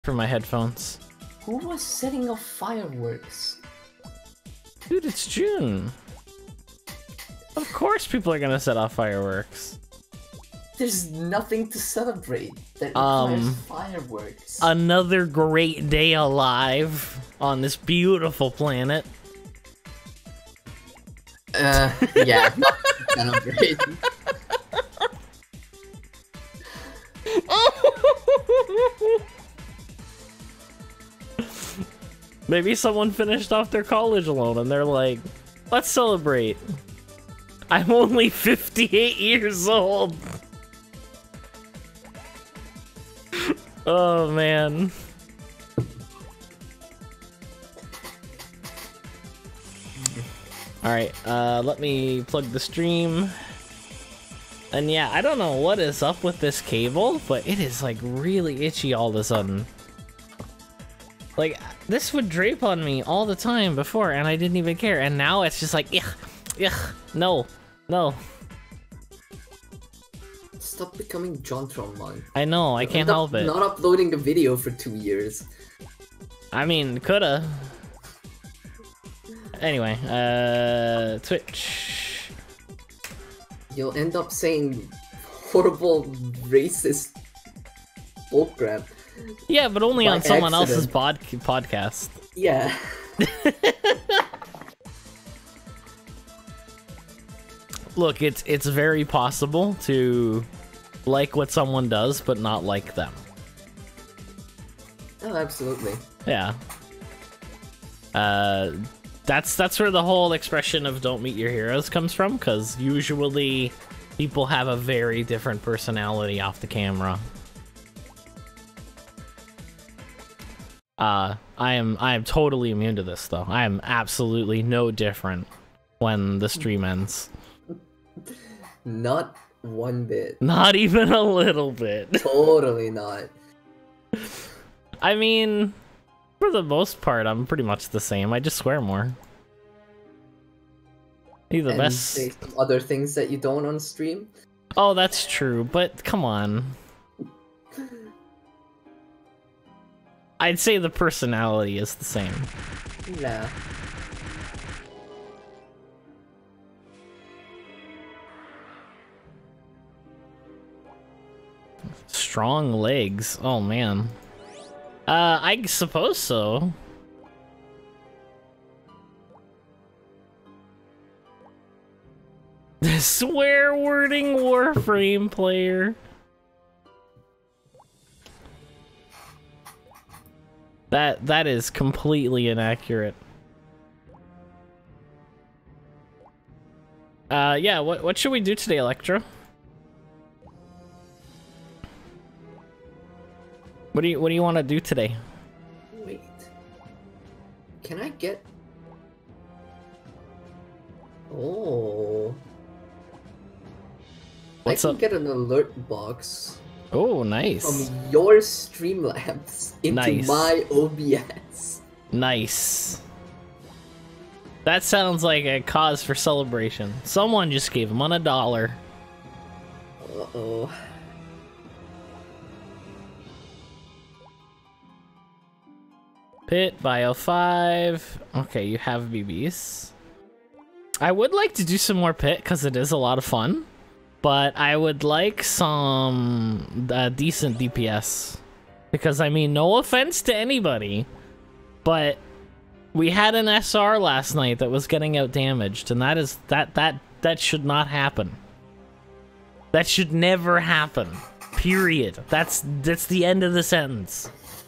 for my headphones. Who was setting off fireworks? Dude, it's June. Of course people are gonna set off fireworks. There's nothing to celebrate that requires fireworks. Another great day alive on this beautiful planet. Yeah, not celebrate. Maybe someone finished off their college alone and they're like, let's celebrate. I'm only 58 years old. Oh man. Alright, let me plug the stream. And yeah, I don't know what is up with this cable, but it is like really itchy all of a sudden. Like, this would drape on me all the time before and I didn't even care, and now it's just like, ugh, no, no. Stop becoming JonTron. I know, I can't help it. Not uploading the video for 2 years. I mean, coulda. Anyway, Twitch. You'll end up saying horrible, racist bullcrap. Yeah, but only on someone else's accident. podcast. Yeah. Look, it's very possible to like what someone does, but not like them. Oh, absolutely. Yeah. That's where the whole expression of "don't meet your heroes" comes from, because usually people have a very different personality off the camera. I am totally immune to this though. I am absolutely no different when the stream ends. Not one bit. Not even a little bit. Totally not. I mean, for the most part, I'm pretty much the same. I just swear more. You're the best. Say some other things that you don't on stream. Oh, that's true, but come on. I'd say the personality is the same. Nah. Strong legs. Oh man. I suppose so. The swear wording Warframe player. That is completely inaccurate. Yeah, what should we do today, Electro? What do you want to do today? Wait. Can I get... Oh. What's I can up? get an alert box Oh, nice. from your Streamlabs into Nice. my OBS. Nice. That sounds like a cause for celebration. Someone just gave him $1. Uh-oh. Pit, Bio 5. Okay, you have BBs. I would like to do some more Pit because it is a lot of fun. But I would like some decent DPS. Because, I mean, no offense to anybody, but we had an SR last night that was getting out damaged, and that should not happen. That should never happen. Period. That's the end of the sentence.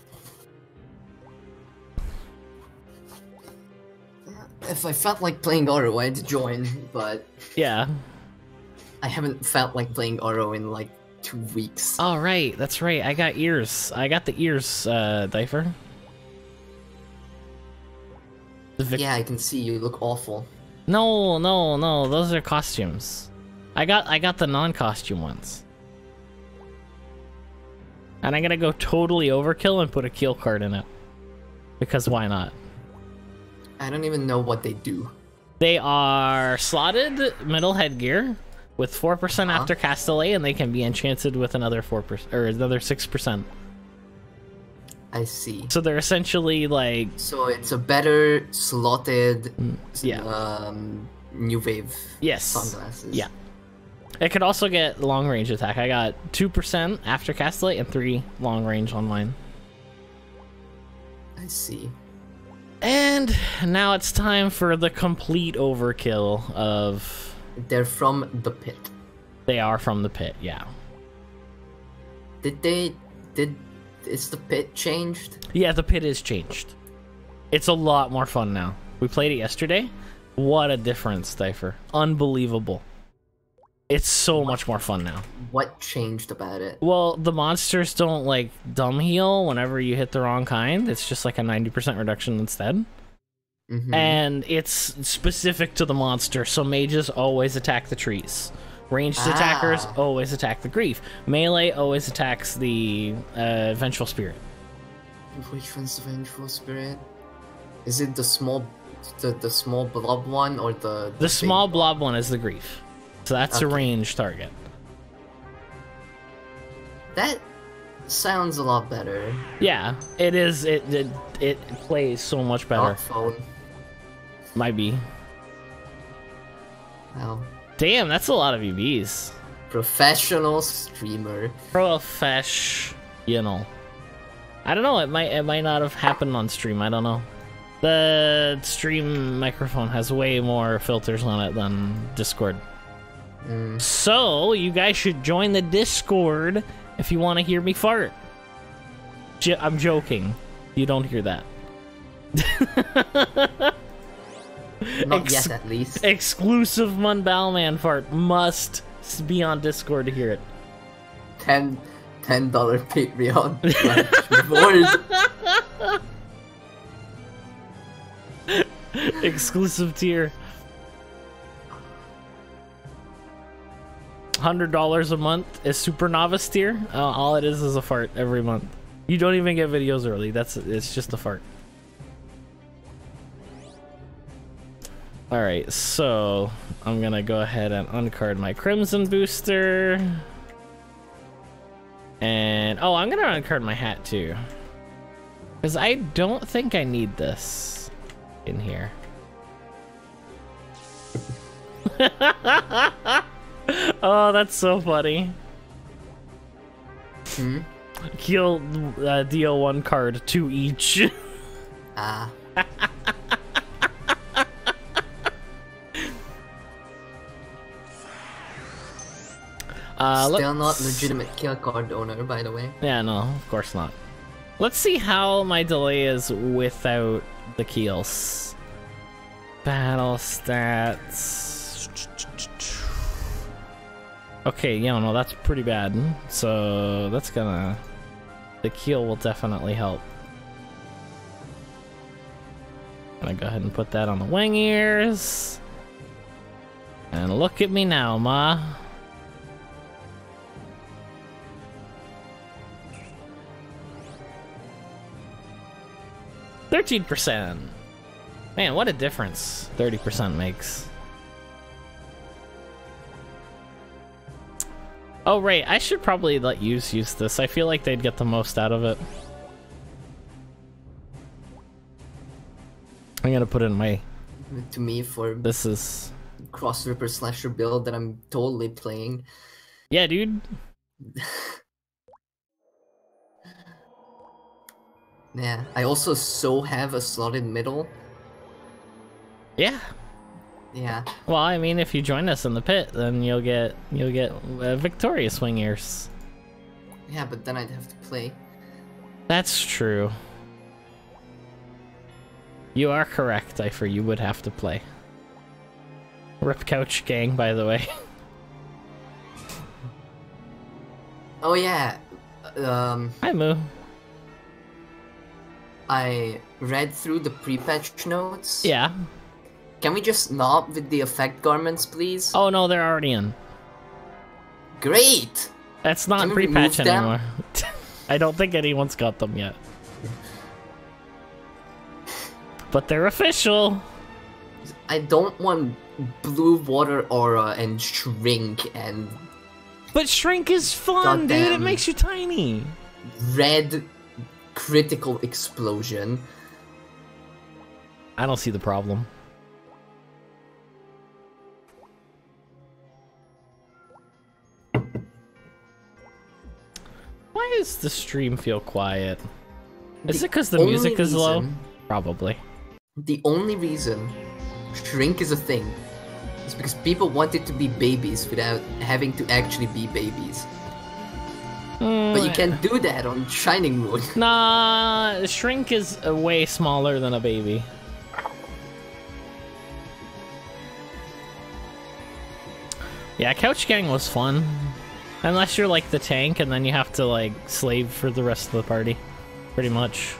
If I felt like playing Oro, I'd join, but Yeah. I haven't felt like playing Oro in like 2 weeks. Oh, right. That's right. I got ears. I got the ears, Difer. Yeah, I can see you look awful. No. Those are costumes. I got the non-costume ones. And I'm gonna go totally overkill and put a kill card in it. Because why not? I don't even know what they do. They are slotted metal headgear with 4% after cast delay, and they can be enchanted with another 4% or another 6%. I see. So they're essentially like... So it's a better slotted yeah. New Wave Yes. sunglasses. Yeah. It could also get long range attack. I got 2% after cast light and 3 long range on mine. I see. And now it's time for the complete overkill of... They're from the pit. They are from the pit, yeah. Is the pit changed? Yeah, the pit is changed. It's a lot more fun now. We played it yesterday. What a difference, Cypher. Unbelievable. It's so much more fun now. What changed about it? Well, the monsters don't, like, dumb heal whenever you hit the wrong kind. It's just like a 90% reduction instead. Mm-hmm. And it's specific to the monster, so mages always attack the trees. Ranged attackers always attack the grief. Melee always attacks the vengeful spirit. Which one's the vengeful spirit? Is it the small blob one or the small blob one is the grief. So that's a ranged target. That sounds a lot better. Yeah, it is. It plays so much better. Not phone. Might be. Wow. Damn, that's a lot of EVs. Professional streamer. Professional. I don't know. It might not have happened on stream. I don't know. The stream microphone has way more filters on it than Discord. So you guys should join the Discord if you want to hear me fart. I'm joking. You don't hear that. Not yet, at least. Exclusive Munbalman fart must be on Discord to hear it. $10 Patreon. Exclusive tier. $100 a month is Super Novice tier. All it is a fart every month. You don't even get videos early. It's just a fart. Alright, so I'm gonna go ahead and uncard my Crimson booster. And I'm gonna uncard my hat too. Because I don't think I need this in here. Oh, that's so funny. Heal deal 1 card, 2 each. Still not legitimate kill card owner, by the way. Yeah, no, of course not. Let's see how my delay is without the keels. Battle stats. Okay, yeah, no, that's pretty bad. So that's gonna... The keel will definitely help. Gonna go ahead and put that on the wing ears. And look at me now, ma. %. Man, what a difference 30% makes. Oh, right. I should probably let you use this. I feel like they'd get the most out of it. I'm gonna put it in my... To me, for this is... Cross Ripper Slasher build that I'm totally playing. Yeah, dude. Yeah, I also have a slotted middle. Yeah. Yeah. Well, I mean, if you join us in the pit, then you'll get victorious wing ears. Yeah, but then I'd have to play. That's true. You are correct, Ifer. You would have to play. Rip Couch Gang, by the way. Oh yeah. Hi, Moo. I read through the pre-patch notes. Yeah. Can we just not with the effect garments, please? Oh no, they're already in. Great! That's not pre-patch anymore. I don't think anyone's got them yet. But they're official. I don't want blue water aura and shrink and... But shrink is fun, dude. It makes you tiny. Red critical explosion. I don't see the problem. Why does the stream feel quiet? Is it because the music is low? Probably. The only reason shrink is a thing is because people wanted to be babies without having to actually be babies. But you can't do that on Shining Moon. Nah, Shrink is way smaller than a baby. Yeah, Couch Gang was fun. Unless you're like the tank and then you have to like slave for the rest of the party. Pretty much.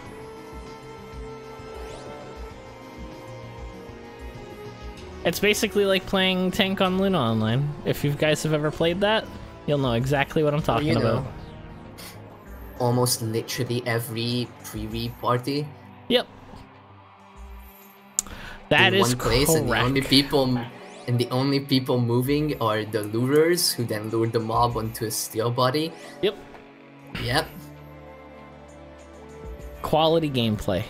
It's basically like playing Tank on Luna Online. If you guys have ever played that, you'll know exactly what I'm talking about. Almost literally every pre-read party. Yep. That is correct. And the only people moving are the lurers, who then lure the mob onto a steel body. Yep. Yep. Quality gameplay.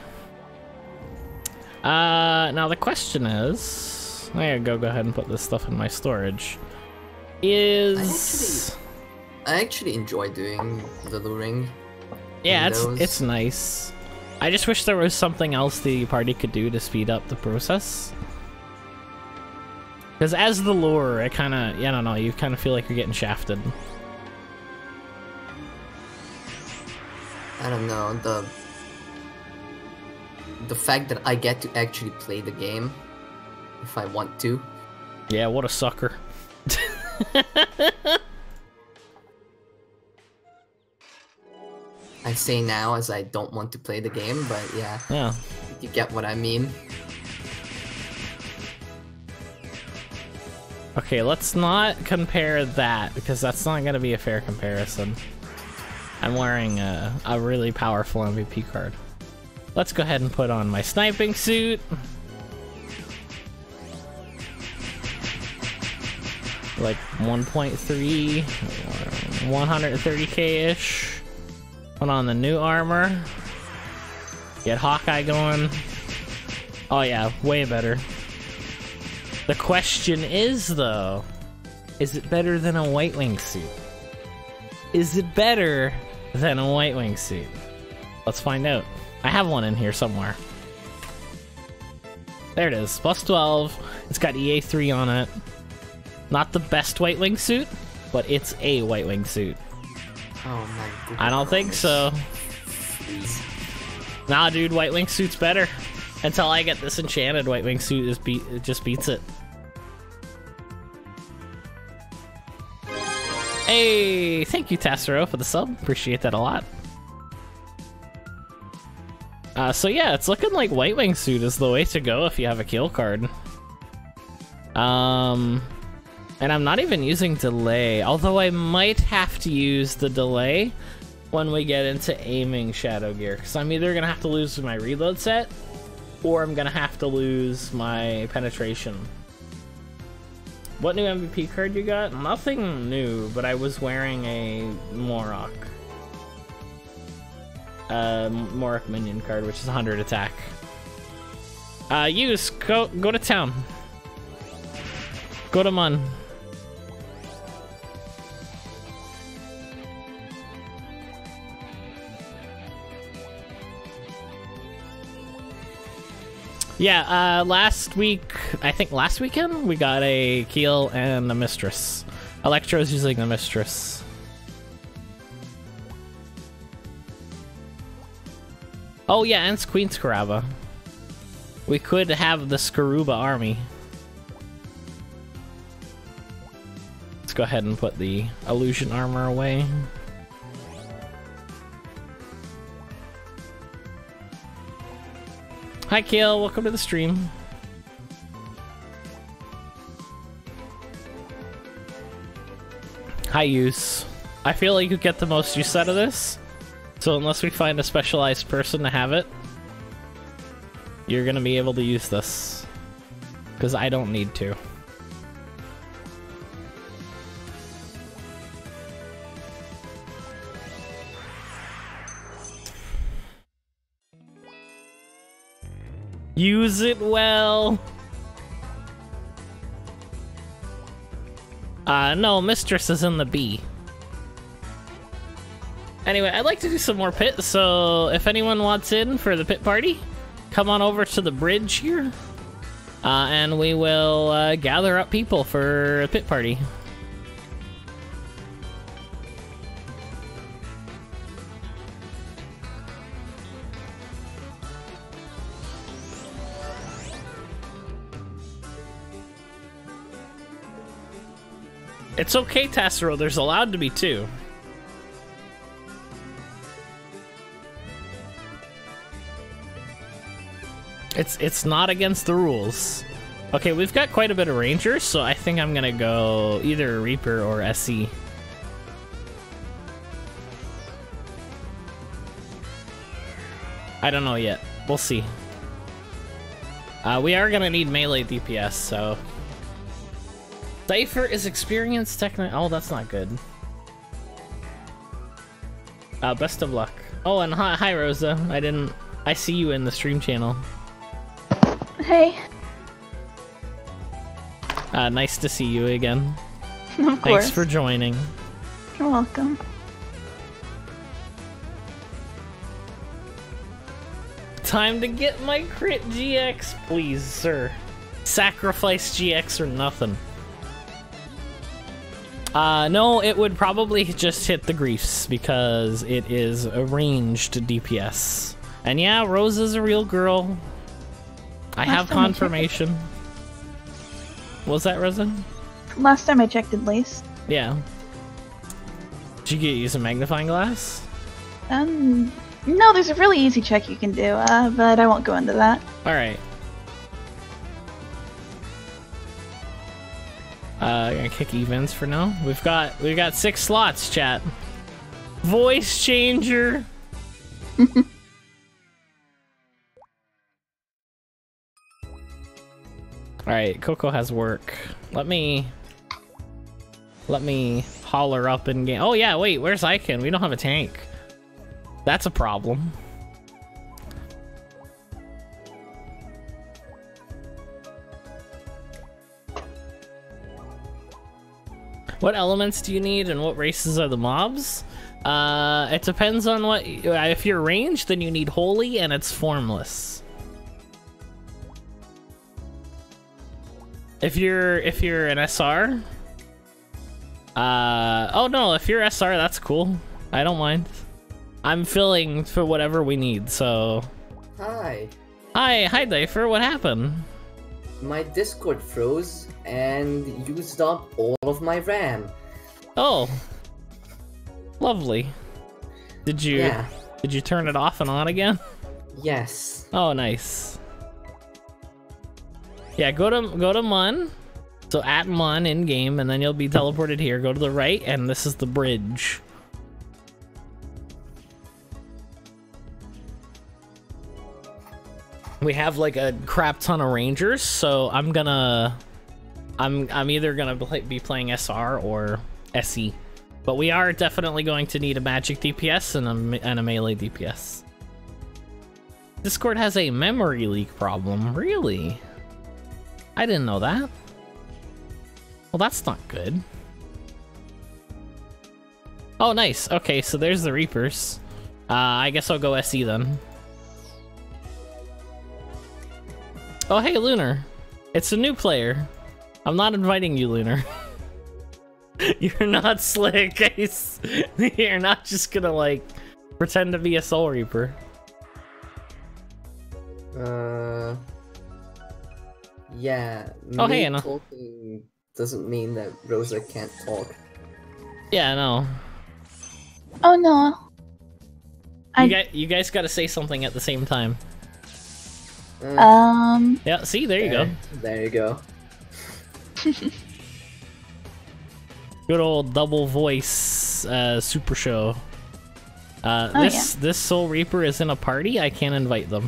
Now the question is, I gotta go ahead and put this stuff in my storage. I actually enjoy doing the luring. Yeah, it's nice. I just wish there was something else the party could do to speed up the process. Because as the lurer, it kind of, I don't know, you kind of feel like you're getting shafted. I don't know, the fact that I get to actually play the game if I want to. Yeah, what a sucker. I say now as I don't want to play the game, but yeah, you get what I mean. Okay, let's not compare that, because that's not going to be a fair comparison. I'm wearing a really powerful MVP card. Let's go ahead and put on my sniping suit. Like 1.3, 130k-ish. Put on the new armor. Get Hawkeye going. Oh yeah, way better. The question is, though, is it better than a White Wing suit? Is it better than a White Wing suit? Let's find out. I have one in here somewhere. There it is, plus 12. It's got EA3 on it. Not the best White Wing suit, but it's a White Wing suit. Oh my goodness. I don't think so. Nah, dude, White Wing suit's better. Until I get this enchanted White Wing suit, it just beats it. Hey, thank you, Tassero, for the sub. Appreciate that a lot. So yeah, it's looking like White Wing suit is the way to go if you have a kill card. And I'm not even using delay, although I might have to use the delay when we get into aiming Shadow Gear, because I'm either gonna have to lose my reload set, or I'm gonna have to lose my penetration. What new MVP card you got? Nothing new, but I was wearing a Morok. Morok minion card, which is 100 attack. Go to town. Go to Mun. Yeah, last week, I think last weekend, we got a Keel and a Mistress. Electro's using the Mistress. Oh yeah, and Queen Scaraba. We could have the Skaruba army. Let's go ahead and put the illusion armor away. Hi Kale, welcome to the stream. Hi use. I feel like you get the most use out of this, so unless we find a specialized person to have it, you're gonna be able to use this. Because I don't need to. Use it well. No, Mistress is in the B. Anyway, I'd like to do some more pit, so if anyone wants in for the pit party, come on over to the bridge here, and we will gather up people for a pit party. It's okay, Tassero, there's allowed to be 2. It's not against the rules. Okay, we've got quite a bit of Rangers, so I think I'm gonna go either Reaper or SC. I don't know yet. We'll see. We are gonna need melee DPS, so... Cypher is experienced Oh, that's not good. Best of luck. Oh, and hi Rosa. I see you in the stream channel. Hey. Nice to see you again. Of course. Thanks for joining. You're welcome. Time to get my crit GX, please, sir. Sacrifice GX or nothing. No, it would probably just hit the Griefs because it is a ranged DPS. And yeah, Rose is a real girl. I have confirmation. Was that Rosa? Last time I checked, at least. Yeah. Did you use a magnifying glass? No, there's a really easy check you can do, but I won't go into that. Alright. I'm gonna kick evens for now. We've got 6 slots, chat. Voice changer. Alright, Coco has work. Let me holler up in game. Oh yeah, wait, where's Iken? We don't have a tank. That's a problem. What elements do you need and what races are the mobs? It depends on what... If you're ranged, then you need Holy and it's formless. If you're an SR... oh no, if you're SR, that's cool. I don't mind. I'm filling for whatever we need, so... Hi. Hi, Difer, what happened? My Discord froze and used up all of my RAM. Oh. Lovely. Did you turn it off and on again? Yes. Oh, nice. Yeah, go to Mun. So at Mun in game, and then you'll be teleported here. Go to the right, and this is the bridge. We have like a crap ton of Rangers, so I'm either gonna be playing SR or SE. But we are definitely going to need a magic DPS and a melee DPS. Discord has a memory leak problem. Really? I didn't know that. Well, that's not good. Oh, nice. Okay, so there's the Reapers. I guess I'll go SE then. Oh, hey, Lunar. It's a new player. I'm not inviting you, Lunar. You're not slick, guys. You're not just gonna, like, pretend to be a Soul Reaper. Yeah. Oh, hey, Anna. Talking doesn't mean that Rosa can't talk. Yeah, no. Oh, no. You guys gotta say something at the same time. Yeah, see, there you go. There you go. Good old double voice super show. This Soul Reaper is in a party. I can't invite them.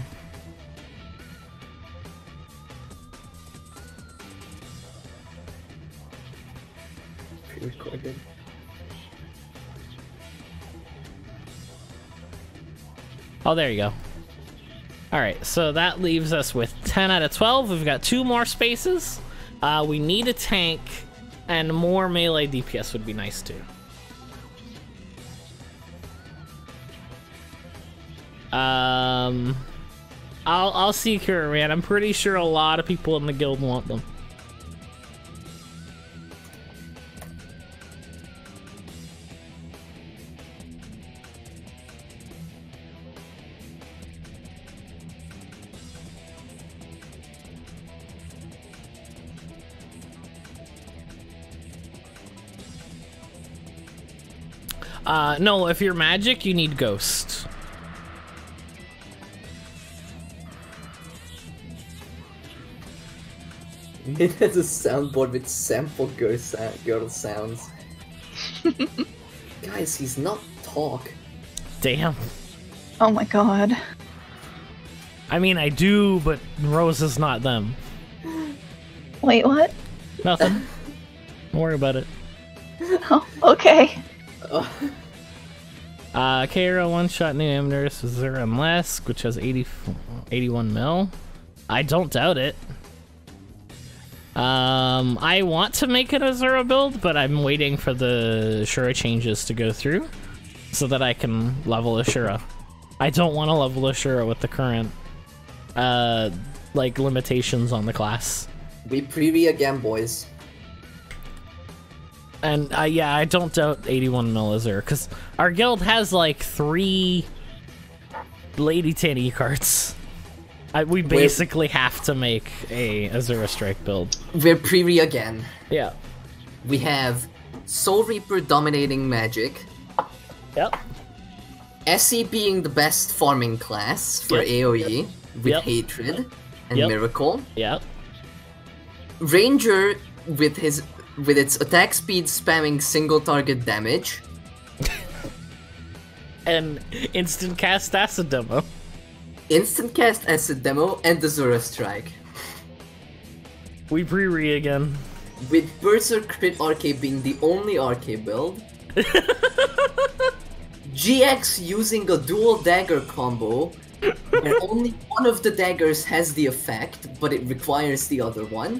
Pre-recorded. Oh, there you go. Alright, so that leaves us with 10 out of 12. We've got 2 more spaces. We need a tank, and more melee DPS would be nice too. I'll see her, man. I'm pretty sure a lot of people in the guild want them. No, if you're magic, you need ghost. It has a soundboard with sample girl sounds. Guys, he's not talk. Damn. Oh my god. I mean, I do, but Rose is not them. Wait, what? Nothing. Don't worry about it. Oh, okay. Kaira one-shot new Amnurse with Zero and Less, which has 81 mil. I don't doubt it. I want to make it a Zero build, but I'm waiting for the Shura changes to go through so that I can level Ashura. I don't want to level Ashura with the current, like, limitations on the class. We preview again, boys. And, yeah, I don't doubt 81 mil is there, because our guild has, like, 3 Lady Tanny cards. We basically have to make a Azura Strike build. We're preview again. Yeah. We have Soul Reaper dominating magic. Yep. SE being the best farming class for AoE with Hatred and Miracle. Yep. Ranger with its attack speed spamming single target damage. And instant cast acid demo. Instant cast acid demo and the Azura Strike. We pre-re again. With Berserk Crit RK being the only RK build. GX using a dual dagger combo where only one of the daggers has the effect, but it requires the other one.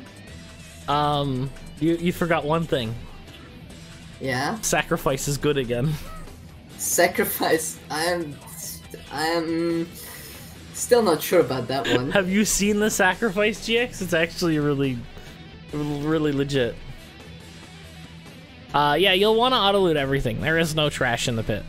You forgot one thing. Yeah? Sacrifice is good again. Sacrifice, I'm still not sure about that one. Have you seen the Sacrifice GX? It's actually really legit. Yeah, you'll want to auto-loot everything. There is no trash in the pit.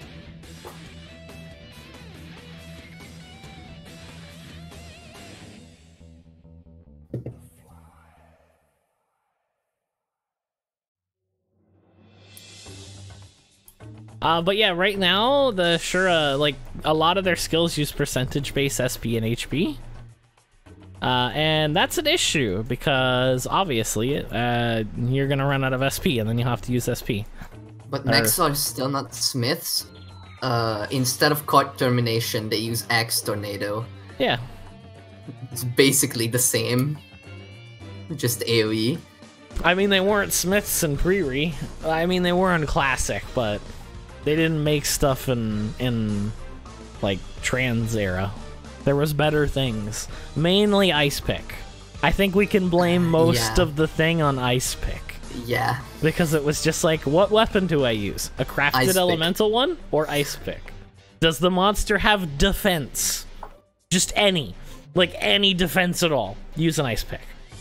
But yeah, right now, the Shura, like, a lot of their skills use percentage-based SP and HP. And that's an issue, because, obviously, you're gonna run out of SP, and then you'll have to use SP. But mechs are still not smiths. Instead of card termination, they use Axe Tornado. Yeah. It's basically the same. Just AoE. I mean, they weren't smiths in pre-re. I mean, they were in Classic, but they didn't make stuff in like, Trans era. There was better things. Mainly Ice Pick. I think we can blame most of the thing on Ice Pick. Yeah. Because it was just like, what weapon do I use? A crafted elemental one or Ice Pick? Does the monster have defense? Just any. Like, any defense at all. Use an Ice Pick.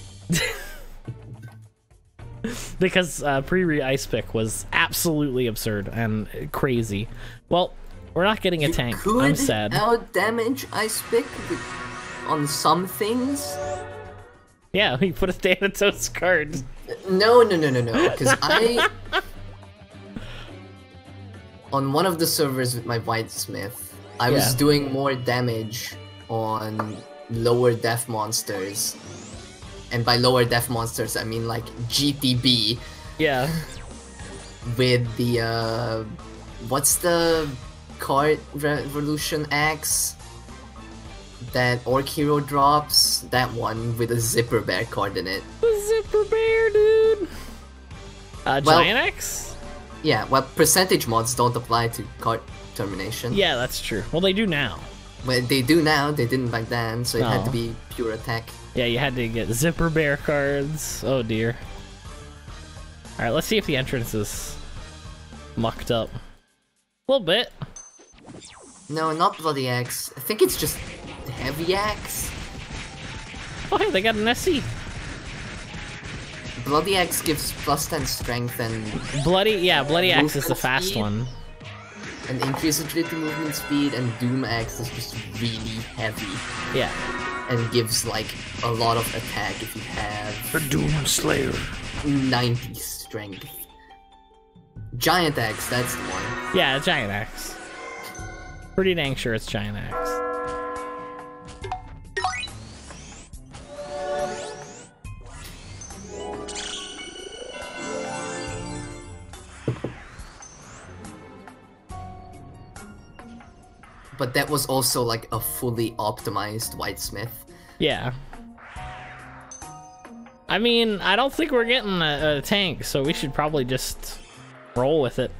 Because pre-re Ice Pick was absolutely absurd and crazy. Well, we're not getting a tank. I'm sad. You could out-damage Ice Pick on some things. Yeah, we put a Thanatos card. No. Because on one of the servers with my Whitesmith, I was doing more damage on lower def monsters. And by lower def monsters, I mean like GTB. Yeah. With the, what's the card Revolution Axe that Orc Hero drops? That one with a Zipper Bear card in it. The Zipper Bear, dude! Giant Axe? Yeah, well, percentage mods don't apply to card termination. Yeah, that's true. Well, they do now. But they do now, they didn't back then, so it had to Oh. be pure attack. Yeah, you had to get zipper bear cards. Oh dear. Alright, let's see if the entrance is mucked up. A little bit. No, not Bloody Axe. I think it's just Heavy Axe. Oh hey, they got an SC. Bloody Axe gives +10 strength and Bloody Axe is the Movement fast speed? one. and increases agility, movement speed, and Doom Axe is just really heavy Yeah. and gives like a lot of attack if you have The Doom Slayer. 90 strength. Giant Axe, that's the one. Yeah, Giant Axe. Pretty dang sure it's Giant Axe. But that was also like a fully optimized Whitesmith. Yeah. I mean, I don't think we're getting a tank, so we should probably just roll with it.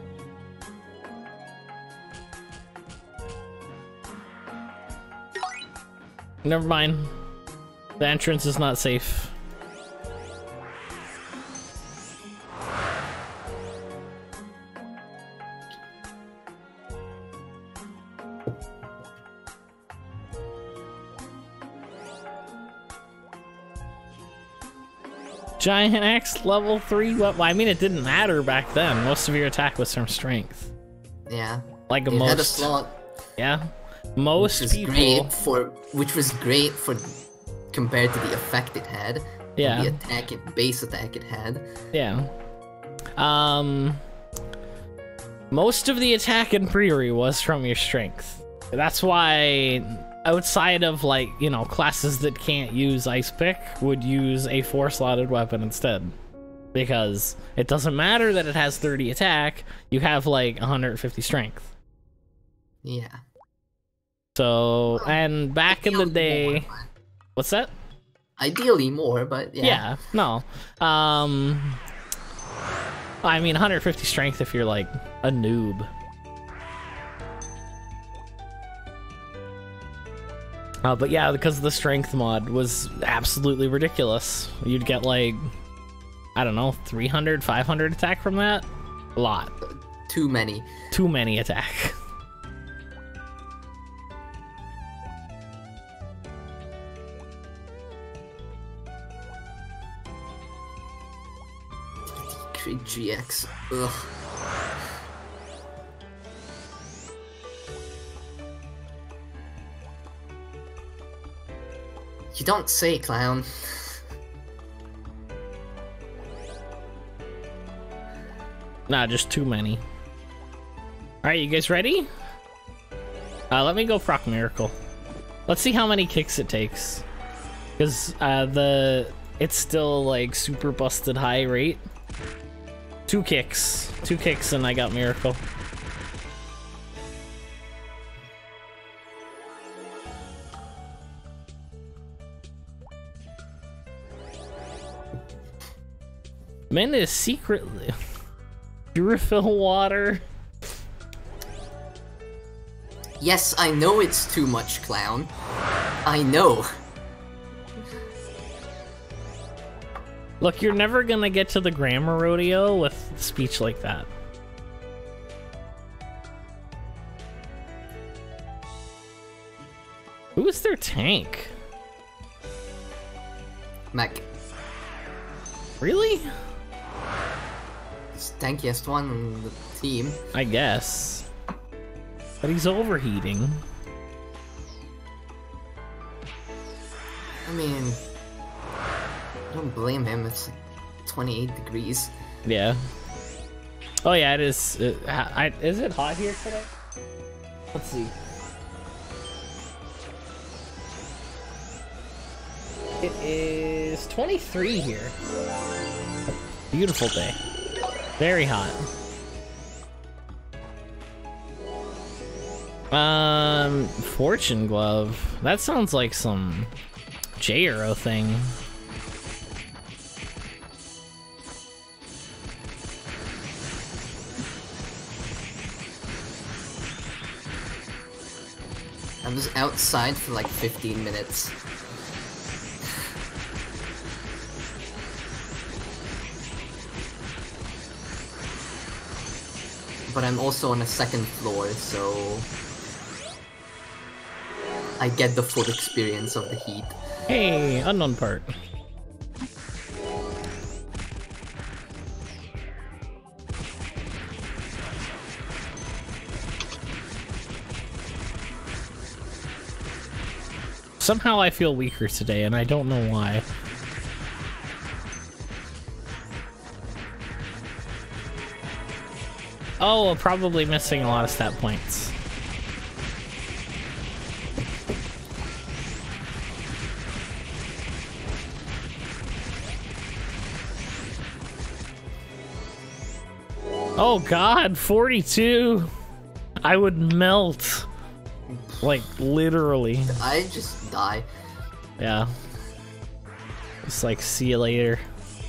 Never mind. The entrance is not safe. Giant Axe level 3? Well, I mean, it didn't matter back then. Most of your attack was from strength. Yeah. Like It most. had a slot, Yeah. Most which was people. great for compared to the effect it had. Yeah. The base attack it had. Yeah. Most of the attack in Prairie was from your strength. That's why, outside of, like, you know, classes that can't use Ice Pick would use a 4-slotted weapon instead. Because it doesn't matter that it has 30 attack, you have, like, 150 strength. Yeah. So, and back in the day... What's that? Ideally more, but yeah. Yeah, no. I mean, 150 strength if you're, like, a noob. But yeah, because the strength mod was absolutely ridiculous. You'd get, like, I don't know, 300, 500 attack from that? A lot. Too many. Too many attack. Crit GX. Ugh. You don't say, clown. Nah, just too many. Alright, you guys ready? Let me go proc Miracle. Let's see how many kicks it takes. Because it's still like super busted high rate. 2 kicks. 2 kicks and I got Miracle. Men is secretly Durafil water. Yes, I know it's too much, clown. I know. Look, you're never gonna get to the grammar rodeo with speech like that. Who is their tank? Mac. Really? It's the tankiest one on the team. I guess. But he's overheating. I mean, I don't blame him. It's 28 degrees. Yeah. Oh yeah, it is. Is it hot here today? Let's see. It is 23 here. Beautiful day. Very hot. Fortune Glove. That sounds like some J-Arrow thing. was outside for like 15 minutes. But I'm also on the second floor, so I get the full experience of the heat. Hey, unknown part. Somehow I feel weaker today, and I don't know why. Oh, probably missing a lot of stat points. Oh god, 42! I would melt. Like, literally. I just die. Yeah. It's like, see you later.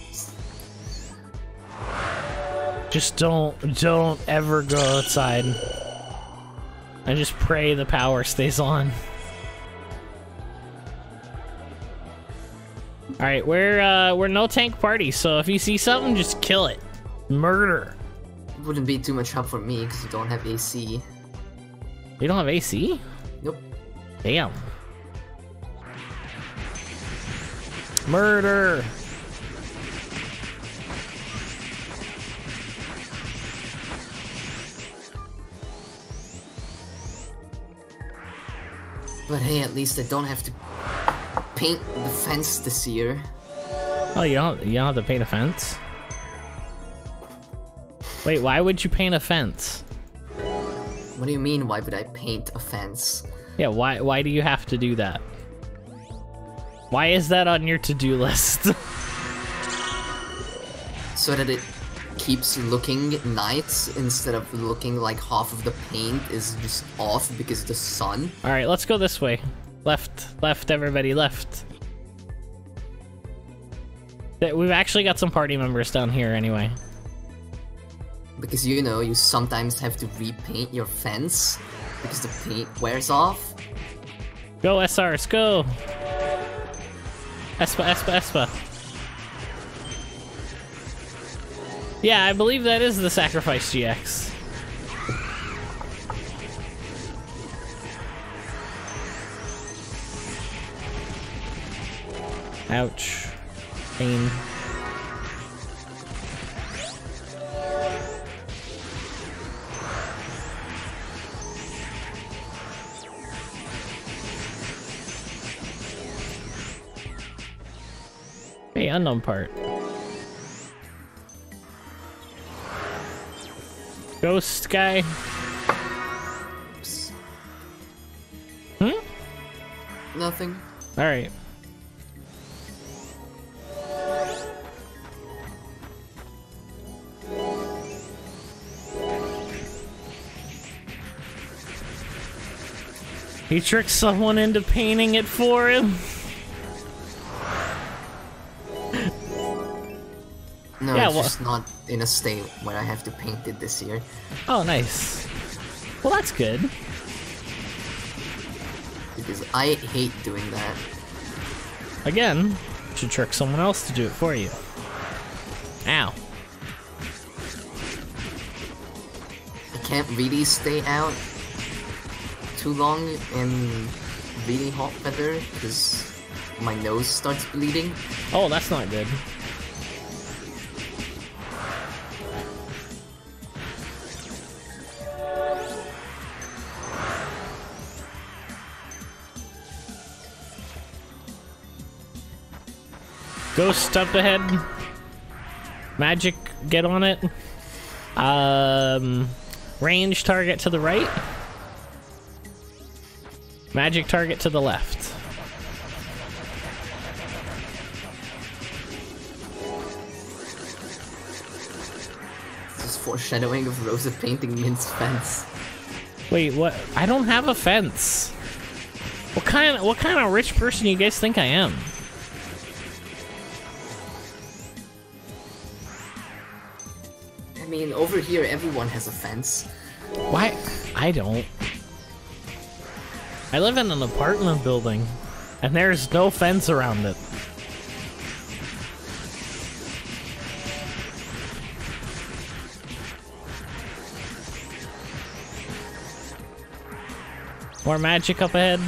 Just don't ever go outside. I just pray the power stays on. Alright, we're no tank party, so if you see something, just kill it. Murder. It wouldn't be too much help for me because you don't have AC. You don't have AC? Nope. Damn. Murder. But hey, at least I don't have to paint the fence this year. Oh, you don't have to paint a fence? Wait, why would you paint a fence? What do you mean, why would I paint a fence? Yeah, why do you have to do that? Why is that on your to-do list? So that it keeps looking nice instead of looking like half of the paint is just off because of the sun. Alright, let's go this way. Left, everybody, left. We've actually got some party members down here anyway. Because you know, you sometimes have to repaint your fence because the paint wears off. Go SRs, go! Espa. Yeah, I believe that is the sacrifice GX. Ouch. Pain. Hey, unknown part. Ghost guy. Oops. Nothing. Alright. He tricked someone into painting it for him. No, Yeah, it's well, just not in a state where I have to paint it this year. oh, nice. Well, that's good. Because I hate doing that. Again, you should trick someone else to do it for you. Ow. I can't really stay out too long in really hot weather because my nose starts bleeding. Oh, that's not good. Ghost up ahead. Magic, get on it. Range target to the right. Magic target to the left. This is foreshadowing of Rosa painting Mint's fence. Wait, what? I don't have a fence. What kind of rich person do you guys think I am? I mean, over here everyone has a fence. Why? I don't. I live in an apartment building, and there's no fence around it. More magic up ahead.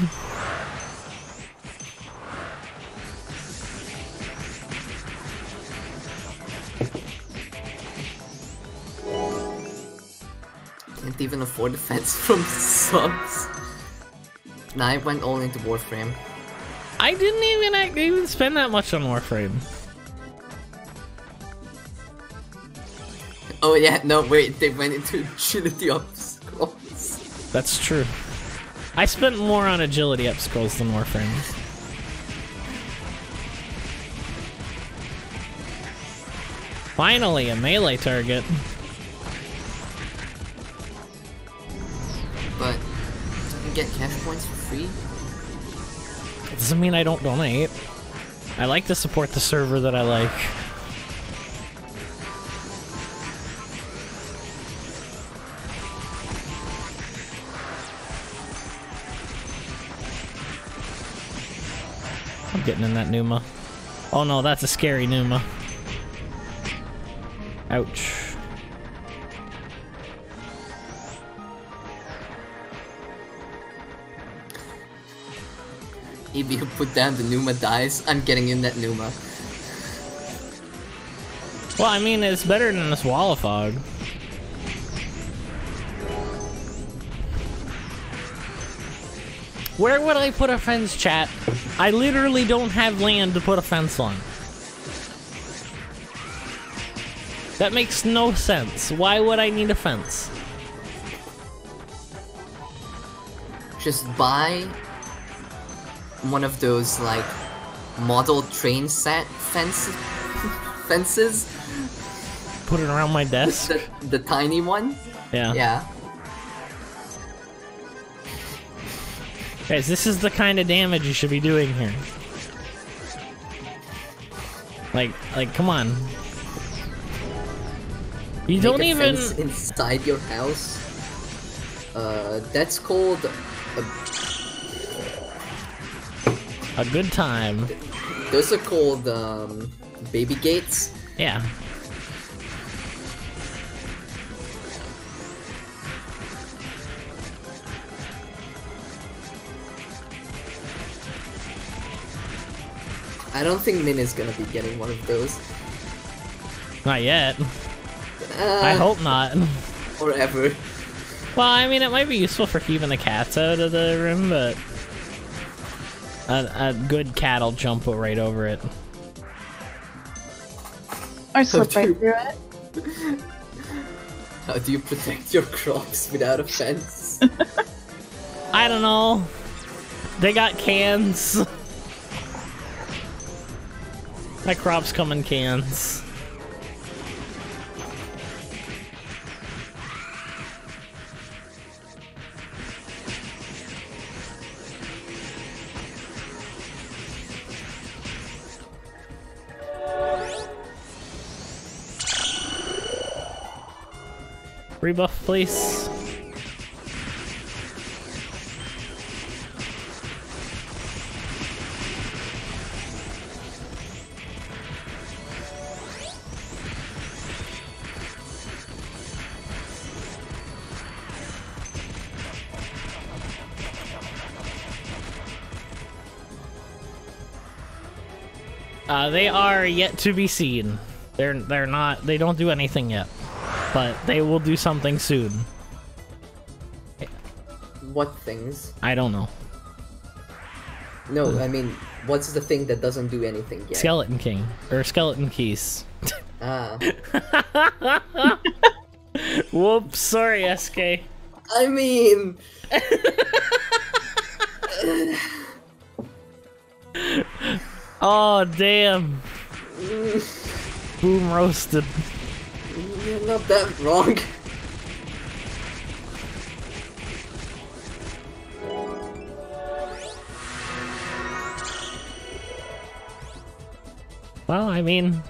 Can't even afford the fence from subs. Nah, I went all into Warframe. I didn't even spend that much on Warframe. Oh yeah, no wait, they went into agility upscrolls. That's true. I spent more on agility up scrolls than Warframe. Finally, a melee target. But you can get cash points for free? It doesn't mean I don't donate. I like to support the server that I like. I'm getting in that Numa. Oh no, that's a scary Numa. Ouch. If you put down the Numa dies, I'm getting in that Numa. Well, I mean, it's better than this wall of fog. Where would I put a fence, chat? I literally don't have land to put a fence on. That makes no sense. Why would I need a fence? Just buy one of those, like, model train set fences. Put it around my desk? The tiny one? Yeah. Yeah. Guys, this is the kind of damage you should be doing here. Like, come on. You Make don't a even... fence inside your house. That's called a good time. Those are called, baby gates. Yeah. I don't think Min is gonna be getting one of those. Not yet. I hope not. Or ever. Well, I mean, it might be useful for keeping the cats out of the room, but a good cat will jump right over it. Or slip right through it. How do you protect your crops without a fence? I don't know. They got cans. My crops come in cans. Rebuff, please. They are yet to be seen. They're not. They don't do anything yet, but they will do something soon. What things? I don't know. No, I mean, what's the thing that doesn't do anything yet? Skeleton King or Skeleton Keys. Ah. Whoops! Sorry, SK. I mean. Oh damn! Boom roasted. You're not that wrong. Well, I mean...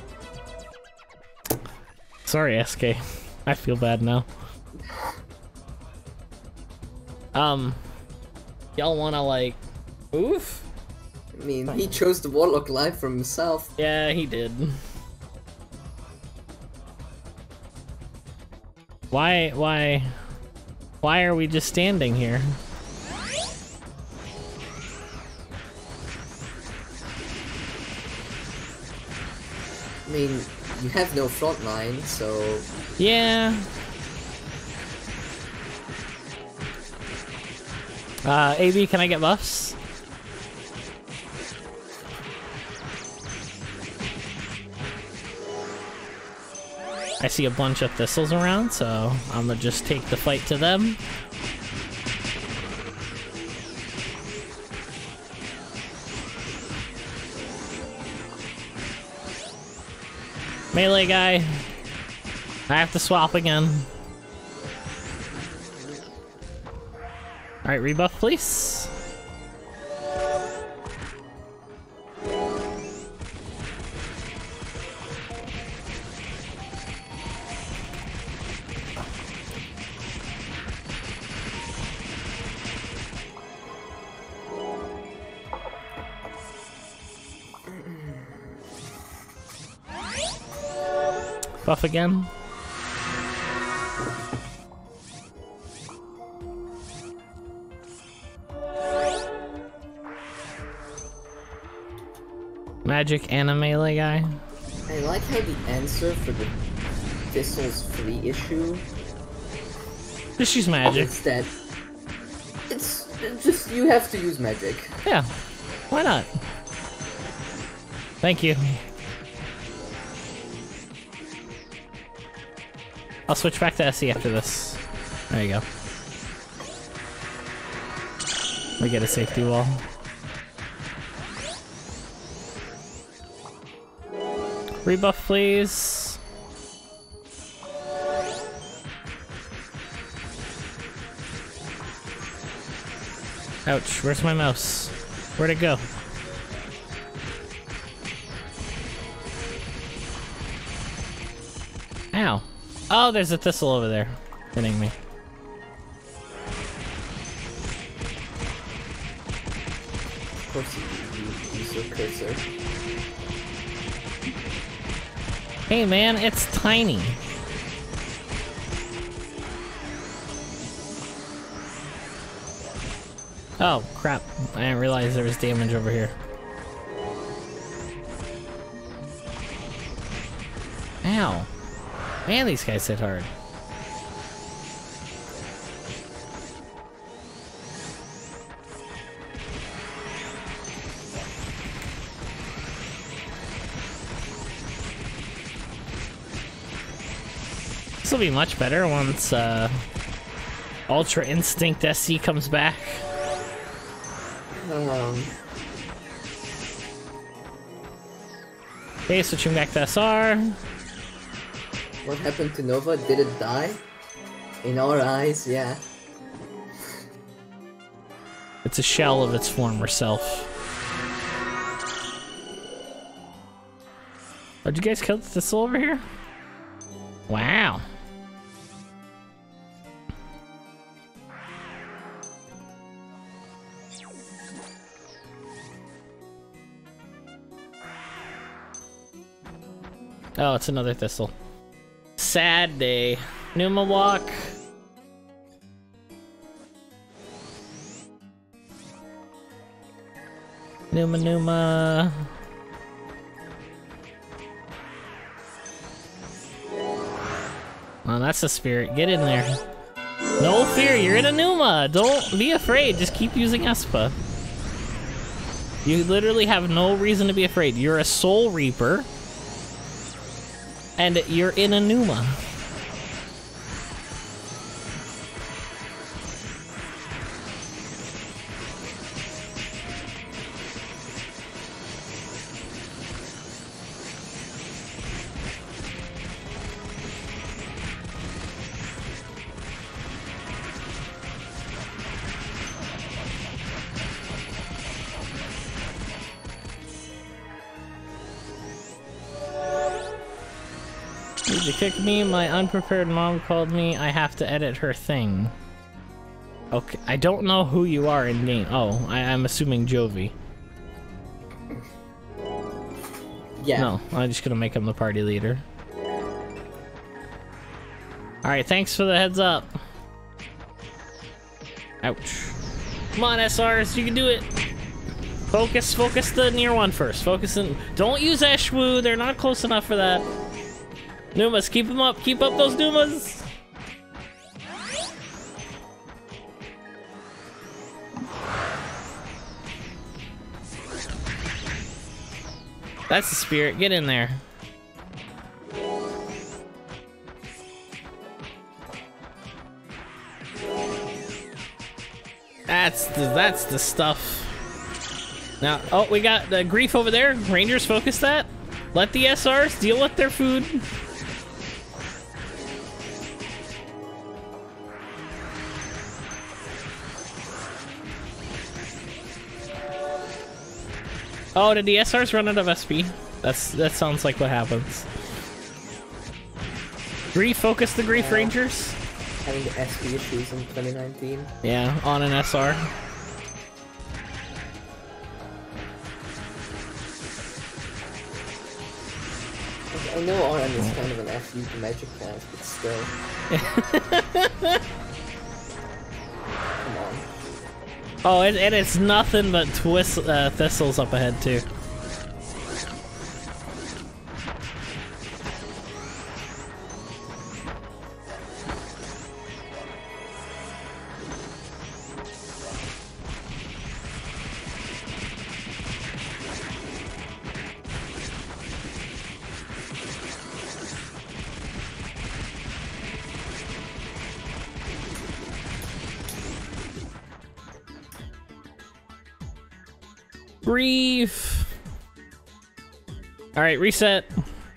Sorry, SK. I feel bad now. Y'all wanna, like, oof? I mean, he chose the Warlock life from himself. Yeah, he did. Why are we just standing here? I mean, you have no front line, so... Yeah. AB, can I get buffs? I see a bunch of thistles around, so I'm gonna just take the fight to them. Melee guy. I have to swap again. Alright, rebuff, please. Buff again. Magic and a melee guy. I like how the answer for the Thistle's free issue Just use magic. is that it's just you have to use magic. Yeah. Why not? Thank you. I'll switch back to SE after this. There you go. We get a safety wall. Rebuff, please. Ouch, where's my mouse? Where'd it go? Ow. Oh, there's a thistle over there hitting me. Of course you use your cursor. Hey man, it's tiny. Oh, crap. I didn't realize there was damage over here. Ow. Man, these guys hit hard. This will be much better once Ultra Instinct SC comes back. Okay, switching back to SR. What happened to Nova? Did it die? In our eyes, yeah. It's a shell of its former self. Oh, did you guys kill the thistle over here? Wow. Oh, it's another thistle. Sad day. Numa walk. Numa. Oh, that's a spirit. Get in there. No fear, you're in a Numa. Don't be afraid. Just keep using Espa. You literally have no reason to be afraid. You're a Soul Reaper. And you're in a Numa. Did you kick me? My unprepared mom called me. I have to edit her thing. Okay, I don't know who you are in game. Oh, I'm assuming Jovi. Yeah. No, I'm just gonna make him the party leader. Alright, thanks for the heads up. Ouch. Come on, SRs, you can do it! Focus the near one first. Focus in. Don't use Eshwu, they're not close enough for that. Numas, keep them up. Keep up those Numas! That's the spirit. Get in there. That's the stuff. Now, oh, we got the grief over there. Rangers, focus that. Let the SRs deal with their food. Oh, did the SRs run out of SP? That sounds like what happens. Grief, focus the Grief Rangers. Having the SP issues in 2019. Yeah, on an SR. I know RM is kind of an FU to Magic class, but still. Come on. Oh, and it's nothing but thistles up ahead, too. Grief. All right, reset.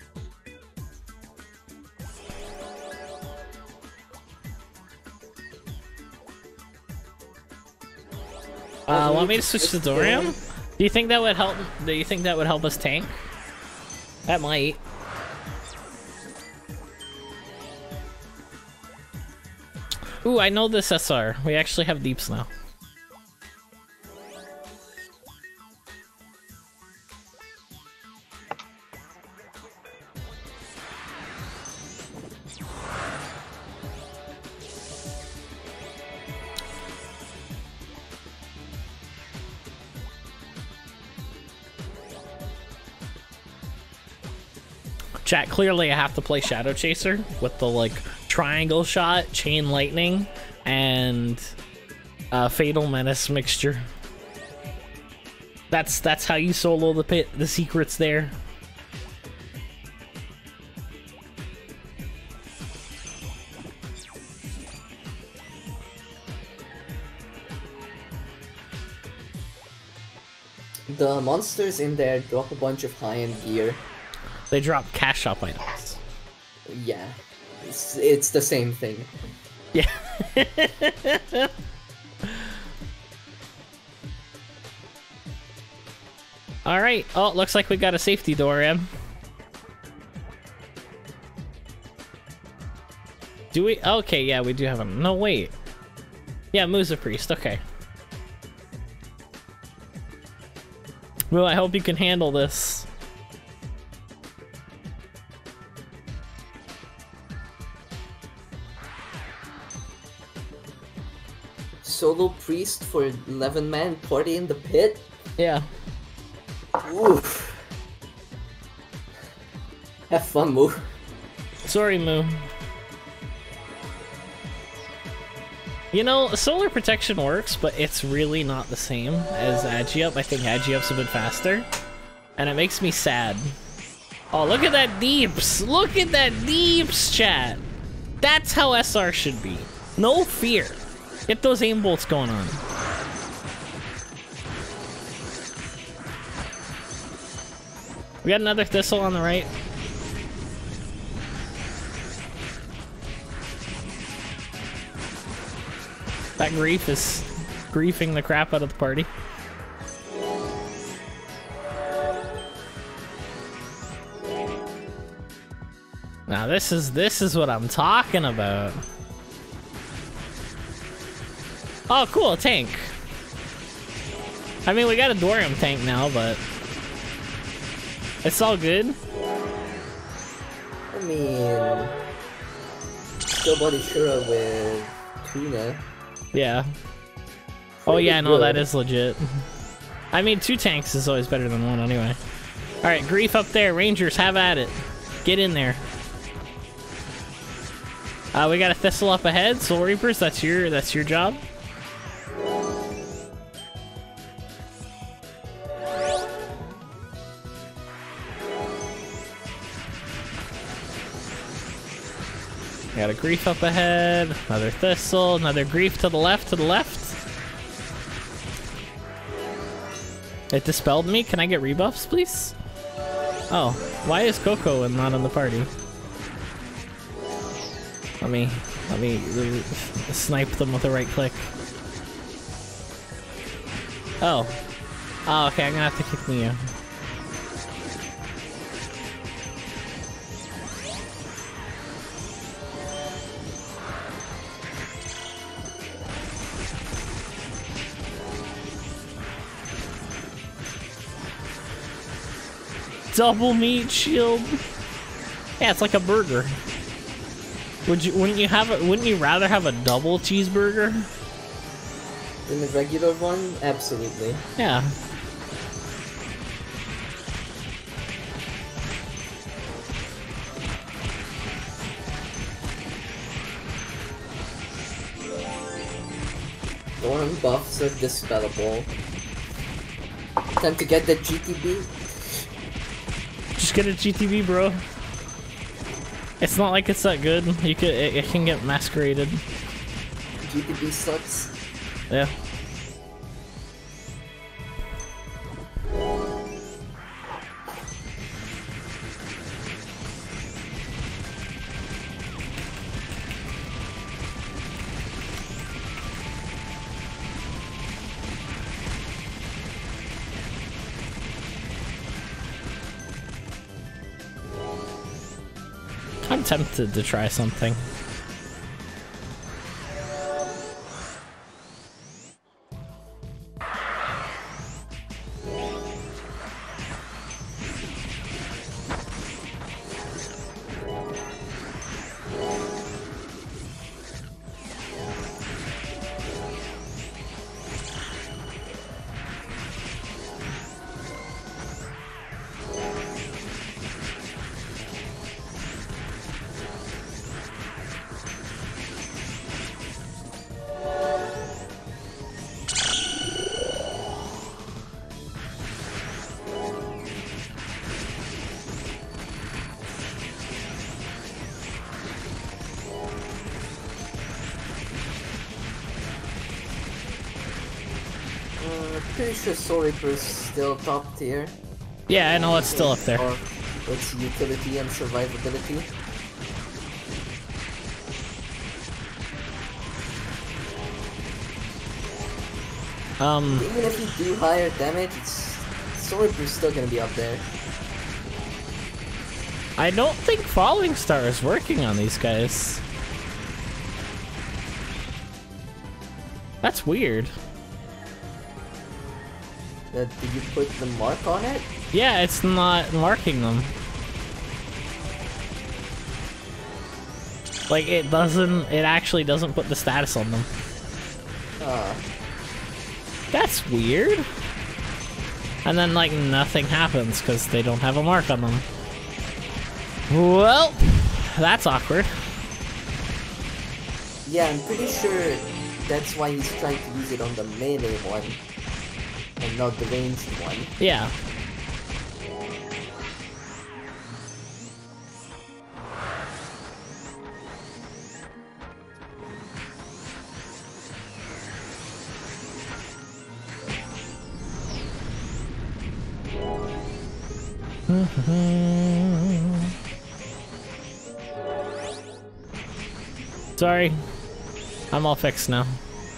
Want me to switch to Dorian? Do you think that would help? Do you think that would help us tank? That might. Ooh, I know this SR. We actually have deeps now. Chat, clearly I have to play Shadow Chaser with the, like, triangle shot, chain lightning, and Fatal Menace mixture. That's how you solo the pit. The secret's there. The monsters in there drop a bunch of high-end gear. They drop cash shop items. Yeah, it's the same thing. Yeah. All right. Oh, looks like we got a safety door, Em. Do we? Okay, yeah, we do have a. No, wait. Yeah, Musa Priest. Okay. Well, I hope you can handle this. Solo priest for 11-man party in the pit? Yeah. Oof. Have fun, Moo. Sorry, Moo. You know, solar protection works, but it's really not the same as Agi-Up. I think Agi-Up's a bit faster. And it makes me sad. Oh, look at that deeps! Look at that deeps, chat! That's how SR should be. No fear. Get those aim bolts going on. We got another Thistle on the right. That grief is griefing the crap out of the party. Now this is what I'm talking about. Oh, cool, a tank. I mean, we got a Dorium tank now, but it's all good. I mean, still body Shura with Tuna. Yeah. Pretty Oh yeah, no, good. that is legit. I mean, 2 tanks is always better than 1 anyway. Alright, Grief up there. Rangers, have at it. Get in there. We got a Thistle up ahead. Soul Reapers, that's your job. Got a Grief up ahead, another Thistle, another Grief to the left, It dispelled me. Can I get rebuffs, please? Oh, why is Coco not in the party? Let me snipe them with a right click. Oh. Oh, okay, I'm gonna have to kick Mia. Double meat shield. Yeah, it's like a burger. Wouldn't you rather have a double cheeseburger? In the regular one? Absolutely. Yeah. Thorn buffs are dispellable. Time to get the GTB. Just get a GTV, bro. It's not like it's that good. It can get masqueraded. GTB sucks. Yeah. I'm tempted to try something. Pretty sure Soul Reaper's still top tier. Yeah, I know it's still up there. Or its utility and survivability. Even if you do higher damage, Soul Reaper's still gonna be up there. I don't think Falling Star is working on these guys. That's weird. Did you put the mark on it? Yeah, it's not marking them. Like, it actually doesn't put the status on them. That's weird. And then, like, nothing happens because they don't have a mark on them. Well, that's awkward. Yeah, I'm pretty sure that's why he's trying to use it on the melee one. And not the ranged one. Yeah. Sorry. I'm all fixed now.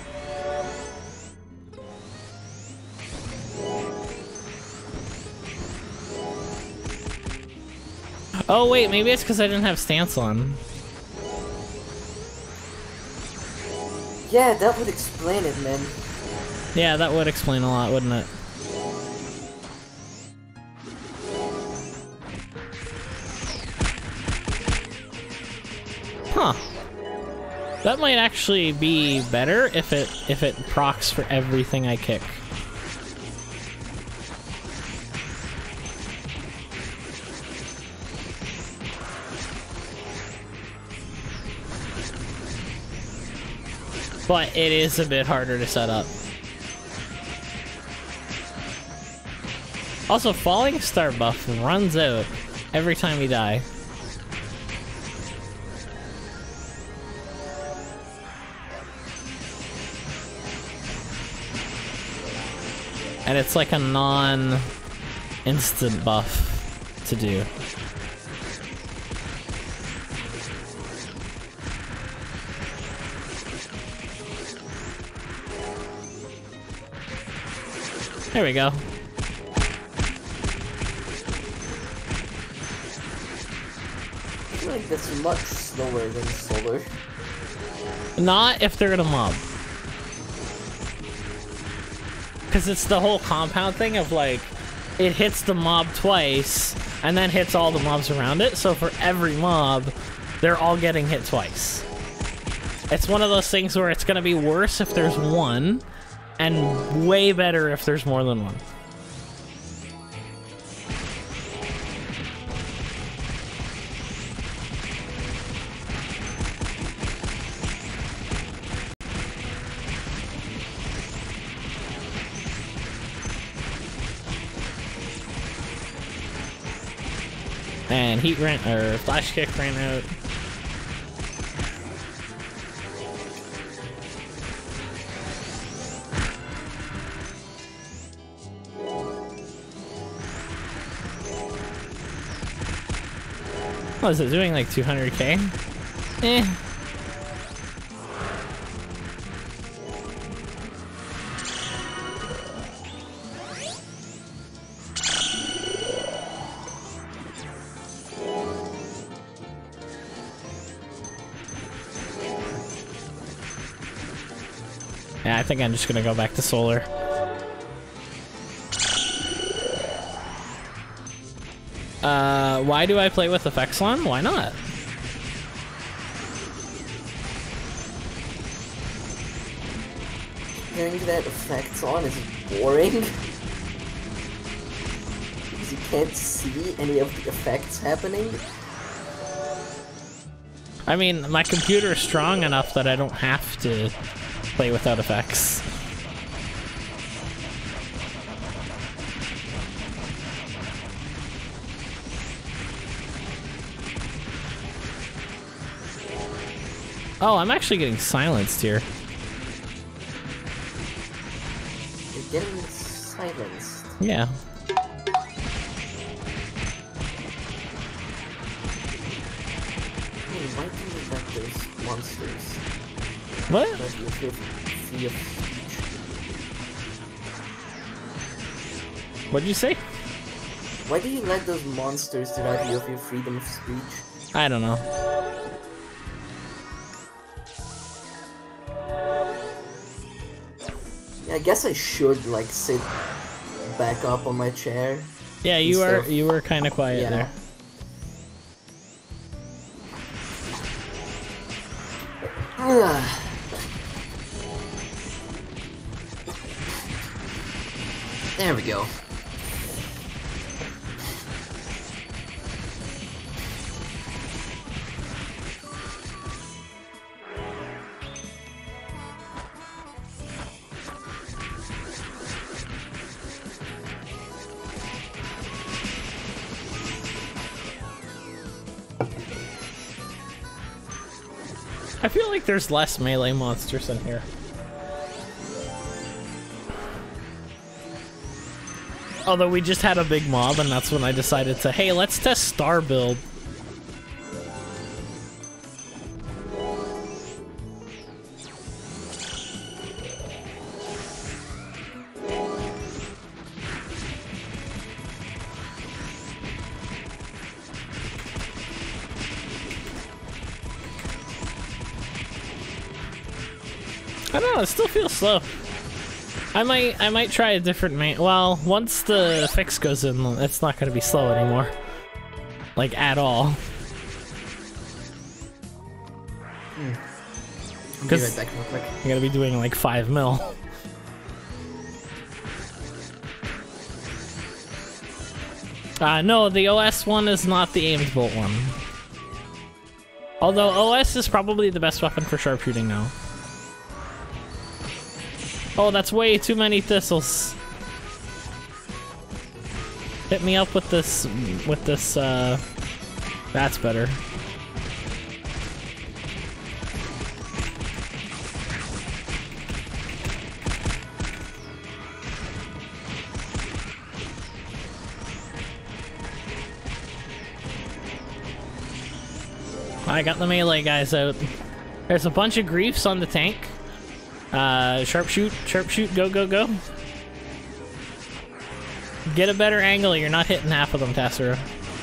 Oh wait, maybe it's because I didn't have stance on. Yeah, that would explain it, man. Yeah, that would explain a lot, wouldn't it? Huh. That might actually be better if it procs for everything I kick. But it is a bit harder to set up. Also, Falling Star buff runs out every time you die. And it's like a non-instant buff to do. There we go. I feel like that's much slower than solar. Not if they're in a mob. Because it's the whole compound thing of like, it hits the mob twice, and then hits all the mobs around it, so for every mob, they're all getting hit twice. It's one of those things where it's gonna be worse if there's one, and way better if there's more than one. And heat ran, or flash kick ran out. What is it doing, like 200k? Eh. Yeah, I think I'm just gonna go back to solar. Why do I play with effects on? Why not? Hearing that effects on is boring. Because you can't see any of the effects happening. I mean, my computer is strong enough that I don't have to play without effects. Oh, I'm actually getting silenced here. You're getting silenced. Yeah. Hey, why do you let those monsters? What? Let you feel free of speech. What'd you say? Why do you let those monsters derive you of your freedom of speech? I don't know. Yeah, I guess I should like sit back up on my chair. Yeah, you were kind of quiet Yeah. there. There we go. I feel like there's less melee monsters in here. Although we just had a big mob, and that's when I decided to, hey, let's test star build. don't know, it still feels slow. I might try a different main. Well, once the fix goes in, it's not gonna be slow anymore. Like, at all. I'll be right back real quick. You're gonna be doing like 5 mil. No, the OS one is not the aimed bolt one. Although OS is probably the best weapon for sharpshooting now. Oh, that's way too many thistles. Hit me up with this, that's better. I got the melee guys out. There's a bunch of griefs on the tank. Sharpshoot, go, go, go. Get a better angle, you're not hitting half of them, Tassero.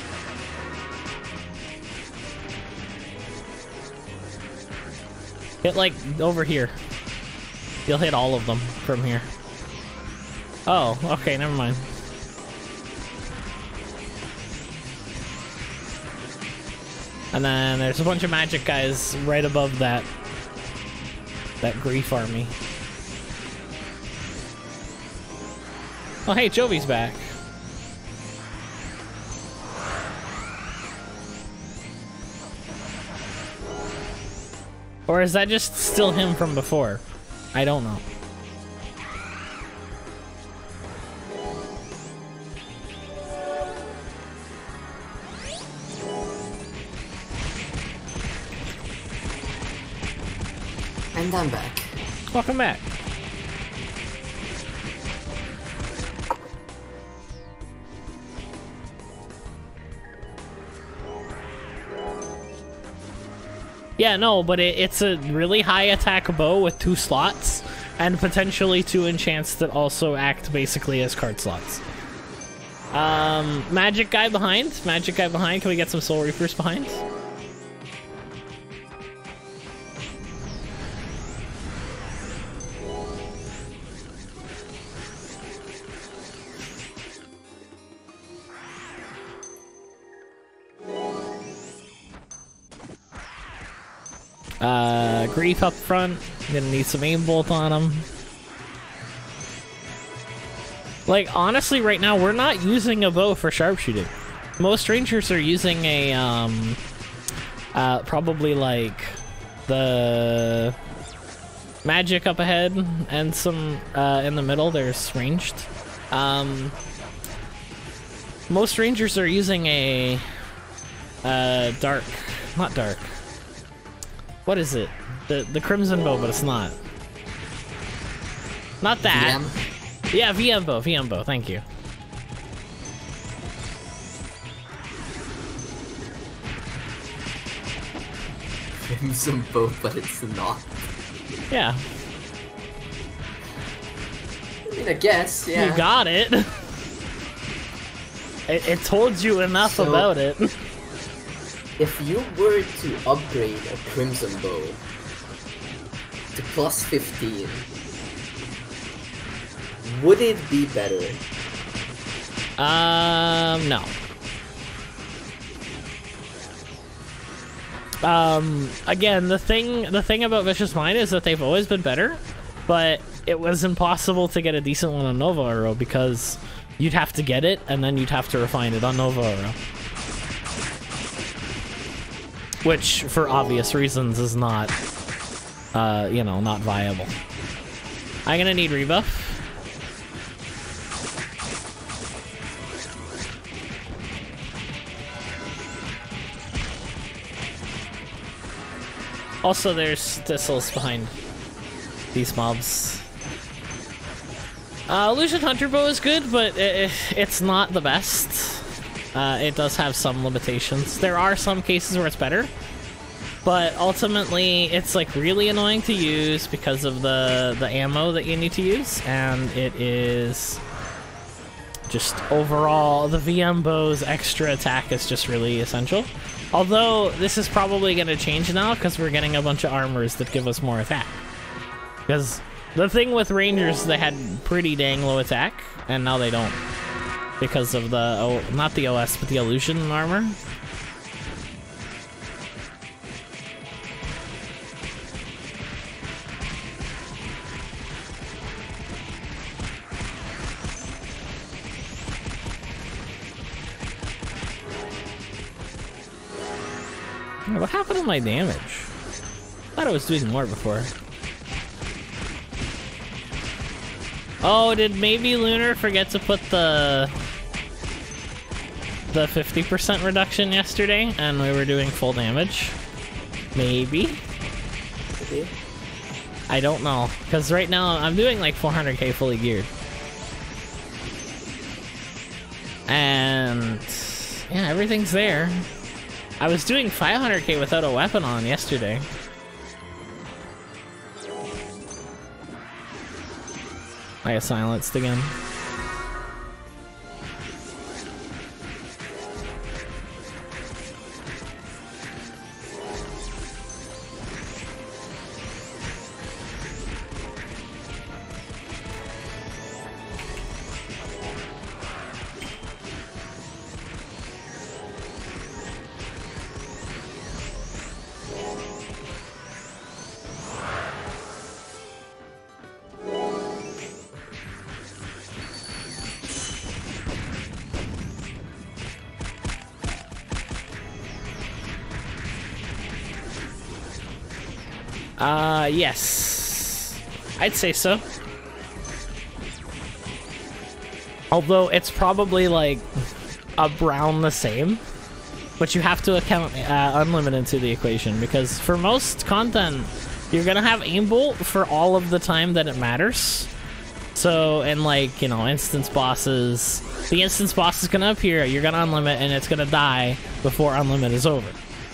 Hit like over here. You'll hit all of them from here. Oh, okay, never mind. And then there's a bunch of magic guys right above that grief army. Oh hey, Jovi's back. Or is that just still him from before? I don't know. And I'm back. Welcome back. Yeah, no, but it's a really high attack bow with 2 slots, and potentially 2 enchants that also act basically as card slots. Magic guy behind. Can we get some Soul Reapers behind? Grief up front. I'm gonna need some aim bolt on him. Like, honestly, right now, we're not using a bow for sharpshooting. Most rangers are using a, probably, like, the magic up ahead and some, in the middle, there's ranged. Most rangers are using a, not dark. What is it? The Crimson Bow, but it's not. Not that. VM? Yeah, VM bow, thank you. Crimson Bow, but it's not. Yeah. I mean, I guess, yeah. You got it. It told you enough about it. If you were to upgrade a Crimson Bow to plus 15, would it be better? No. Again, the thing about Vicious Mind is that they've always been better, but it was impossible to get a decent one on Nova Oro because you'd have to get it and then you'd have to refine it on Nova Oro. Which, for obvious reasons, is not, you know, not viable. I'm gonna need rebuff. Also, there's thistles behind these mobs. Illusion Hunter Bow is good, but it's not the best. It does have some limitations. There are some cases where it's better, but ultimately it's like really annoying to use because of the ammo that you need to use, and it is just overall the VM bow's extra attack is just really essential. Although this is probably going to change now because we're getting a bunch of armors that give us more attack. Because the thing with Rangers, they had pretty dang low attack, and now they don't. Because of the, oh, not the OS, but the illusion armor. What happened to my damage? I thought I was doing more before. Oh, did maybe Lunar forget to put the 50% reduction yesterday and we were doing full damage? Maybe? I don't know, because right now I'm doing like 400k fully geared. And yeah, everything's there. I was doing 500k without a weapon on yesterday. I got silenced again. Yes. I'd say so. Although it's probably like around the same. But you have to account unlimited to the equation, because for most content, you're gonna have aimbot for all of the time that it matters. So, in like, you know, instance bosses, the instance boss is gonna appear, you're gonna unlimit, and it's gonna die before unlimit is over.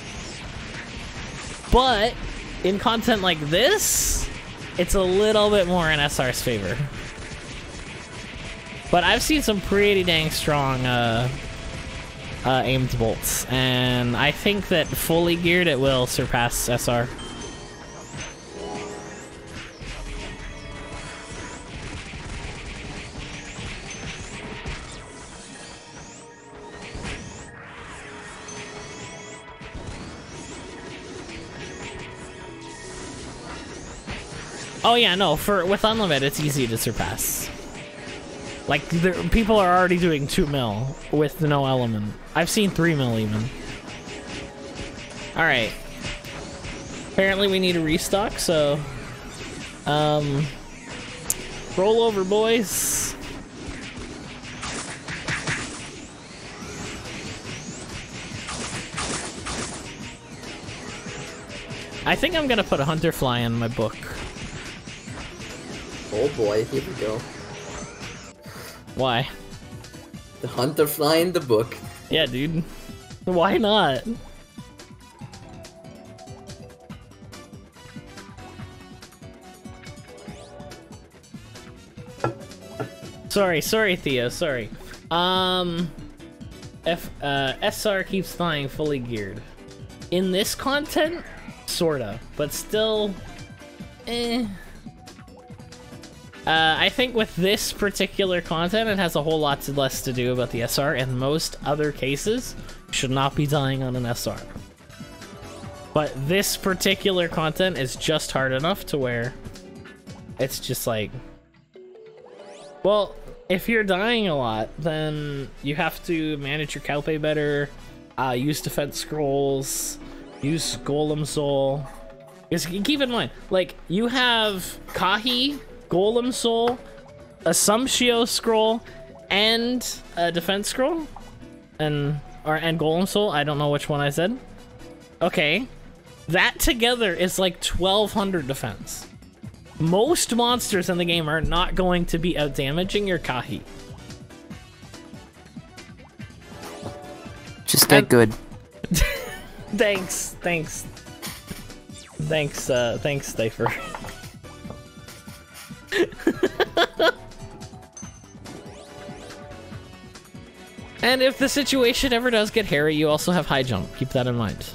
But in content like this, it's a little bit more in SR's favor. But I've seen some pretty dang strong aimed bolts, and I think that fully geared it will surpass SR. Oh yeah, no, with unlimited, it's easy to surpass. Like, people are already doing 2 mil with no element. I've seen 3 mil even. Alright. Apparently we need a restock, so... roll over, boys. I think I'm gonna put a hunter fly in my book. Oh boy, here we go. Why? The hunter fly in the book. Yeah, dude. Why not? Sorry, Theo, sorry. SR keeps flying fully geared. In this content, sorta, but still, eh. I think with this particular content, it has a whole lot less to do about the SR. In most other cases, should not be dying on an SR. But this particular content is just hard enough to where it's just like, well, if you're dying a lot, then you have to manage your Calpe better, use defense scrolls, use Golem Soul. Because keep in mind, like, you have Kahi, Golem Soul, a Sumpshio scroll, and a defense scroll, and Golem Soul. I don't know which one I said. Okay, that together is like 1200 defense. Most monsters in the game are not going to be outdamaging your Kahi. Just that good. Thanks, Cypher. And if the situation ever does get hairy, you also have high jump. Keep that in mind.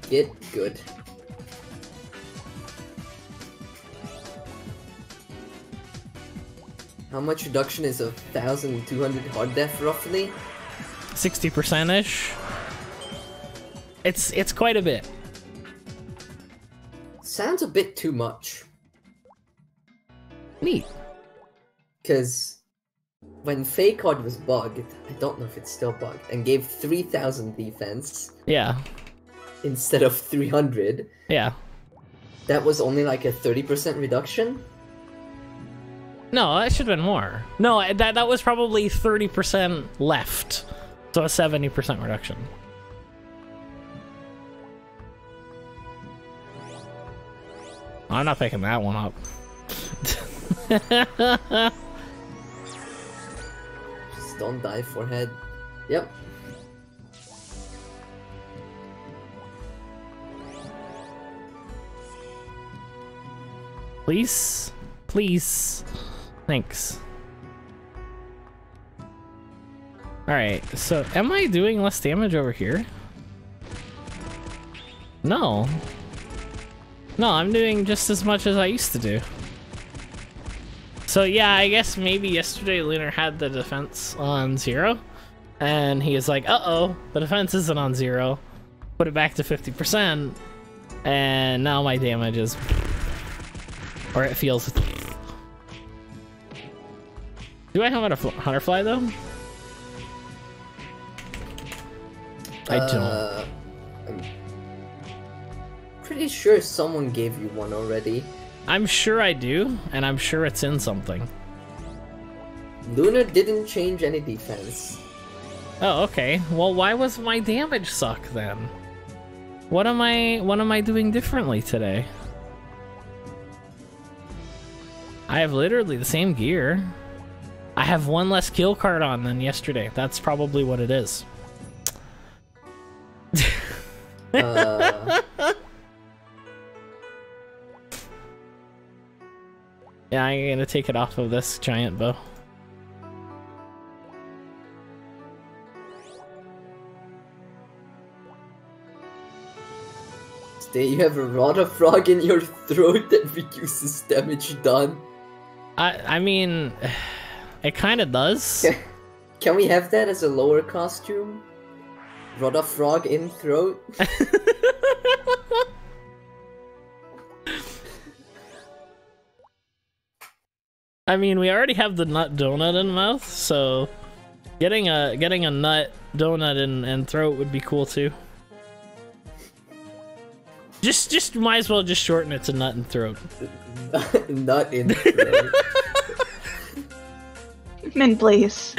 it. Good. How much reduction is 1,200 hard def roughly? 60%-ish. It's quite a bit. Sounds a bit too much. Neat. Because when Feycard was bugged, I don't know if it's still bugged, and gave 3,000 defense. Yeah. Instead of 300. Yeah. That was only like a 30% reduction? No, that should have been more. No, that was probably 30% left. So a 70% reduction. I'm not picking that one up. Just don't die, forehead. Yep. Please? Please. Thanks. Alright, so am I doing less damage over here? No. No, I'm doing just as much as I used to do. So yeah, I guess maybe yesterday Lunar had the defense on 0. And he was like, uh-oh, the defense isn't on 0. Put it back to 50%. And now my damage is... Or it feels... Do I have a Hunterfly though? I don't. I'm pretty sure someone gave you one already. I'm sure I do, and I'm sure it's in something. Lunar didn't change any defense. Oh, okay. Well, why was my damage suck then? What am I doing differently today? I have literally the same gear. I have one less kill card on than yesterday. That's probably what it is. Yeah, I'm gonna take it off of this giant bow. Stay, you have a Roda frog in your throat that reduces damage done. I mean, it kind of does. Can we have that as a lower costume? Roda frog in throat? I mean, we already have the nut donut in mouth, so getting a nut donut in throat would be cool too. Just might as well just shorten it to nut and throat. Nut in throat. Min, please.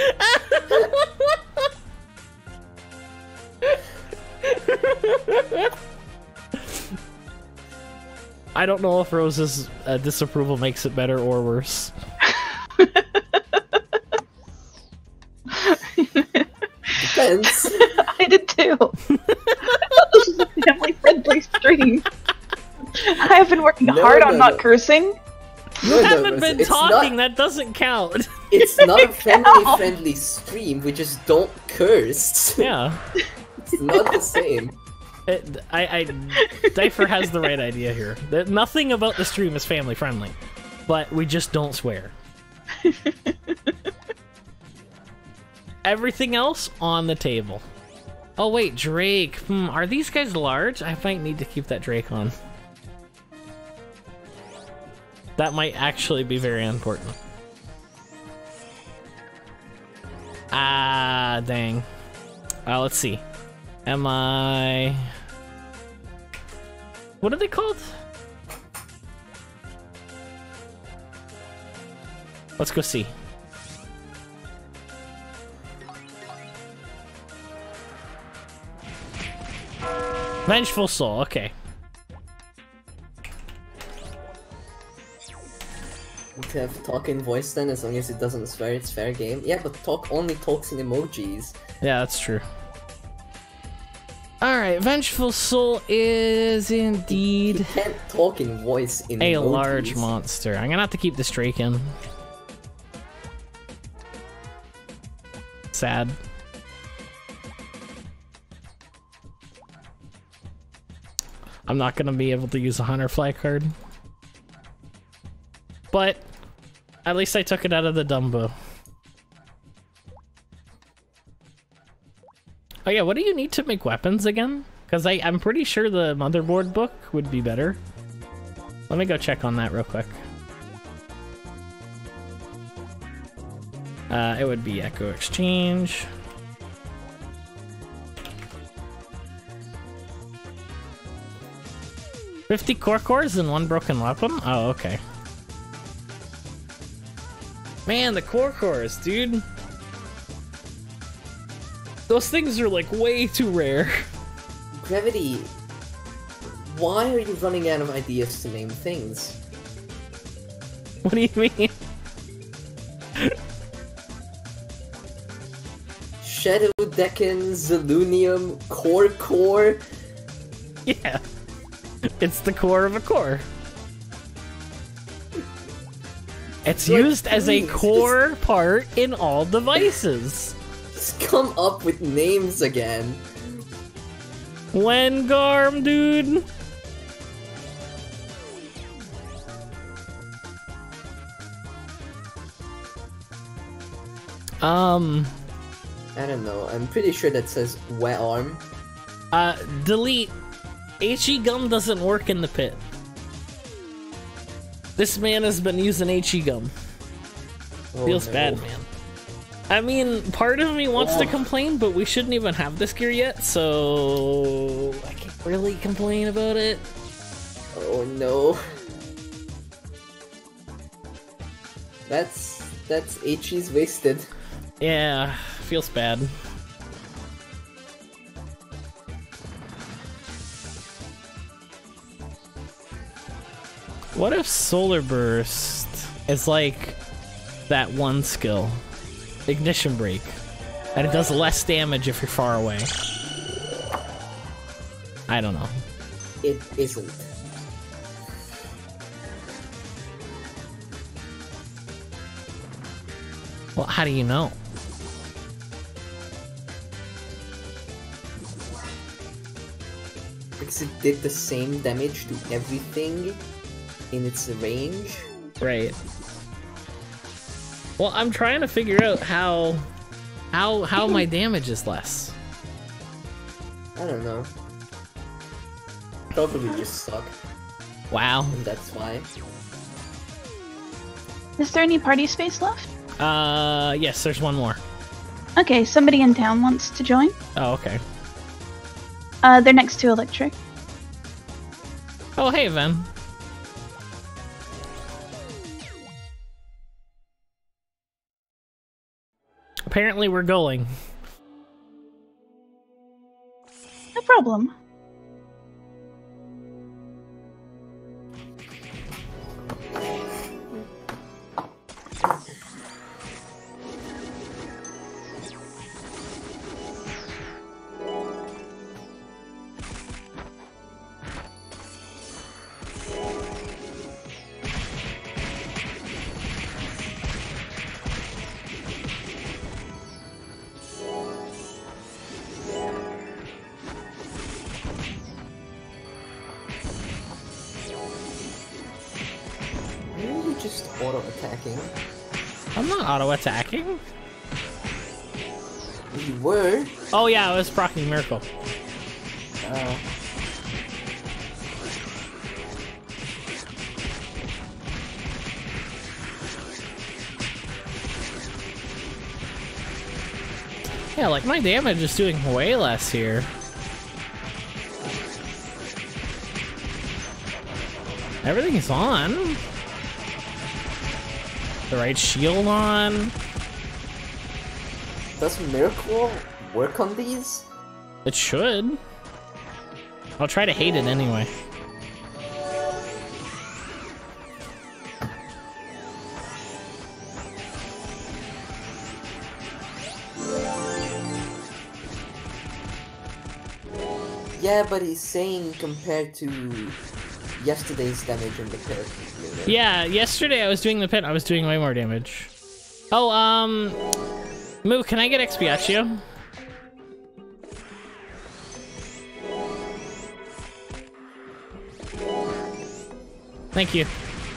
I don't know if Rose's disapproval makes it better or worse. Depends. I did too. This is a family-friendly stream. I have been working hard on not cursing. You haven't been talking, that doesn't count. It's not a family-friendly stream, we just don't curse. Yeah. It's not the same. Diaper has the right idea here. Nothing about the stream is family friendly, but we just don't swear. Everything else on the table. Oh wait, Drake. Are these guys large? I might need to keep that Drake on. That might actually be very important. Ah, dang. Let's see. Am I... What are they called? Let's go see. Vengeful Soul, okay. We can have talking voice then, as long as it doesn't swear, it's fair game. Yeah, but talk only talks in emojis. Yeah, that's true. Alright, Vengeful Soul is indeed... You can't talk in voice in a emojis. Large monster. I'm gonna have to keep this Drake in. Sad. I'm not gonna be able to use a Hunter Fly card. But at least I took it out of the Dumbo. Oh yeah, what do you need to make weapons again? Because I'm pretty sure the motherboard book would be better. Let me go check on that real quick. It would be Echo Exchange. $50 core cores and 1 broken weapon? Oh, okay. Man, the core cores, dude. Those things are like way too rare. Gravity, why are you running out of ideas to name things? What do you mean? Shadow Decan, Zalunium, Core. Yeah. It's the core of a core. It's Like, used as a core part in all devices. Just come up with names again. Wengarm, dude. I don't know. I'm pretty sure that says wet arm. Delete. HE gum doesn't work in the pit. This man has been using HE gum. Oh, Feels no. bad, man. I mean, part of me wants to complain, but we shouldn't even have this gear yet, so I can't really complain about it. Oh no. That's HE's wasted. Yeah, feels bad. What if Solar Burst is like that one skill, Ignition Break, and it does less damage if you're far away? I don't know. It isn't. Well, how do you know? Because it did the same damage to everything in its range. Right. Well, I'm trying to figure out how my damage is less. I don't know. Probably just suck, Wow. and that's why. Is there any party space left? Yes, there's one more. Okay, somebody in town wants to join. Oh, okay. They're next to Electric. Oh, hey, Ven. Apparently we're going. No problem. Why are you just auto-attacking? I'm not auto-attacking. You were? Oh yeah, I was proccing Miracle. Yeah, like my damage is doing way less here. Everything's on. The right shield on. Does Miracle work on these? It should. I'll try to hate it anyway. Yeah, but he's saying compared to yesterday's damage in the pit. Yeah, yesterday I was doing the pit, I was doing way more damage. Oh, Moo, can I get Expiatio? Thank you.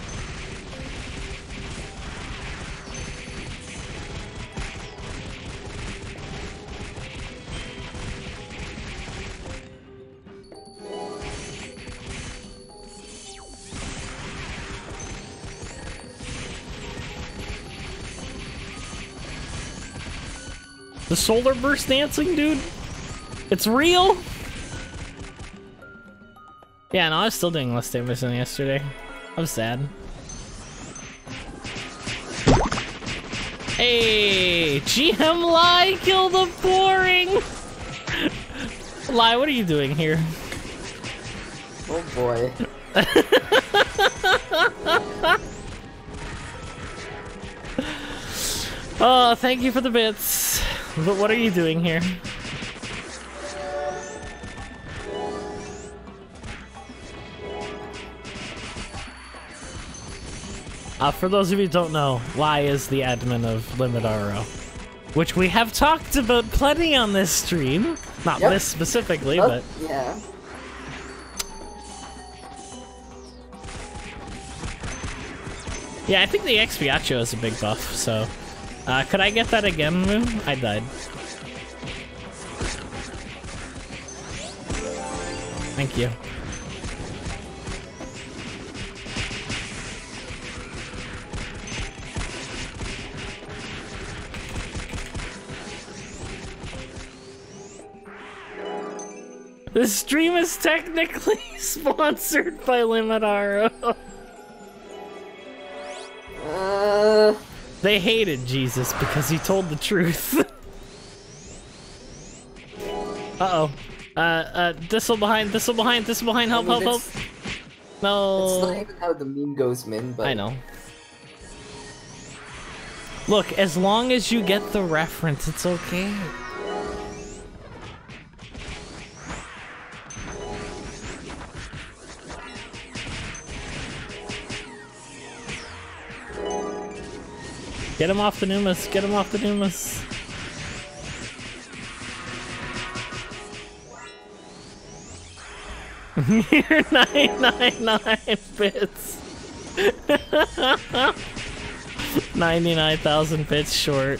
The solar burst dancing, dude? It's real? Yeah, no, I was still doing less damage than yesterday. I'm sad. Hey, GM Lai, kill the boring! Lai, what are you doing here? Oh boy. Oh, thank you for the bits. But what are you doing here? For those of you who don't know, Lai is the admin of Limitaro, which we have talked about plenty on this stream. Not this specifically, but... Yeah. Yeah, I think the Expiacho is a big buff, so... could I get that again, Moon? I died. Thank you. This stream is technically sponsored by Limitaro. They hated Jesus because he told the truth. Uh-oh. Thistle behind, help, help. No. It's not even how the meme goes, man, but... I know. Look, as long as you get the reference, it's okay. Get him off the Numas, get him off the Numas. You're 999 bits. 99,000 bits short.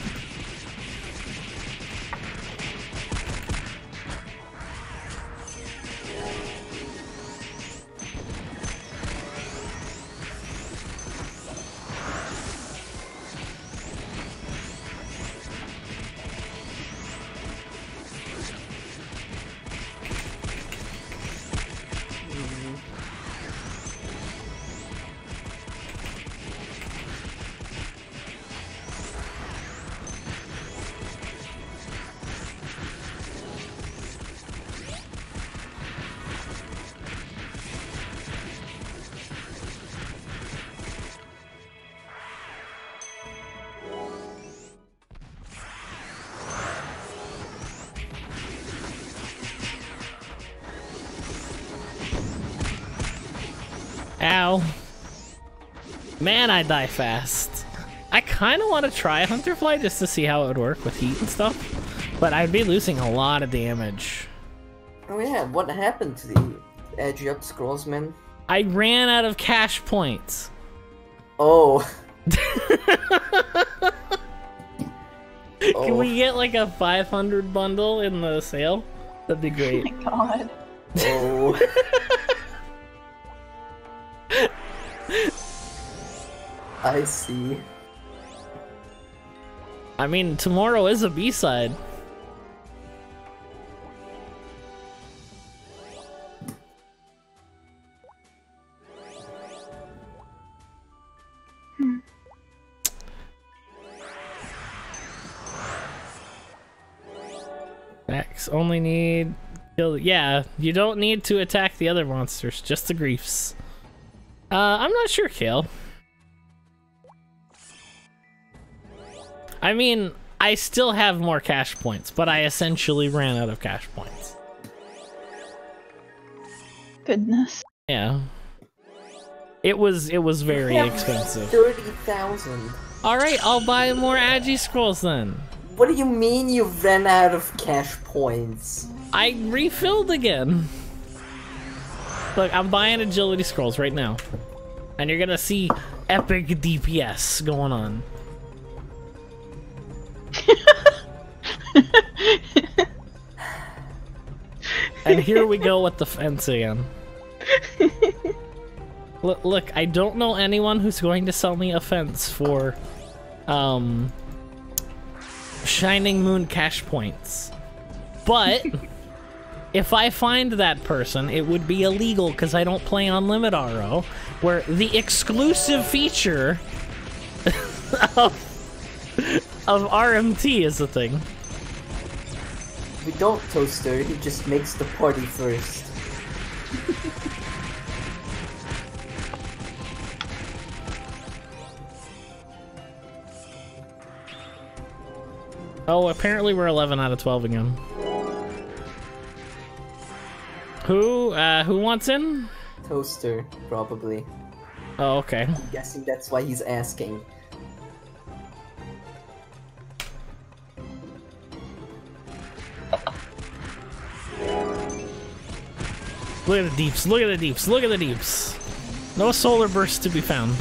Ow. Man, I die fast. I kind of want to try Hunterfly just to see how it would work with heat and stuff, but I'd be losing a lot of damage. Oh yeah, what happened to the edgy up scrolls, man? I ran out of cash points. Oh. Can we get like a 500 bundle in the sale? That'd be great. Oh my god. Oh. I see. I mean, tomorrow is a B-side. Max only need kill. Yeah, you don't need to attack the other monsters, just the griefs. I'm not sure, Kale. I mean, I still have more cash points, but I essentially ran out of cash points. Goodness. Yeah. It was very expensive. 30,000. Alright, I'll buy more Agi scrolls then. What do you mean you ran out of cash points? I refilled again. Look, I'm buying agility scrolls right now. And you're gonna see epic DPS going on. And here we go with the fence again. Look, I don't know anyone who's going to sell me a fence for, Shining Moon cash points. But, if I find that person, it would be illegal because I don't play on Limit RO, where the exclusive feature of RMT is the thing. We don't, Toaster, he just makes the party first. Oh, apparently we're 11 out of 12 again. Who wants in? Toaster, probably. Oh, okay. I'm guessing that's why he's asking. Look at the deeps, look at the deeps, look at the deeps. No solar bursts to be found.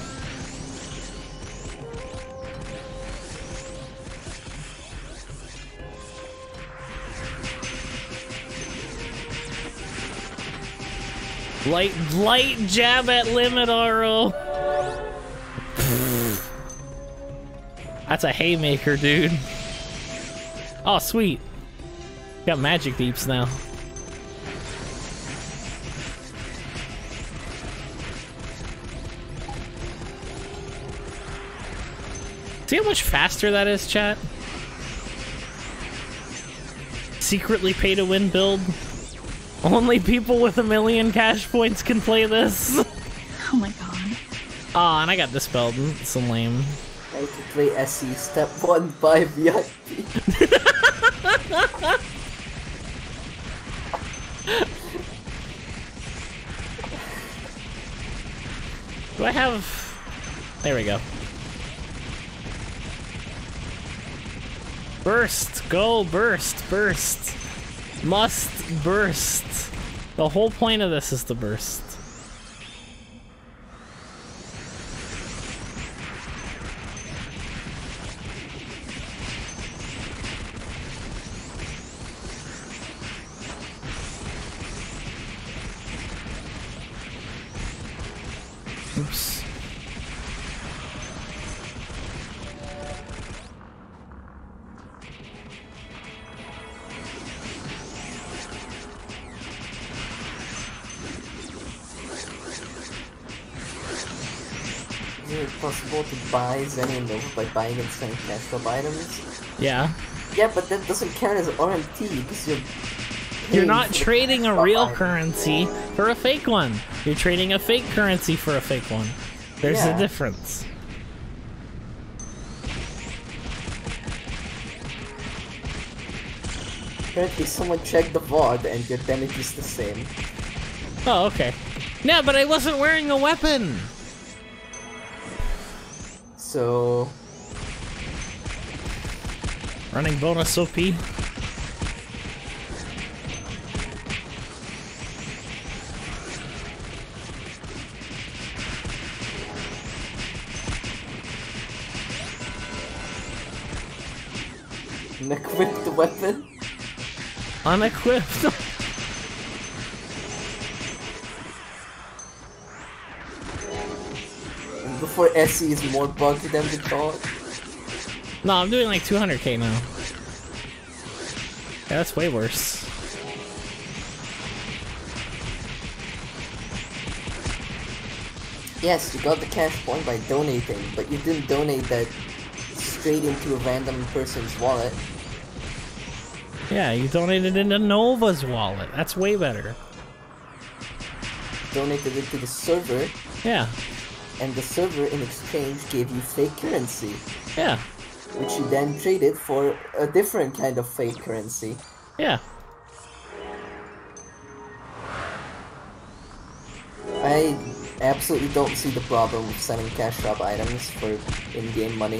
Light jab at Limit RO. That's a haymaker, dude. Oh, sweet. Got magic deeps now. See how much faster that is, chat? Secretly pay to win build. Only people with 1,000,000 cash points can play this. Oh my god. Aw, and I got dispelled. It's so lame. I can play SE Step 1 by VIP. Do I have... There we go. Burst! Go! Burst! Burst! Must burst! The whole point of this is to burst. Oops. Is it possible to buy Zen and Nova by buying and selling cash drop items? Yeah. Yeah, but that doesn't count as RMT because you're Not trading a real currency for a fake one. You're trading a fake currency for a fake one. There's a difference. Apparently someone checked the VOD and your damage is the same. Oh, okay. Yeah, but I wasn't wearing a weapon! So... Running bonus OP. Unequip the weapon? Unequipped? Before SE is more bugged than we thought. No, I'm doing like 200k now. Yeah, that's way worse. Yes, you got the cash point by donating, but you didn't donate that straight into a random person's wallet. Yeah, you donated into Nova's wallet. That's way better. Donated it to the server. Yeah. And the server in exchange gave you fake currency. Yeah. Which you then traded for a different kind of fake currency. Yeah. I absolutely don't see the problem with selling cash drop items for in-game money.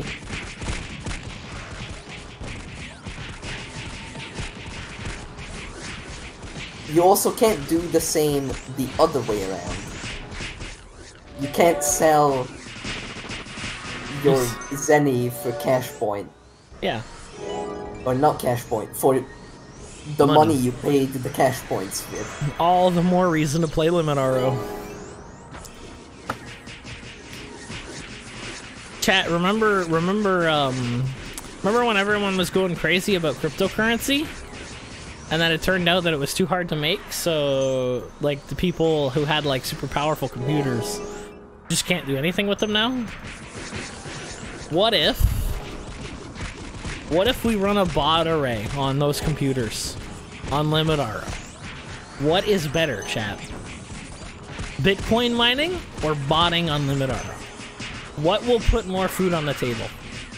You also can't do the same the other way around. you can't sell your Zenny for cash point. Yeah. Or not cash point, for the money you paid the cash points with. All the more reason to play Limit RO. Chat, remember when everyone was going crazy about cryptocurrency? And then it turned out that it was too hard to make, so like the people who had like super powerful computers just can't do anything with them now? What if we run a bot array on those computers on Limit RO? What is better, chat? Bitcoin mining or botting on Limit RO? What will put more food on the table?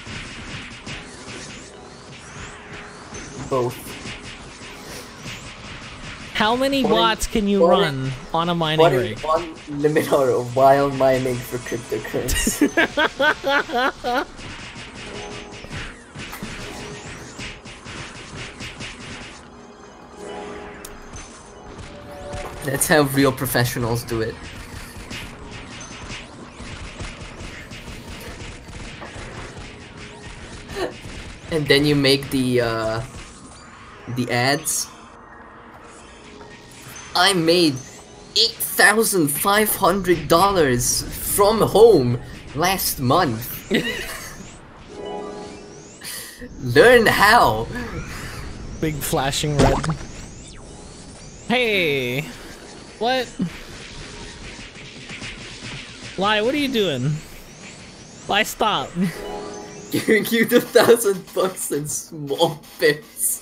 Both. How many bots can you run on a mining rig? One limit RO while mining for cryptocurrency. That's how real professionals do it. And then you make the ads. I made $8,500 from home last month. Learn how. Big flashing red. Hey, what? Lie, what are you doing? Lie, stop. Giving you the $1,000 in small bits.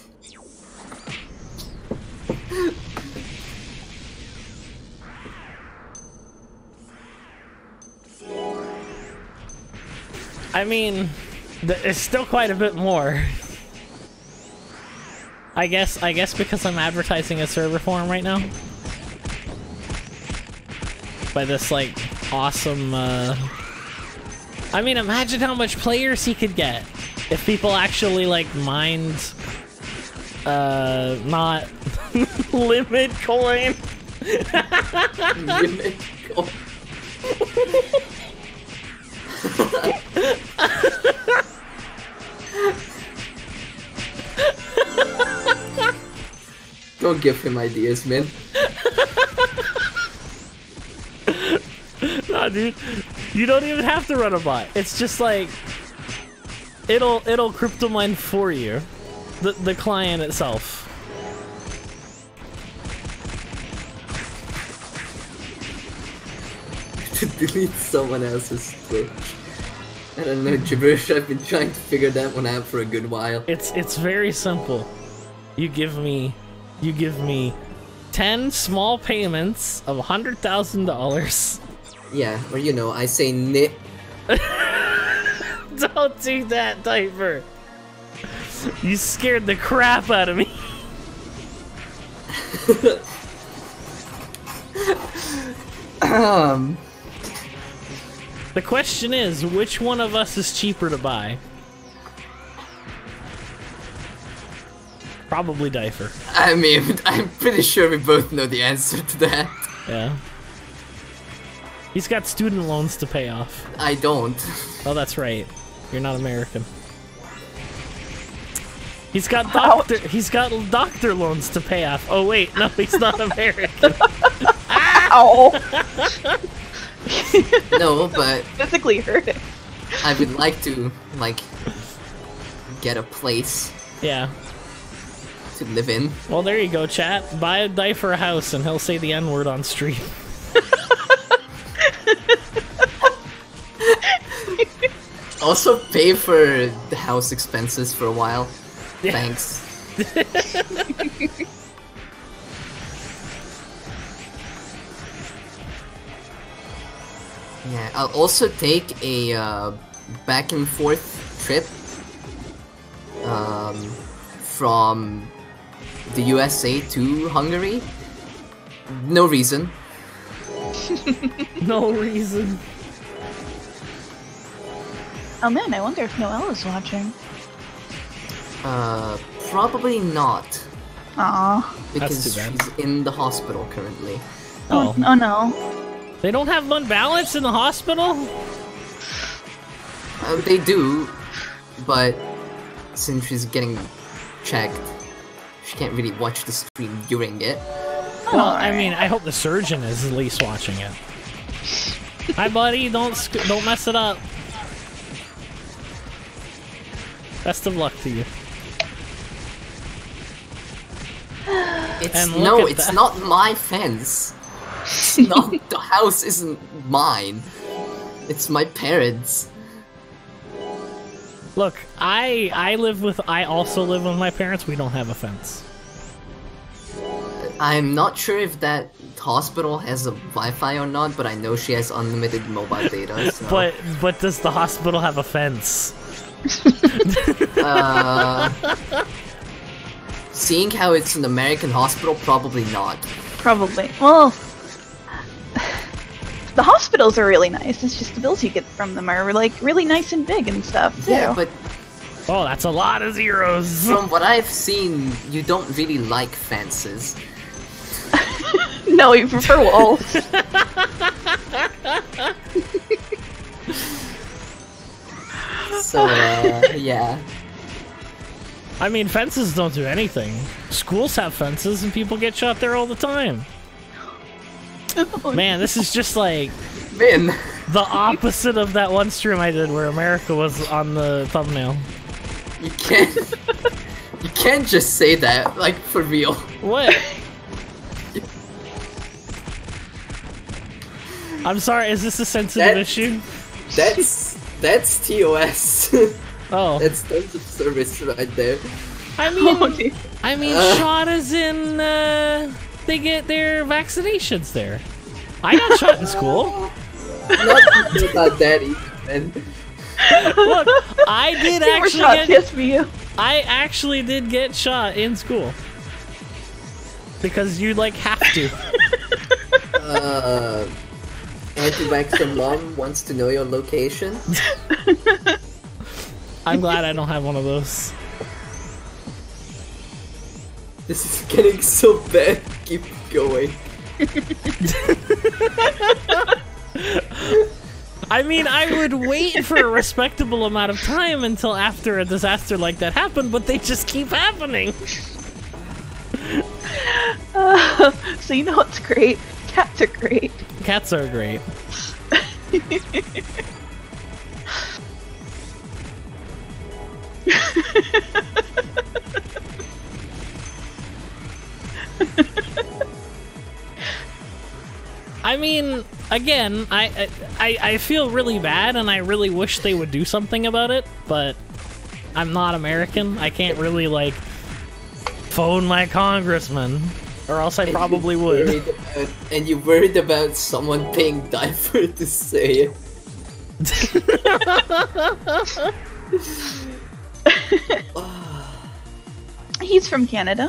I mean, it's still quite a bit more. I guess because I'm advertising a server for him right now. By this, like, awesome, I mean, imagine how much players he could get if people actually, like, mined, not limit coin. Limit coin. Don't give him ideas, man. Nah, dude, you don't even have to run a bot. It's just like it'll crypto mine for you, the client itself. To delete someone else's Twitch. I don't know, gibberish. I've been trying to figure that one out for a good while. It's very simple. You give me 10 small payments of $100,000. Yeah, or you know, I say nit. Don't do that, Diaper. You scared the crap out of me. The question is, which one of us is cheaper to buy? Probably Diaper. I mean, I'm pretty sure we both know the answer to that. Yeah. He's got student loans to pay off. I don't. Oh, that's right. You're not American. He's got doctor loans to pay off. Oh wait, no, he's not American. Ow! No, but Physically hurt it. I would like to, like, get a place. Yeah. To live in. Well, there you go, chat. Buy a Diaper a house and he'll say the N-word on stream. Also pay for the house expenses for a while. Yeah. Thanks. Yeah, I'll also take a back and forth trip from the USA to Hungary. No reason. No reason. Oh man, I wonder if Noelle is watching. Probably not. Aw. Because That's too bad. she's in the hospital currently. Oh no. They don't have balance in the hospital? They do, but since she's getting checked, she can't really watch the stream during it. Well, I mean, I hope the surgeon is at least watching it. Hi, buddy. Don't mess it up. Best of luck to you. It's not my fence. It's not, the house isn't mine. It's my parents. Look, I also live with my parents. We don't have a fence. I'm not sure if that hospital has a Wi-Fi or not, but I know she has unlimited mobile data. So. But does the hospital have a fence? Seeing how it's an American hospital, probably not. Probably. Well, the hospitals are really nice. It's just the bills you get from them are like really nice and big and stuff too. Yeah, but oh, that's a lot of zeros. From what I've seen, you don't really like fences. No, you prefer walls. So, yeah. I mean, fences don't do anything. Schools have fences and people get shot there all the time. Man, this is just like the opposite of that one stream I did where America was on the thumbnail. You can't just say that, like, for real. What? I'm sorry, is this a sensitive issue? That's TOS. Oh. That's terms of service right there. I mean, shot as in, they get their vaccinations there. I got shot in school. Not that even. Look, I did I actually did get shot in school. Because you, like, have to. Anti-vaxxer mom wants to know your location. I'm glad I don't have one of those. This is getting so bad. Keep going. I mean, I would wait for a respectable amount of time until after a disaster like that happened, but they just keep happening. So you know what's great? Cats are great. Cats are great. I mean, again, I feel really bad and I really wish they would do something about it, but I'm not American. I can't really, like, phone my congressman, or else I probably would. And you worried about someone paying diaper to say it. He's from Canada.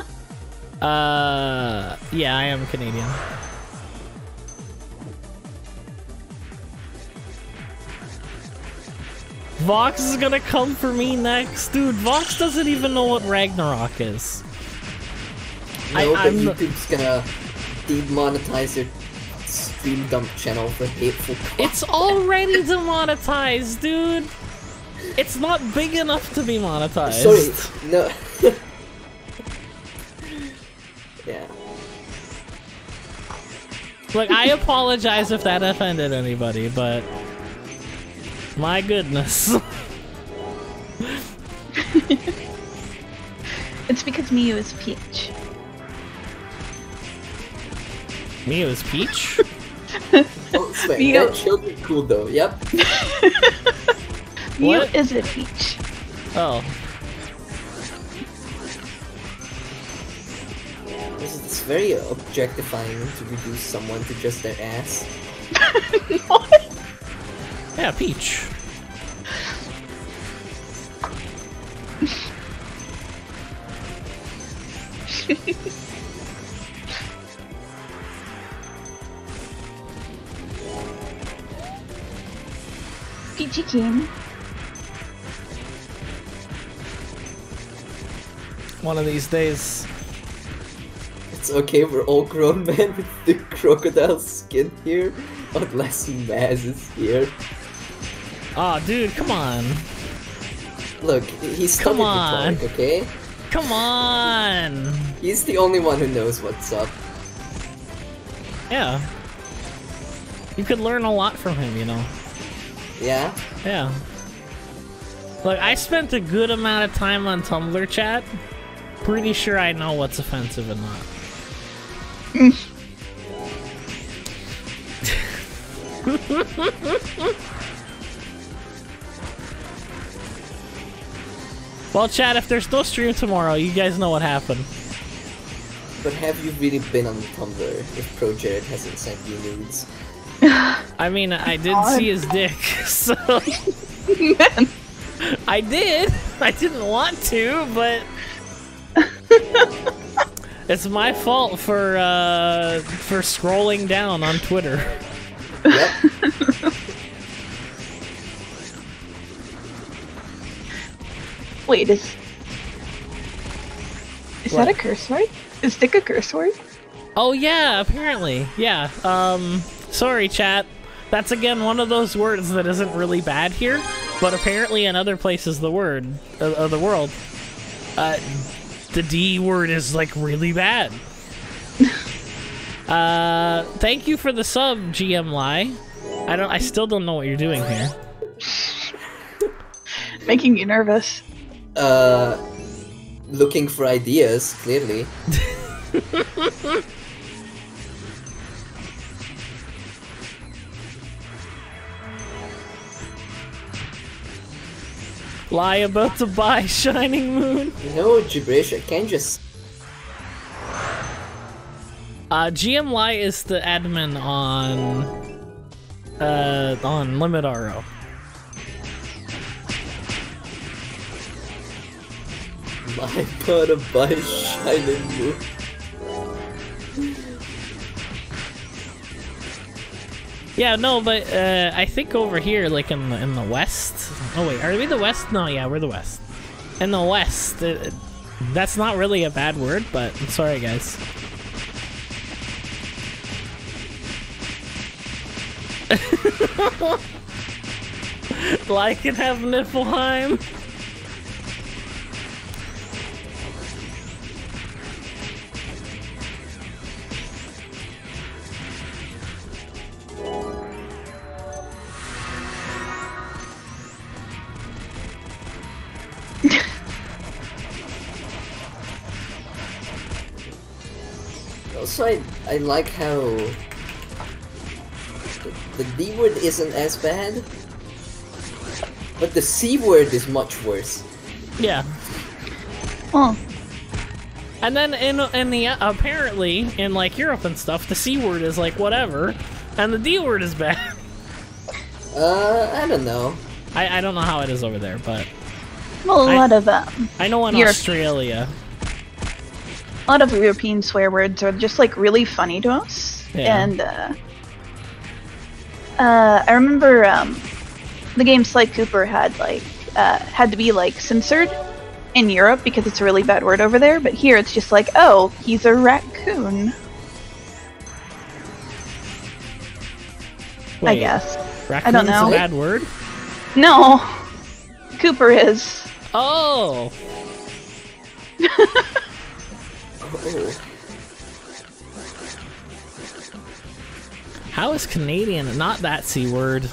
Yeah, I am Canadian. Vox is gonna come for me next. Dude, Vox doesn't even know what Ragnarok is. No, but YouTube's gonna demonetize your stream dump channel for hateful content. It's already demonetized, dude! It's not big enough to be monetized. Sorry, no. Yeah. Look, I apologize if that offended anybody, but... my goodness. It's because Miyu is Peach. Miyu is Peach? Oh, sorry, that children cool though, yep. Miyu is a Peach. Oh. It's very objectifying to reduce someone to just their ass. What? Yeah, Peach. Peachy King. One of these days. It's okay, we're all grown men with the crocodiles skin here unless Maz is here. Aw, dude, come on. Look, he's Come stuck on. in the dark, okay? Come on! He's the only one who knows what's up. Yeah. You could learn a lot from him, you know? Yeah? Yeah. Look, I spent a good amount of time on Tumblr chat. Pretty sure I know what's offensive and not. Well, chat, if there's no stream tomorrow, you guys know what happened. But have you really been on Tumblr if Pro Jared hasn't sent you nudes? I mean, I did see his dick, so... Man. I did! I didn't want to, but... It's my fault for scrolling down on Twitter. Yep. Wait, is that a curse word? Is dick a curse word? Oh yeah, apparently. Yeah. Sorry chat. That's again one of those words that isn't really bad here, but apparently in other places the world, the D word is like really bad. Thank you for the sub, GM Lie. I still don't know what you're doing here. Making you nervous. Looking for ideas, clearly. Lie about to buy Shining Moon. No, gibberish, I can't just... GM Lie is the admin on Limit RO. My god, a buy Shining Moon. Yeah, no, but I think over here, like in the west. Oh wait, are we the west? No, yeah, we're the west. In the west, that's not really a bad word, but I'm sorry, guys. Like and have Niflheim. Also, I like how the D word isn't as bad, but the C word is much worse. Yeah. Oh. And then in the apparently in like Europe and stuff, the C word is like whatever, and the D word is bad. I don't know. I don't know how it is over there, but Well, a lot of I know in Australia. A lot of European swear words are just like really funny to us, Yeah. and I remember the game Sly Cooper had like had to be like censored in Europe because it's a really bad word over there, but here it's just like, oh, he's a raccoon. Wait, I guess. Raccoon's I don't know. a bad word? No, Cooper is. Oh. Oh. How is Canadian not that C word?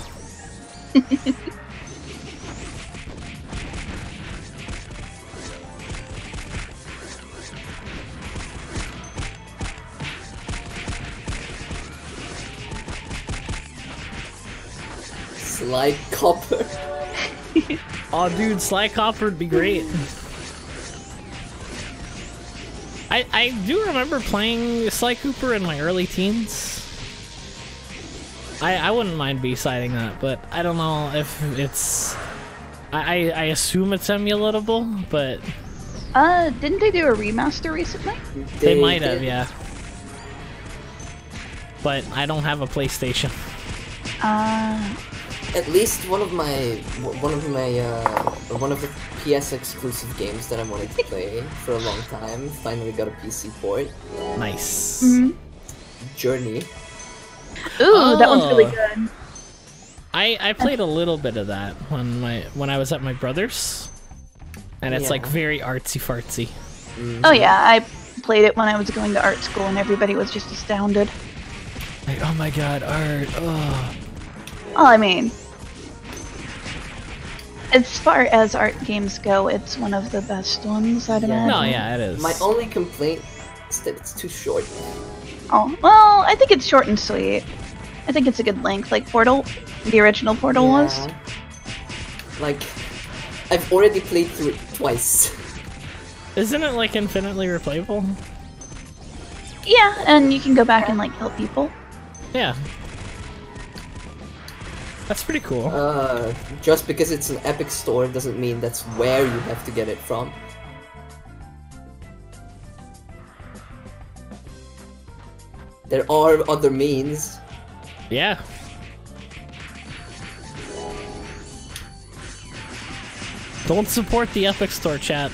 Sly Copper. Oh, dude, Sly Copper would be great. I do remember playing Sly Cooper in my early teens. I wouldn't mind B-siding that, but I don't know if it's... I assume it's emulatable, but... Didn't they do a remaster recently? They might have, yeah. But I don't have a PlayStation. At least one of the PS exclusive games that I wanted to play for a long time finally got a PC port. Nice. Mm-hmm. Journey. Ooh, that one's really Oh. good. I played a little bit of that when I was at my brother's, and it's like Yeah. very artsy fartsy. Oh yeah, I played it when I was going to art school, and everybody was just astounded. Like, oh my god, art! Oh. Well, I mean, as far as art games go, it's one of the best ones, I'd imagine. No, yeah, it is. My only complaint is that it's too short. Oh, well, I think it's short and sweet. I think it's a good length, like Portal, the original Portal was. Yeah. Like, I've already played through it twice. Isn't it like infinitely replayable? Yeah, and you can go back and like help people. Yeah. That's pretty cool. Just because it's an Epic store doesn't mean that's where you have to get it from. There are other means. Yeah. Don't support the Epic Store, chat.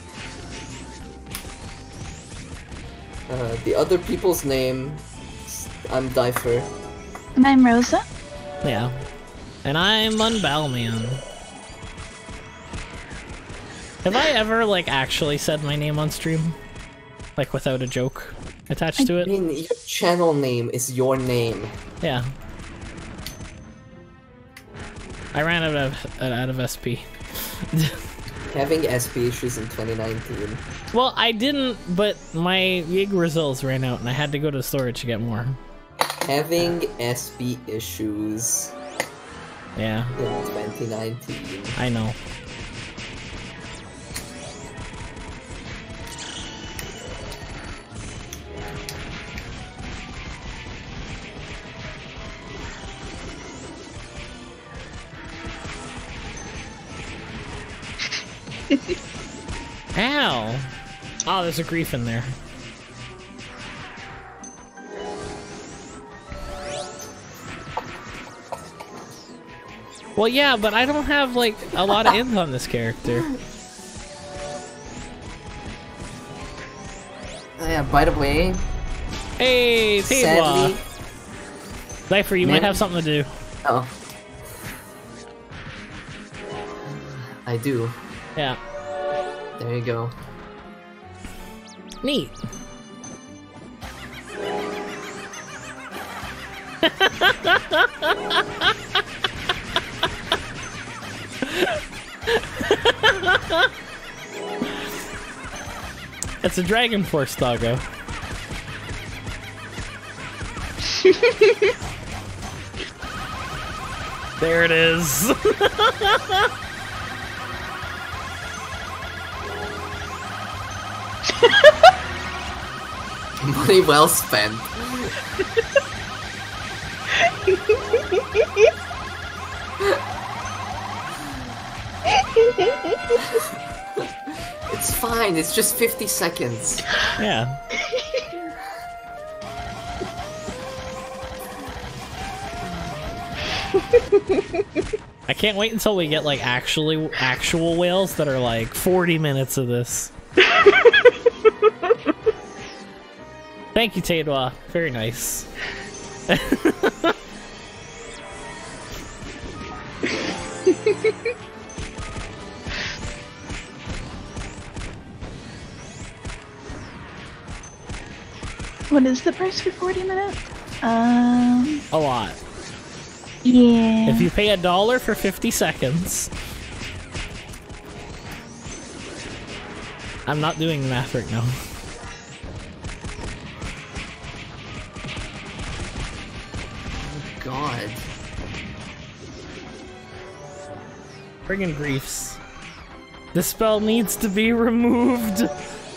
The other people's name, I'm Difer. And I'm Rosa. Yeah. And I'm Unbalman. Have I ever, like, actually said my name on stream? Like, without a joke attached to I it? mean, your channel name is your name. Yeah. I ran out of SP. Having SP issues in 2019. Well, I didn't, but my gig results ran out and I had to go to storage to get more. Having SP issues Yeah, in 2019. I know. Ow! Oh, there's a grief in there. Well, yeah, but I don't have, like, a lot of ins on this character. Oh yeah, by the way, Hey, sadly... Tadwa! Cypher, you might have something to do. Oh. I do. Yeah. There you go. Neat. It's a Dragon Force doggo. There it is. Money well spent. It's fine, it's just 50 seconds. Yeah. I can't wait until we get like actual whales that are like 40 minutes of this. Thank you, Tadwa. Very nice. What is the price for 40 minutes? A lot. Yeah. If you pay $1 for 50 seconds. I'm not doing the math right now. God. Friggin' griefs. The spell needs to be removed.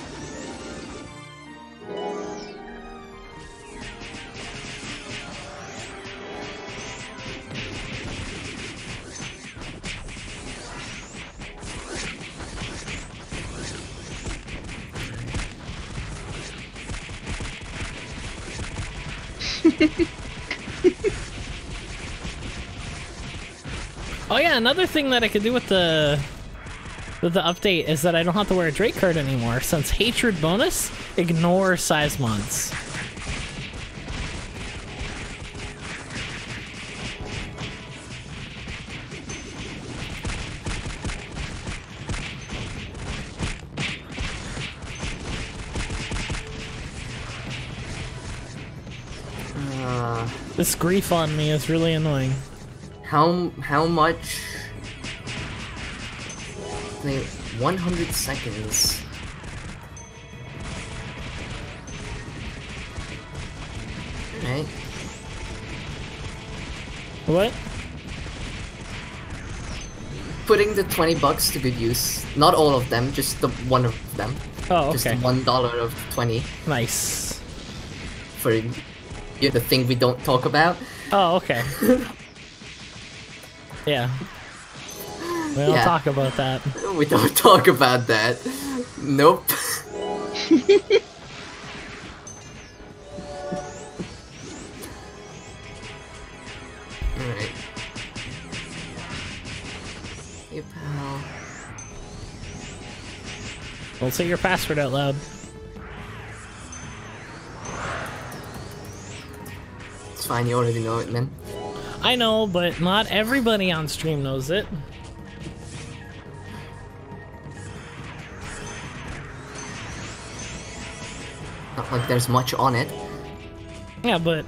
Oh yeah, another thing that I could do with the update is that I don't have to wear a Drake card anymore, since Hatred bonus, ignore size mods. This grief on me is really annoying. How much? Like 100 seconds. Alright. What? Putting the $20 to good use. Not all of them, just the one of them. Oh, okay. Just $1 of 20 Nice. for the thing we don't talk about. Oh, okay. Yeah. We don't talk about that. We don't talk about that. Nope. Alright. Hey, pal. Don't say your password out loud. It's fine, you already know it, man. I know, but not everybody on stream knows it. Not like there's much on it. Yeah, but...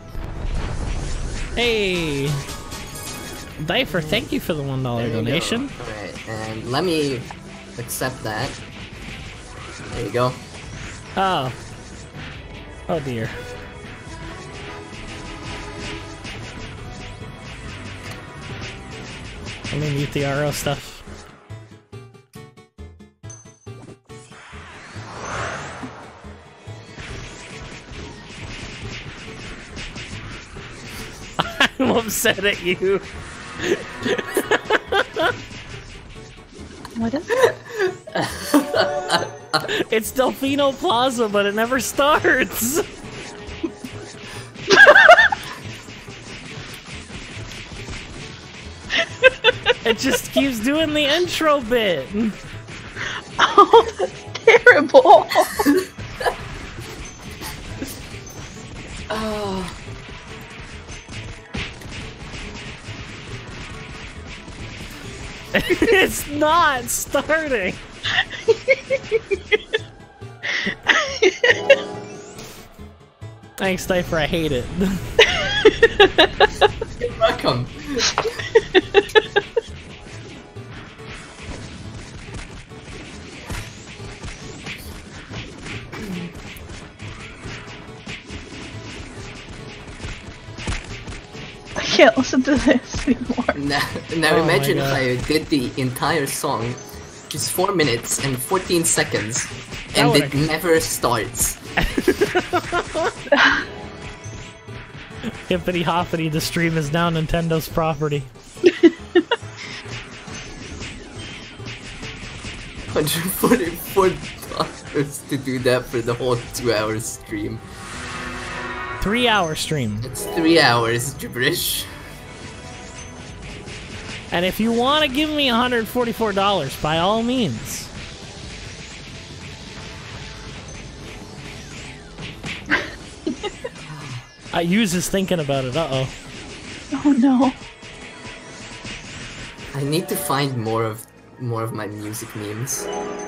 Hey! Difer, thank you for the $1 donation. Alright, and let me accept that. There you go. Oh. Oh dear. Let me mute the RO stuff. I'm upset at you. What is it? It's Delfino Plaza, but it never starts. It just keeps doing the intro bit. Oh, that's terrible. Oh. It's not starting. Thanks, Difer. I hate it. You're welcome. I can't listen to this anymore. Now Oh imagine my God. I did the entire song, just 4 minutes and 14 seconds, and That it would've- never starts. Hippity hoppity, the stream is now Nintendo's property. $144 to do that for the whole 2-hour stream. 3-hour stream. It's 3 hours, gibberish. And if you want to give me $144, by all means. Yuz is thinking about it. Uh-oh. Oh no. I need to find more of my music memes.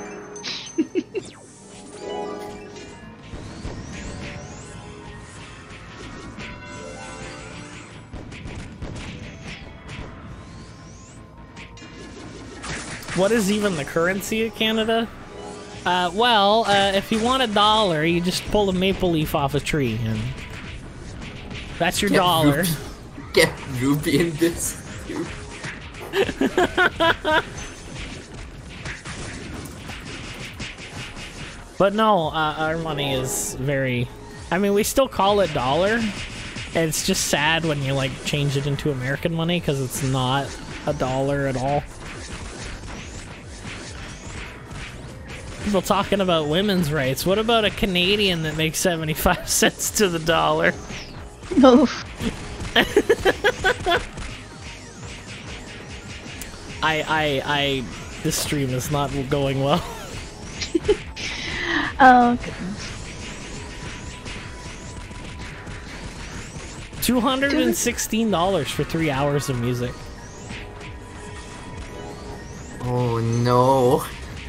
What is even the currency of Canada? Well, if you want $1, you just pull a maple leaf off a tree, and that's your Get dollar. Ruby- Get Ruby in this. But no, our money is very... I mean, we still call it dollar, and it's just sad when you, like, change it into American money, because it's not a dollar at all. People talking about women's rights. What about a Canadian that makes 75 cents to the dollar? Oof. This stream is not going well. Oh, goodness. $216 for 3 hours of music. Oh no.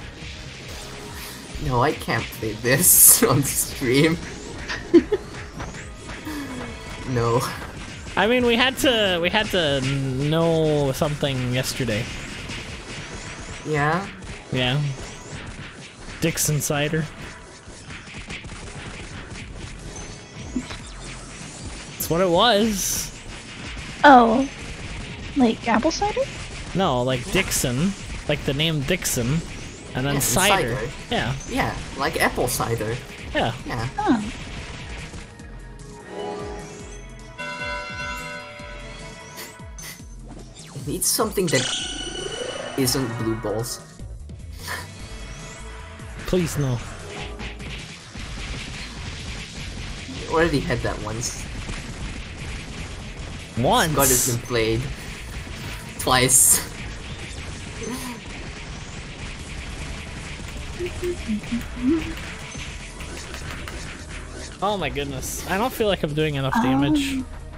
No, I can't play this on stream. No. I mean, we had to know something yesterday. Yeah. Yeah. Dixon cider. That's what it was. Oh, like apple cider? No, like Dixon, like the name Dixon, and then cider. Yeah. Yeah, like apple cider. Yeah. Yeah. Oh. It needs something that isn't blue balls. Please no. Already had that once. Once. God has been played twice. Oh my goodness. I don't feel like I'm doing enough damage.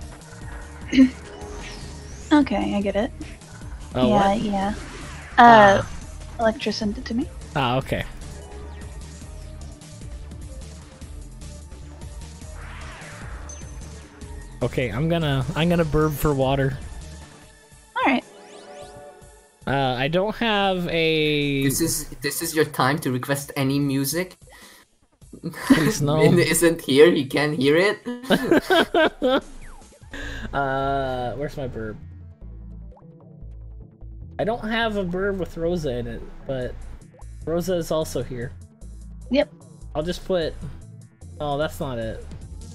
Okay, I get it. Oh, yeah, what? yeah. Electra sent it to me. Ah, okay. Okay, I'm gonna burp for water. Alright. I don't have a... This is your time to request any music. Please no. Min isn't here, he can't hear it. Where's my burb? I don't have a burb with Rosa in it, but Rosa is also here. Yep. I'll just put... Oh, that's not it.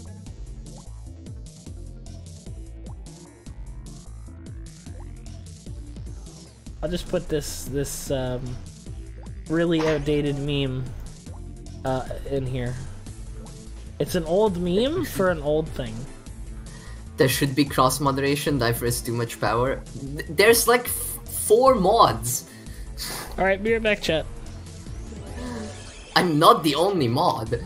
I'll just put this really outdated meme in here. It's an old meme for an old thing. There should be cross moderation. Diver is too much power. There's like 4 mods. All right, be right back, chat. I'm not the only mod.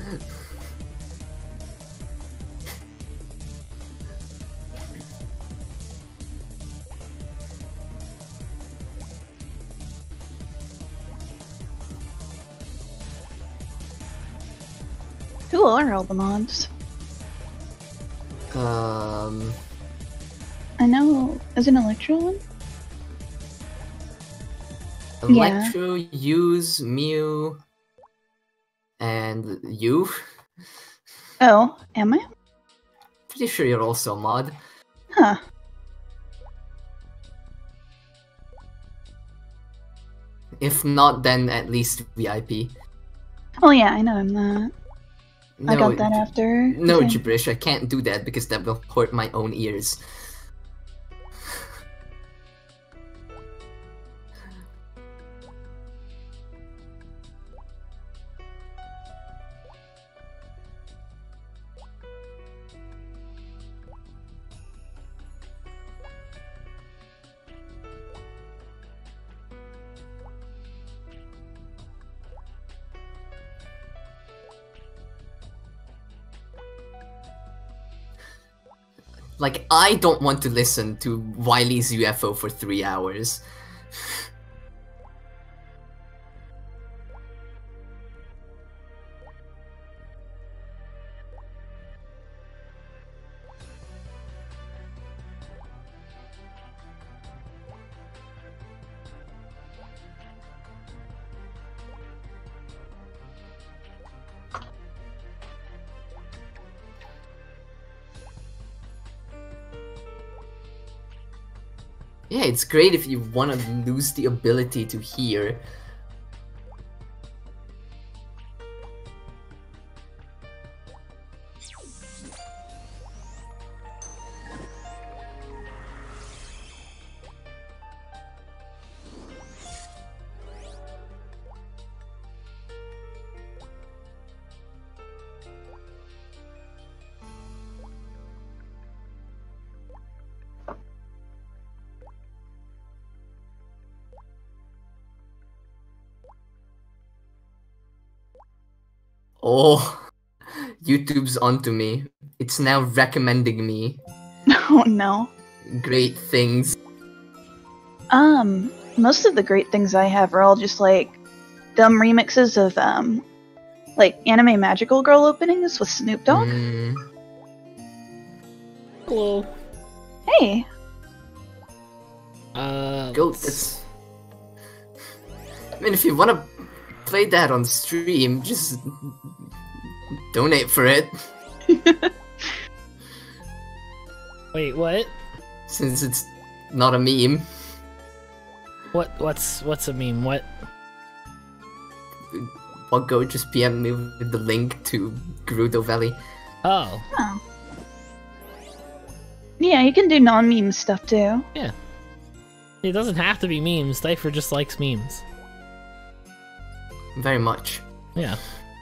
Who are all the mods? I know. Is an Electro one? Electro, Use, Mew, and you? Oh, am I? Pretty sure you're also a mod. Huh. If not, then at least VIP. Oh yeah, I know I'm that. No, I got that after. No, Okay. gibberish, I can't do that because that will hurt my own ears. Like, I don't want to listen to Wily's UFO for 3 hours. Yeah, it's great if you want to lose the ability to hear. Oh, YouTube's onto me. It's now recommending me Oh no. great things. Most of the great things I have are all just like dumb remixes of like anime magical girl openings with Snoop Dogg. Mm, Hello. Hey. Go. That's. I mean, if you want to play that on stream, just donate for it. Wait, what? Since it's not a meme. What's a meme? What? I'll go just PM me with the link to Gerudo Valley. Oh. Oh. Yeah, you can do non-meme stuff too. Yeah. It doesn't have to be memes. Difer just likes memes. Very much. Yeah.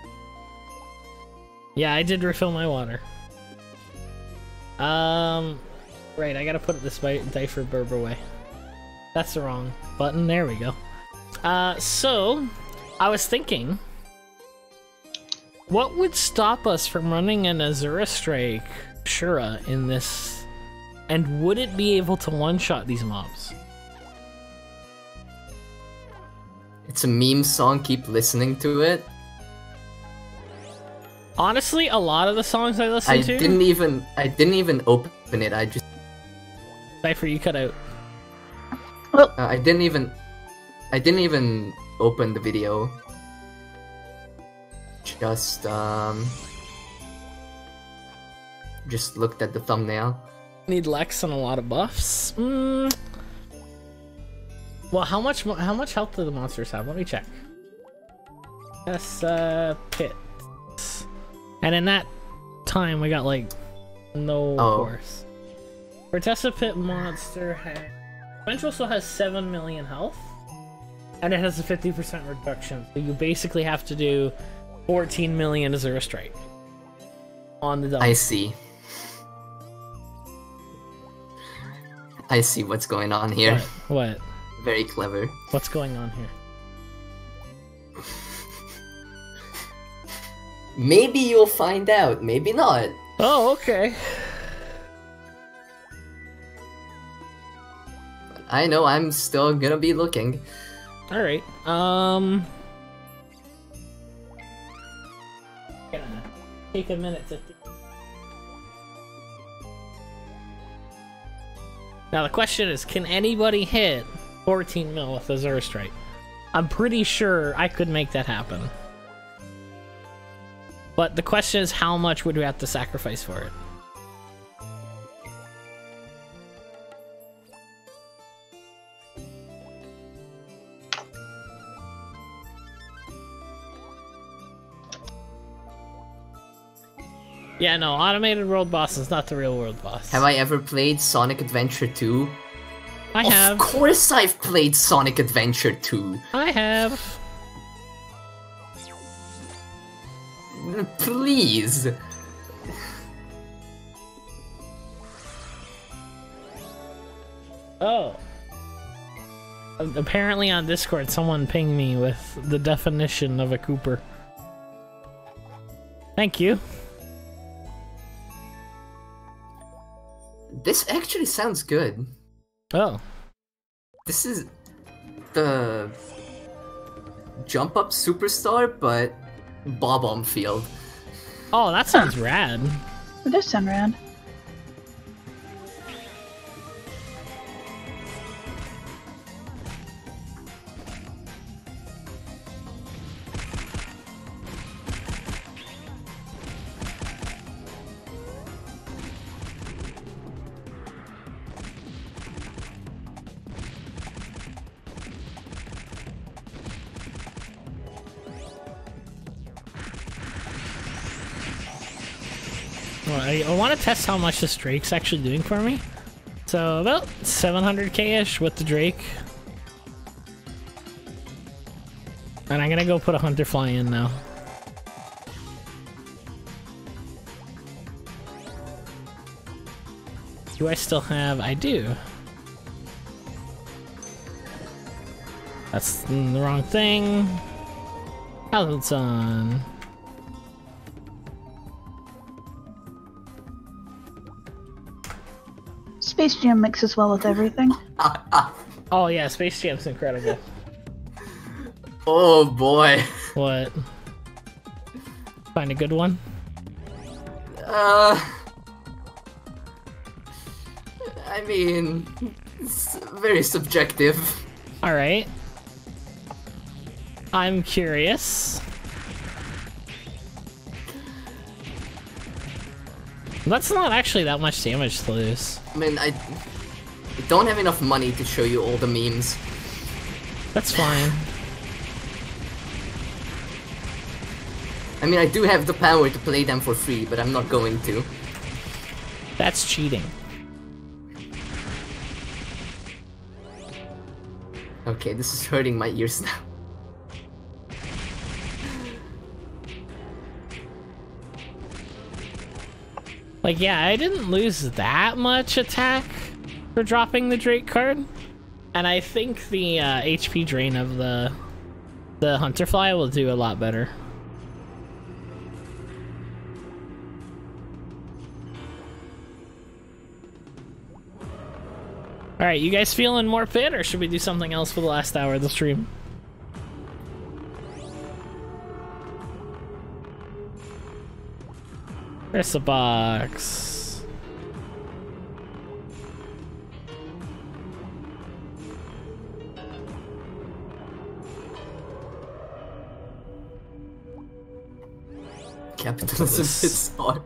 Yeah, I did refill my water. Right, I gotta put it this way, Difer Berber way. That's the wrong button. There we go. So, I was thinking, what would stop us from running an Azura Strike Shura in this, and would it be able to one-shot these mobs? It's a meme song, keep listening to it. Honestly, a lot of the songs I listen I to... didn't even open it, I just... Difer, you cut out. Well, I didn't even open the video. Just looked at the thumbnail. Need Lex and a lot of buffs. Well, how much health do the monsters have? Let me check. Pit. And in that time, we got like no course. Fortessa Pit monster has. Ventral still has 7 million health, and it has a 50% reduction. So you basically have to do 14 million Azura Strike on the double. I see. I see what's going on here. What? Very clever. What's going on here? Maybe you'll find out, maybe not. Oh, okay. I know, I'm still gonna be looking. Alright, gonna take a minute to... Now the question is, can anybody hit 14 mil with Azura Strike? I'm pretty sure I could make that happen. But the question is, how much would we have to sacrifice for it? Yeah, no, automated world boss is not the real world boss. Have I ever played Sonic Adventure 2? I have. Of course I've played Sonic Adventure 2. I have. Please. Oh. Apparently on Discord, someone pinged me with the definition of a Cooper. Thank you. This actually sounds good. Oh. This is the Jump Up Superstar, but Bob-omb Field. Oh, that sounds rad. It does sound rad. I want to test how much this Drake's actually doing for me. So about 700k-ish with the Drake. And I'm gonna go put a Hunter Fly in now. Do I still have? I do. That's the wrong thing. How's it on? Space Jam mixes well with everything. Oh yeah, Space Jam's incredible. Oh boy. What? Find a good one? I I mean, it's very subjective. Alright. I'm curious. That's not actually that much damage to lose. I mean, I don't have enough money to show you all the memes. That's fine. I mean, I do have the power to play them for free, but I'm not going to. That's cheating. Okay, this is hurting my ears now. Like, yeah, I didn't lose that much attack for dropping the Drake card. And I think the HP drain of the Hunterfly will do a lot better. Alright, you guys feeling more fit, or should we do something else for the last hour of the stream? There's a box. Capitalism hits hard.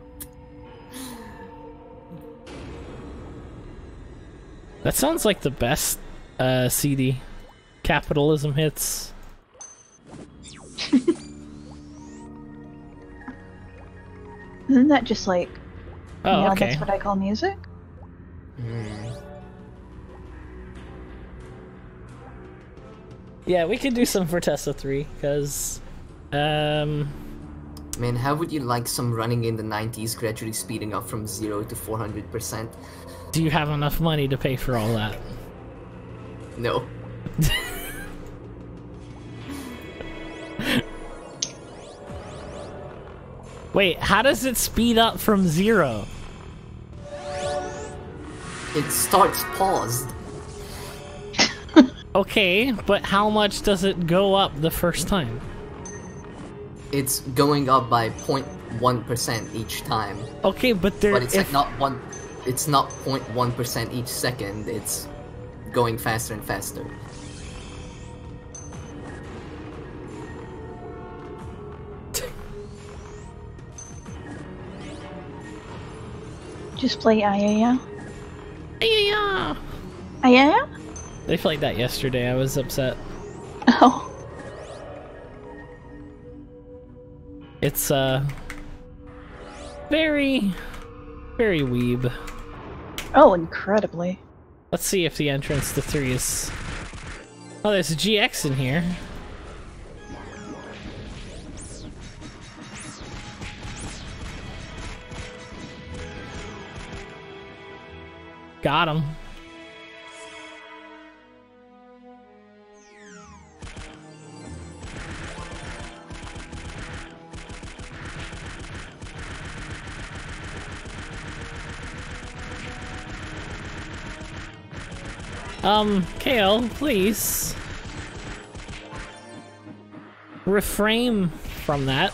That sounds like the best CD. Capitalism hits. Isn't that just like, Oh, yeah, okay. that's what I call music? Yeah, we could do some for Tessa 3, because... Man, how would you like some running in the 90s gradually speeding up from 0 to 400%? Do you have enough money to pay for all that? No. Wait, how does it speed up from 0? It starts paused. Okay, but how much does it go up the first time? It's going up by 0.1% each time. Okay, but there. But it's like not one. It's not 0.1% each second. It's going faster and faster. Just play Ayaya. Yeah. Ayaya? They played that yesterday. I was upset. Oh. It's very, very weeb. Oh, incredibly. Let's see if the entrance to 3 is... Oh, there's a GX in here. Got him. Kale, please. Refrain from that.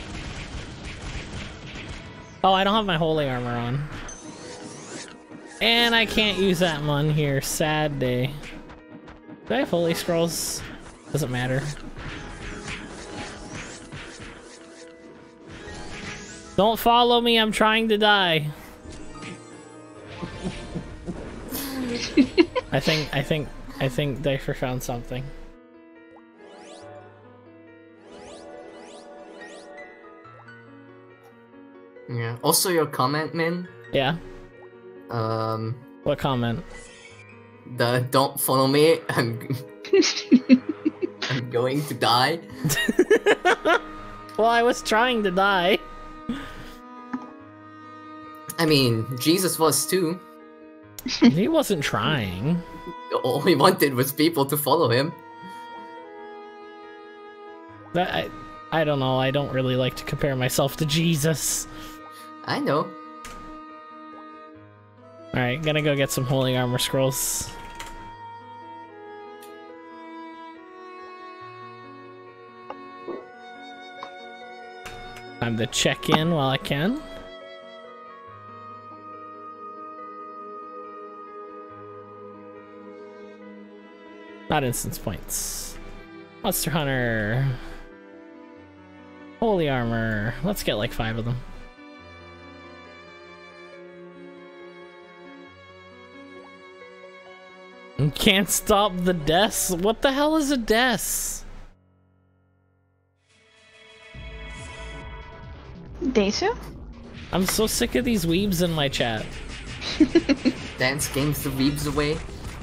Oh, I don't have my holy armor on. And I can't use that one here. Sad day. Do I have holy scrolls? Doesn't matter. Don't follow me, I'm trying to die. I think Difer found something. Yeah. Also, your comment, man. Yeah. What comment? The don't follow me. I'm going to die. Well, I was trying to die. I mean, Jesus was too. He wasn't trying. All he wanted was people to follow him. I don't know. I don't really like to compare myself to Jesus. I know. Alright, gonna go get some holy armor scrolls. Time to check in while I can. Not instance points. Monster Hunter. Holy Armor. Let's get like 5 of them. Can't stop the deaths? What the hell is a death? Desu? I'm so sick of these weebs in my chat. Dance games the weebs away.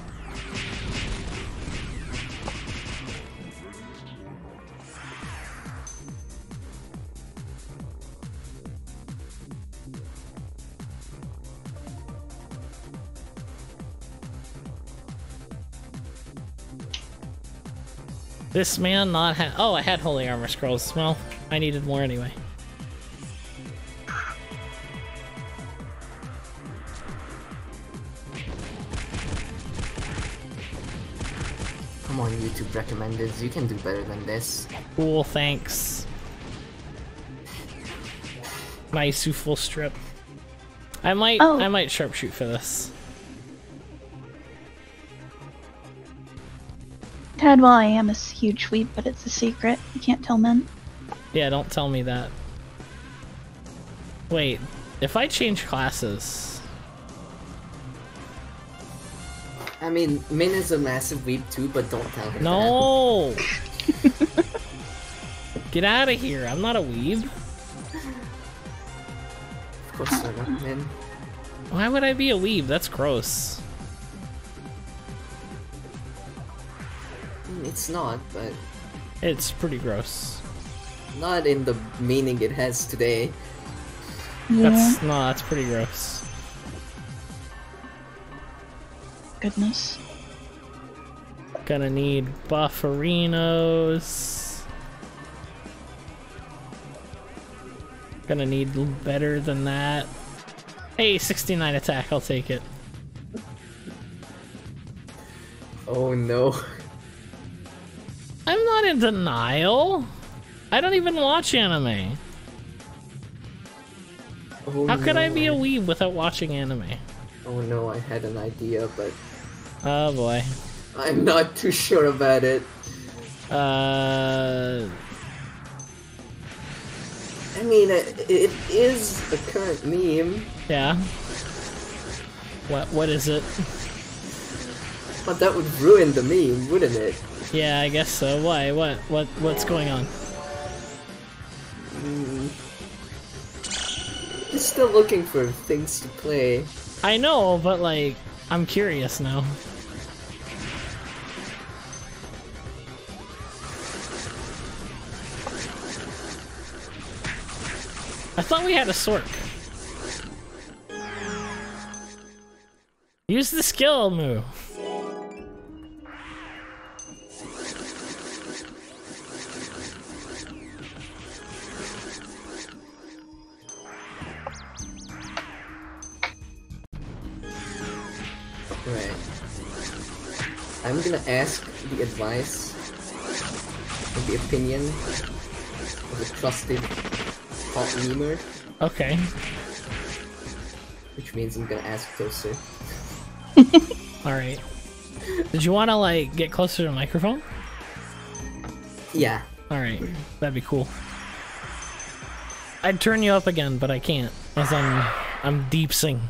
This man not ha- Oh, I had Holy Armor Scrolls. Well, I needed more anyway. Come on, YouTube recommendeds. You can do better than this. Cool, thanks. Nice, full strip. I might sharpshoot for this. Tad, well, I am a huge weeb, but it's a secret. You can't tell men. Yeah, don't tell me that. Wait, if I change classes... I mean, Min is a massive weeb too, but don't tell him No! Get out of here, I'm not a weeb. Of course you're not, Min. Why would I be a weeb? That's gross. It's not, but... It's pretty gross. Not in the meaning it has today. Yeah. That's pretty gross. Goodness. Gonna need bufferinos. Gonna need better than that. Hey, 69 attack, I'll take it. Oh no. I'm not in denial. I don't even watch anime. Oh, How could no, I be a weeb without watching anime? Oh no, I had an idea, but... Oh boy. I'm not too sure about it. Uh... I mean, it is a current meme. Yeah. What is it? But that would ruin the meme, wouldn't it? Yeah, I guess so. Why? What's going on? Just still looking for things to play. I know, but like, I'm curious now. I thought we had a Sork. Use the skill move. Right. I'm gonna ask the advice and the opinion of a trusted hot memer. Okay. Which means I'm gonna ask Toaster. Alright. Did you wanna like get closer to the microphone? Yeah. Alright, that'd be cool. I'd turn you up again, but I can't, as I'm deep sing.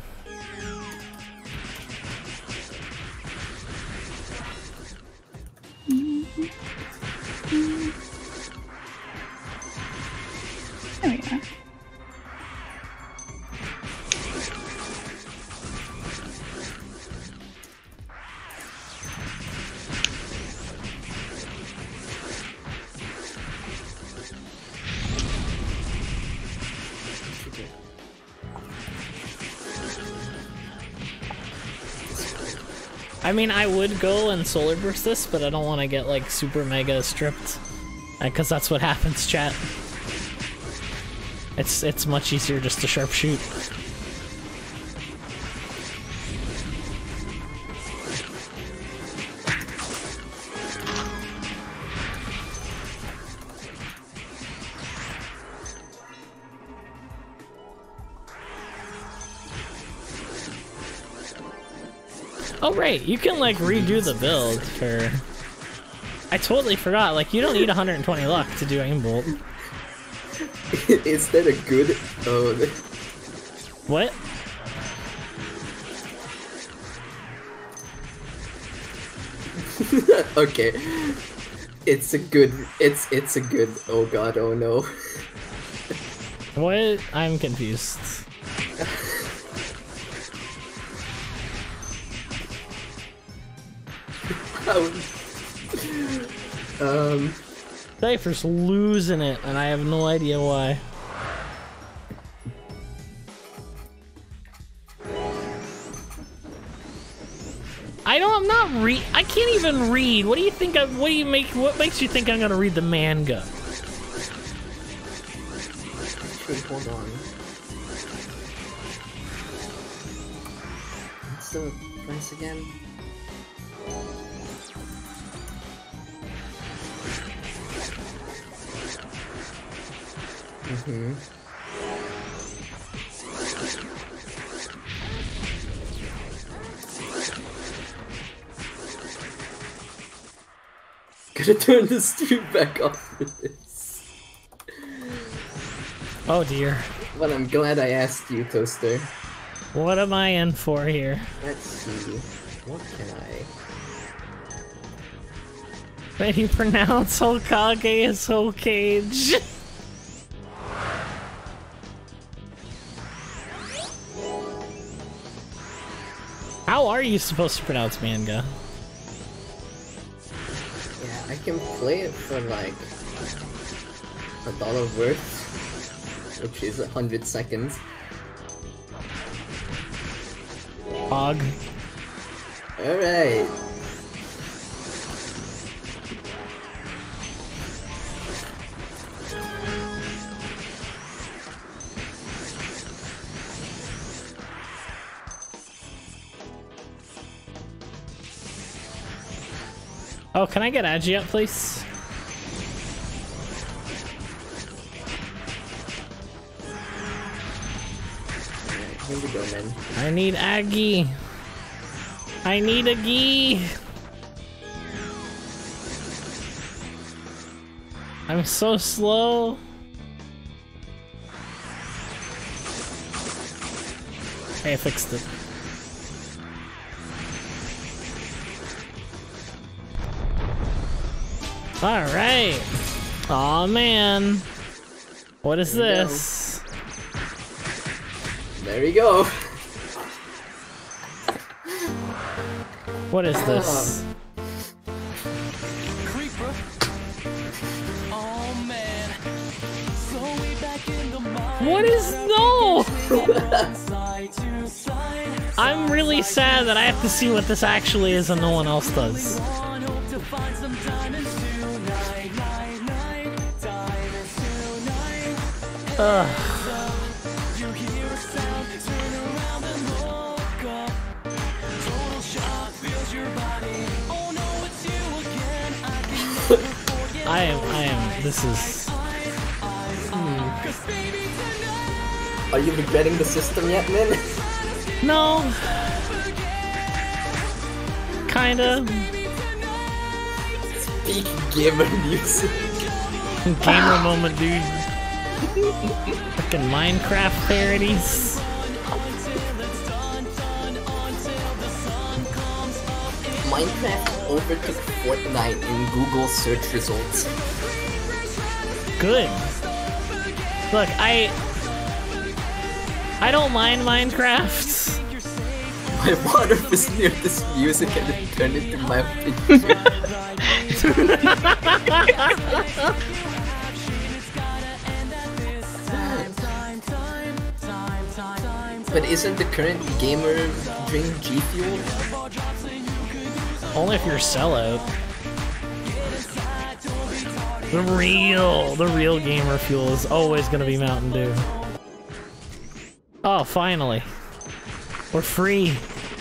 There we are. I mean, I would go and solar burst this, but I don't want to get like super mega stripped, because that's what happens, chat. It's much easier just to sharpshoot. Oh right, you can like redo the build for I totally forgot. Like, you don't need 120 luck to do aim bolt. Is that a good? Oh. What? Okay. It's a good. It's a good. Oh god. Oh no. What? I'm confused. Cypher's losing it, and I have no idea why. I can't even read. What do you think? What makes you think I'm gonna read the manga? Wait, hold on. What's the price again? Gotta turn the stream back off for this. Oh dear. But I'm glad I asked you, Toaster. What am I in for here? Let's see. What can I... Can you pronounce Hokage as Hokage? How are you supposed to pronounce manga? Yeah, I can play it for like $1 worth, which is 100 seconds. Hog. Alright. Oh, can I get Agi up, please? Here we go, man. I need Aggie. I need a Gee. I'm so slow. Hey, I fixed it. Alright. Aw, man. What is this? There we go. What is this? What is no? I'm really sad that I have to see what this actually is and no one else does. Ugh. I am, this is... Are you regretting the system yet, man? No. Kinda. Peak gamer music. Gamer moment, dude. Fucking Minecraft parodies. Minecraft overtook Fortnite in Google search results. Good. Look, I don't mind Minecraft. My water was near this music and it turned into my opinion. But isn't the current gamer drink G Fuel? Only if you're a sellout. The real gamer fuel is always gonna be Mountain Dew. Oh, finally. We're free.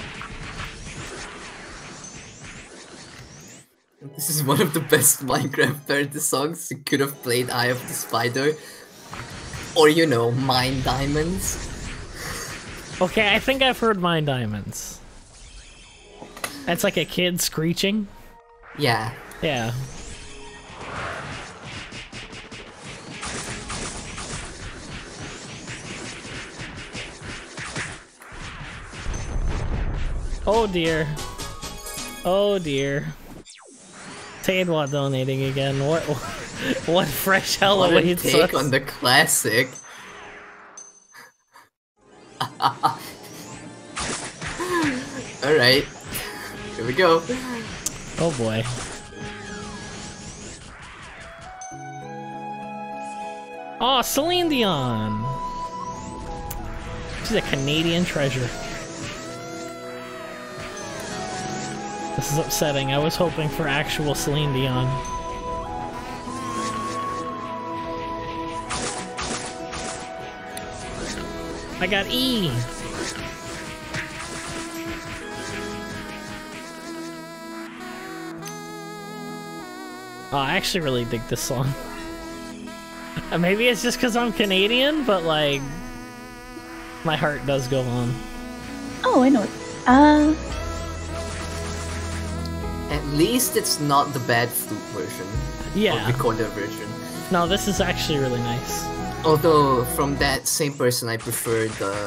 This is one of the best Minecraft parody songs. You could have played Eye of the Spider. Or, you know, Mine Diamonds. Okay, I think I've heard Mine Diamonds. That's like a kid screeching? Yeah. Yeah. Oh dear. Oh dear. Taedwa donating again. What fresh hell What a awaits take us? on the classic. Alright. Here we go. Oh boy. Oh, Celine Dion! She's a Canadian treasure. This is upsetting. I was hoping for actual Celine Dion. I got E! Oh, I actually really dig this song. Maybe it's just because I'm Canadian, but like, my heart does go on. Oh, I know. At least it's not the bad flute version. Yeah. Or recorder version. No, this is actually really nice. Although, from that same person, I prefer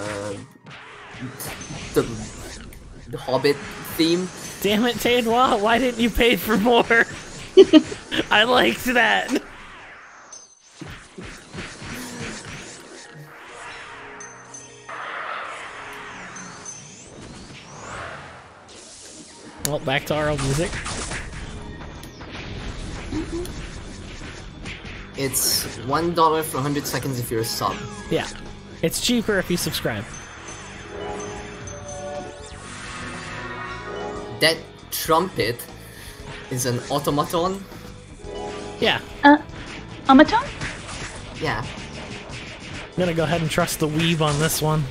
the Hobbit theme. Damn it, Taedwa, why didn't you pay for more? I liked that. Well, back to our old music. It's $1 for 100 seconds if you're a sub. Yeah. It's cheaper if you subscribe. That trumpet is an automaton. Yeah. Automaton? Yeah. I'm gonna go ahead and trust the weeb on this one.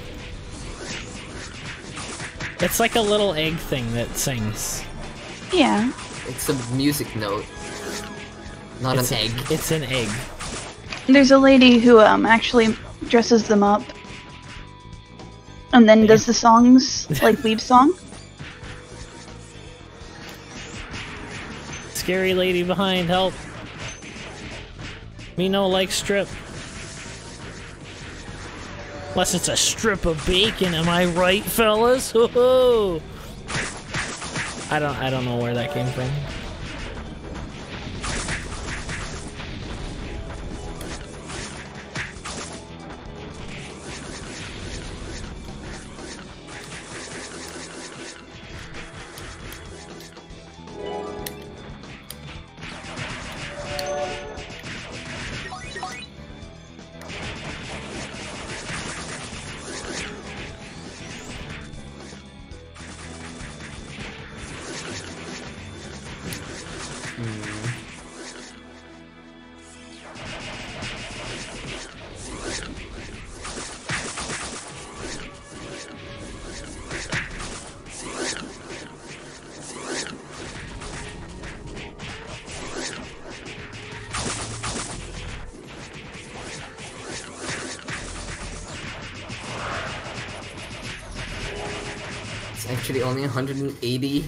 It's like a little egg thing that sings. Yeah. It's a music note. Not an egg. It's an egg. There's a lady who actually dresses them up. And then does the songs, like Weeb song. Scary lady behind, help. Me no like strip. Unless it's a strip of bacon, am I right, fellas? Ho ho! I don't know where that came from. It's actually only $180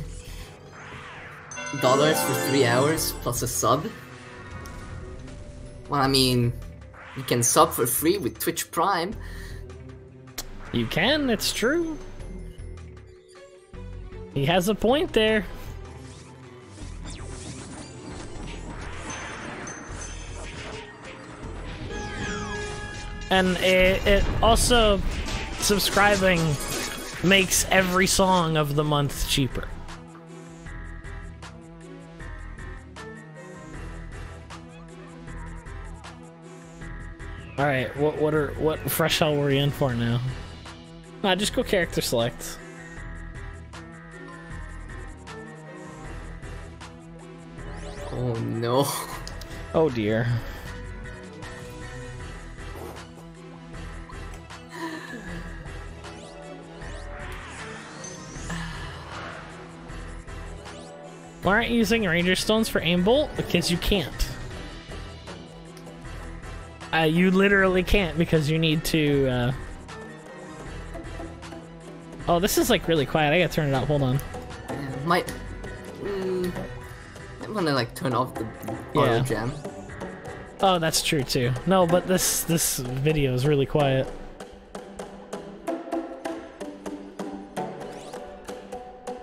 for 3 hours plus a sub. Well, I mean, you can sub for free with Twitch Prime. You can, it's true. He has a point there. And it also, subscribing makes every song of the month cheaper. Alright, what fresh hell were we in for now? Nah, just go character select. Oh no. Oh dear. Why aren't you using Ranger Stones for aim bolt? Because you can't. You literally can't because you need to, Oh, this is like really quiet. I gotta turn it up. Hold on. Might wanna like turn off the auto jam. Oh, that's true too. No, but this video is really quiet.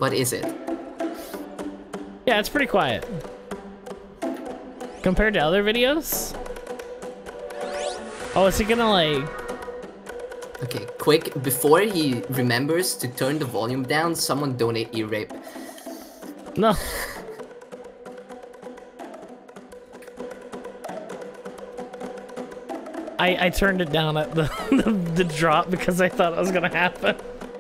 but is it? Yeah, it's pretty quiet. Compared to other videos? Oh, is he gonna like... Okay, quick, before he remembers to turn the volume down, someone donate E-Rape. No. I turned it down at the drop because I thought it was gonna happen.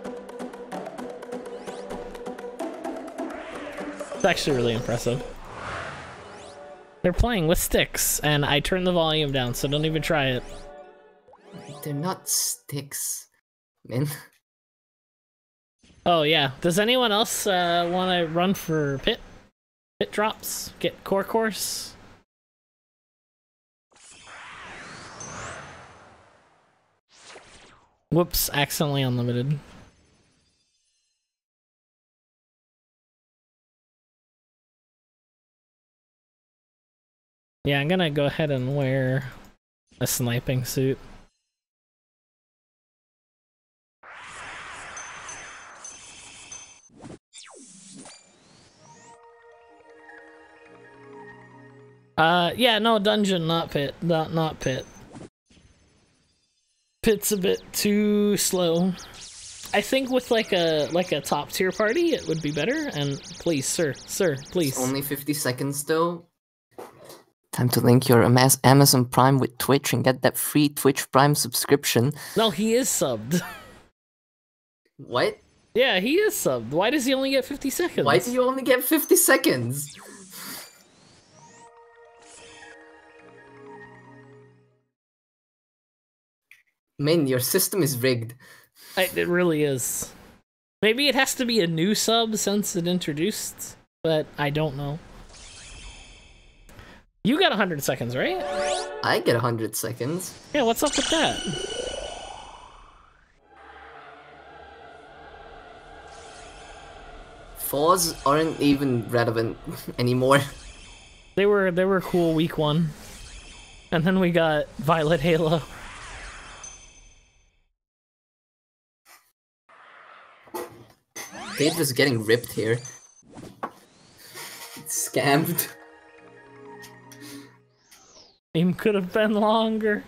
It's actually really impressive. They're playing with sticks, and I turned the volume down, so don't even try it. They're not sticks, man. Oh yeah. Does anyone else want to run for pit drops? Get core course? Whoops, accidentally unlimited. Yeah, I'm gonna go ahead and wear a sniping suit. Yeah, no, dungeon, not pit. Not pit. Pit's a bit too slow. I think with like a top tier party, it would be better. And please, sir, please. It's only 50 seconds though. Time to link your Amazon Prime with Twitch and get that free Twitch Prime subscription. No, he is subbed. What? Yeah, he is subbed. Why does he only get 50 seconds? Why do you only get 50 seconds? Man, your system is rigged. It really is. Maybe it has to be a new sub since it introduced, but I don't know. You got 100 seconds, right? I get 100 seconds. Yeah, what's up with that? Falls aren't even relevant anymore. They were cool week 1. And then we got Violet Halo. They're just getting ripped here. Scammed. Aim could have been longer.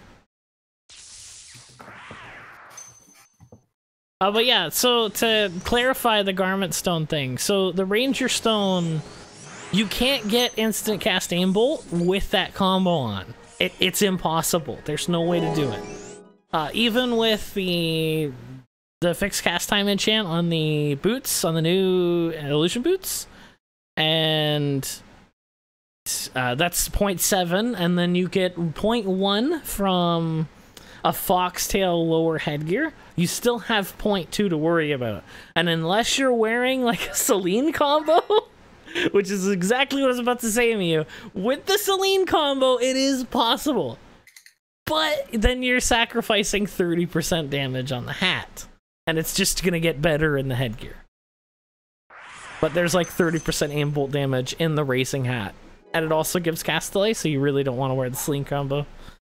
But yeah, so to clarify the Garment Stone thing, so the Ranger Stone, you can't get instant cast aim bolt with that combo on. It's impossible. There's no way to do it. Even with the fixed cast time enchant on the boots, on the new illusion boots, and that's 0.7, and then you get 0.1 from a foxtail lower headgear. You still have 0.2 to worry about. And unless you're wearing like a Celine combo, which is exactly what I was about to say to you, with the Celine combo, it is possible. But then you're sacrificing 30% damage on the hat. And it's just gonna get better in the headgear. But there's like 30% aim bolt damage in the racing hat. And it also gives cast delay, so you really don't want to wear the Celine combo.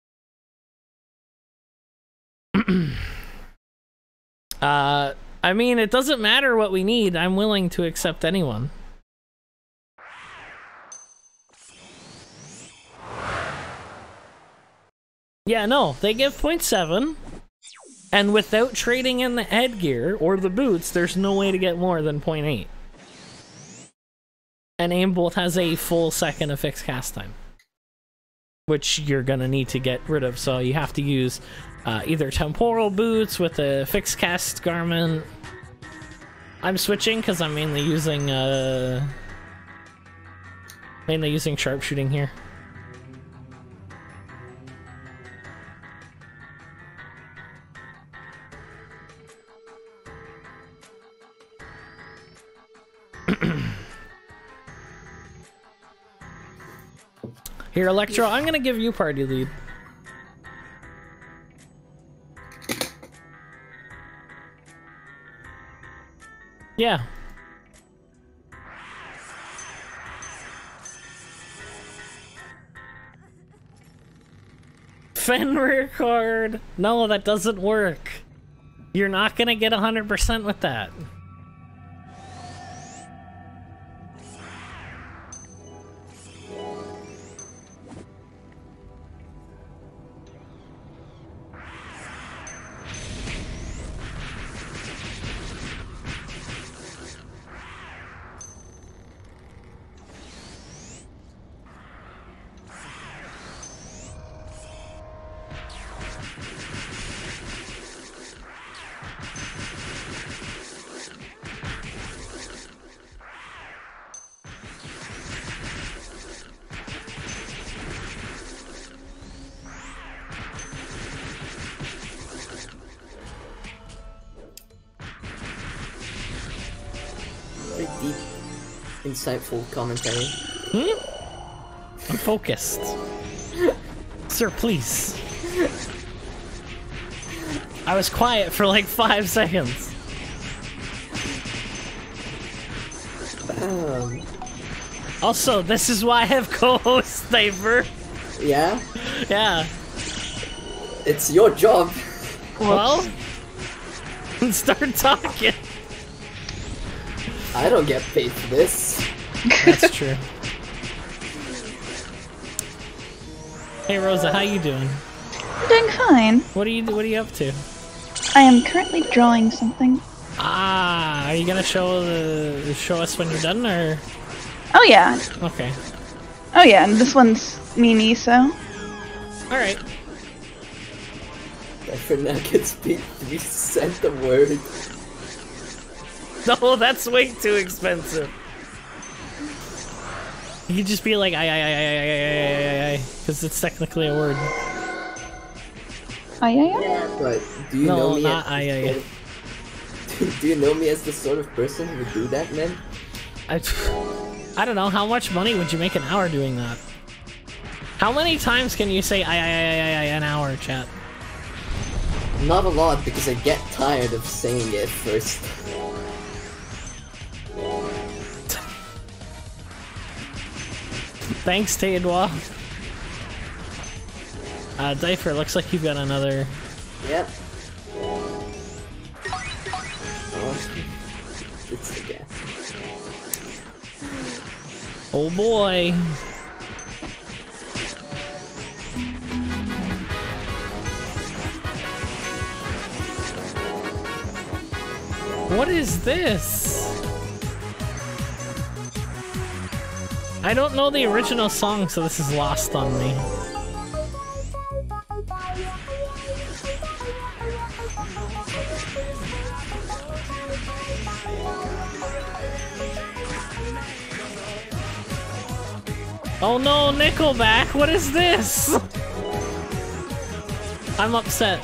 I mean, it doesn't matter what we need. I'm willing to accept anyone. Yeah, no, they give 0.7. And without trading in the headgear or the boots, there's no way to get more than 0.8. And aim bolt has a full second of fixed cast time, which you're gonna need to get rid of. So you have to use either temporal boots with a fixed cast garment. I'm switching because I'm mainly using sharpshooting here. Here, Electro, I'm gonna give you party lead. Yeah. Fenrir card. No, that doesn't work. You're not gonna get 100% with that. Very deep, insightful commentary. I'm focused. Sir, please. I was quiet for like 5 seconds. Also, this is why I have co-host Sniper. Yeah? Yeah. It's your job. Well, start talking. I don't get paid for this. That's true. Hey Rosa, how you doing? I'm doing fine. What are you up to? I am currently drawing something. Ah, are you gonna show us when you're done, or? Oh yeah. Okay. Oh yeah, and this one's Mimi, so. Alright. For now can speak 3 cents a word. No, that's way too expensive. You could just be like, I, because it's technically a word. Ay. But do you No, know me not as do you know me as the sort of person who would do that, man? I don't know, how much money would you make an hour doing that? How many times can you say I an hour, chat? Not a lot, because I get tired of saying it first. Thanks, Taedwa. Diaper, looks like you've got another... Yep. Oh, it's the gas. Oh boy. What is this? I don't know the original song, so this is lost on me. Oh no, Nickelback, what is this? I'm upset.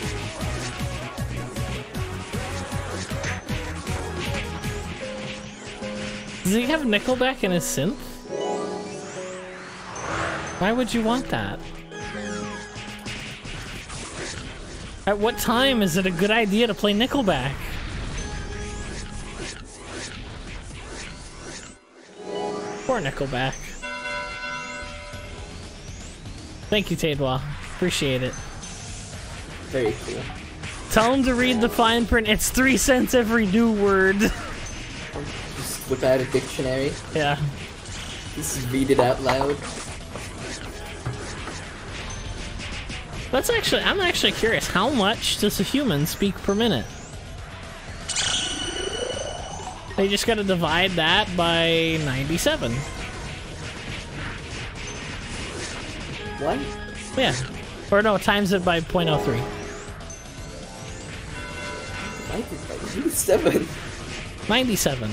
Does he have Nickelback in his synth? Why would you want that? At what time is it a good idea to play Nickelback? Poor Nickelback. Thank you, Taedwa. Appreciate it. Very cool. Tell him to read the fine print. It's 3 cents every new word. Just whip out a dictionary. Yeah. Just read it out loud. That's actually, I'm actually curious. How much does a human speak per minute? They just gotta divide that by 97. What? Yeah. Or no, times it by 0.03. I did like 7. 97.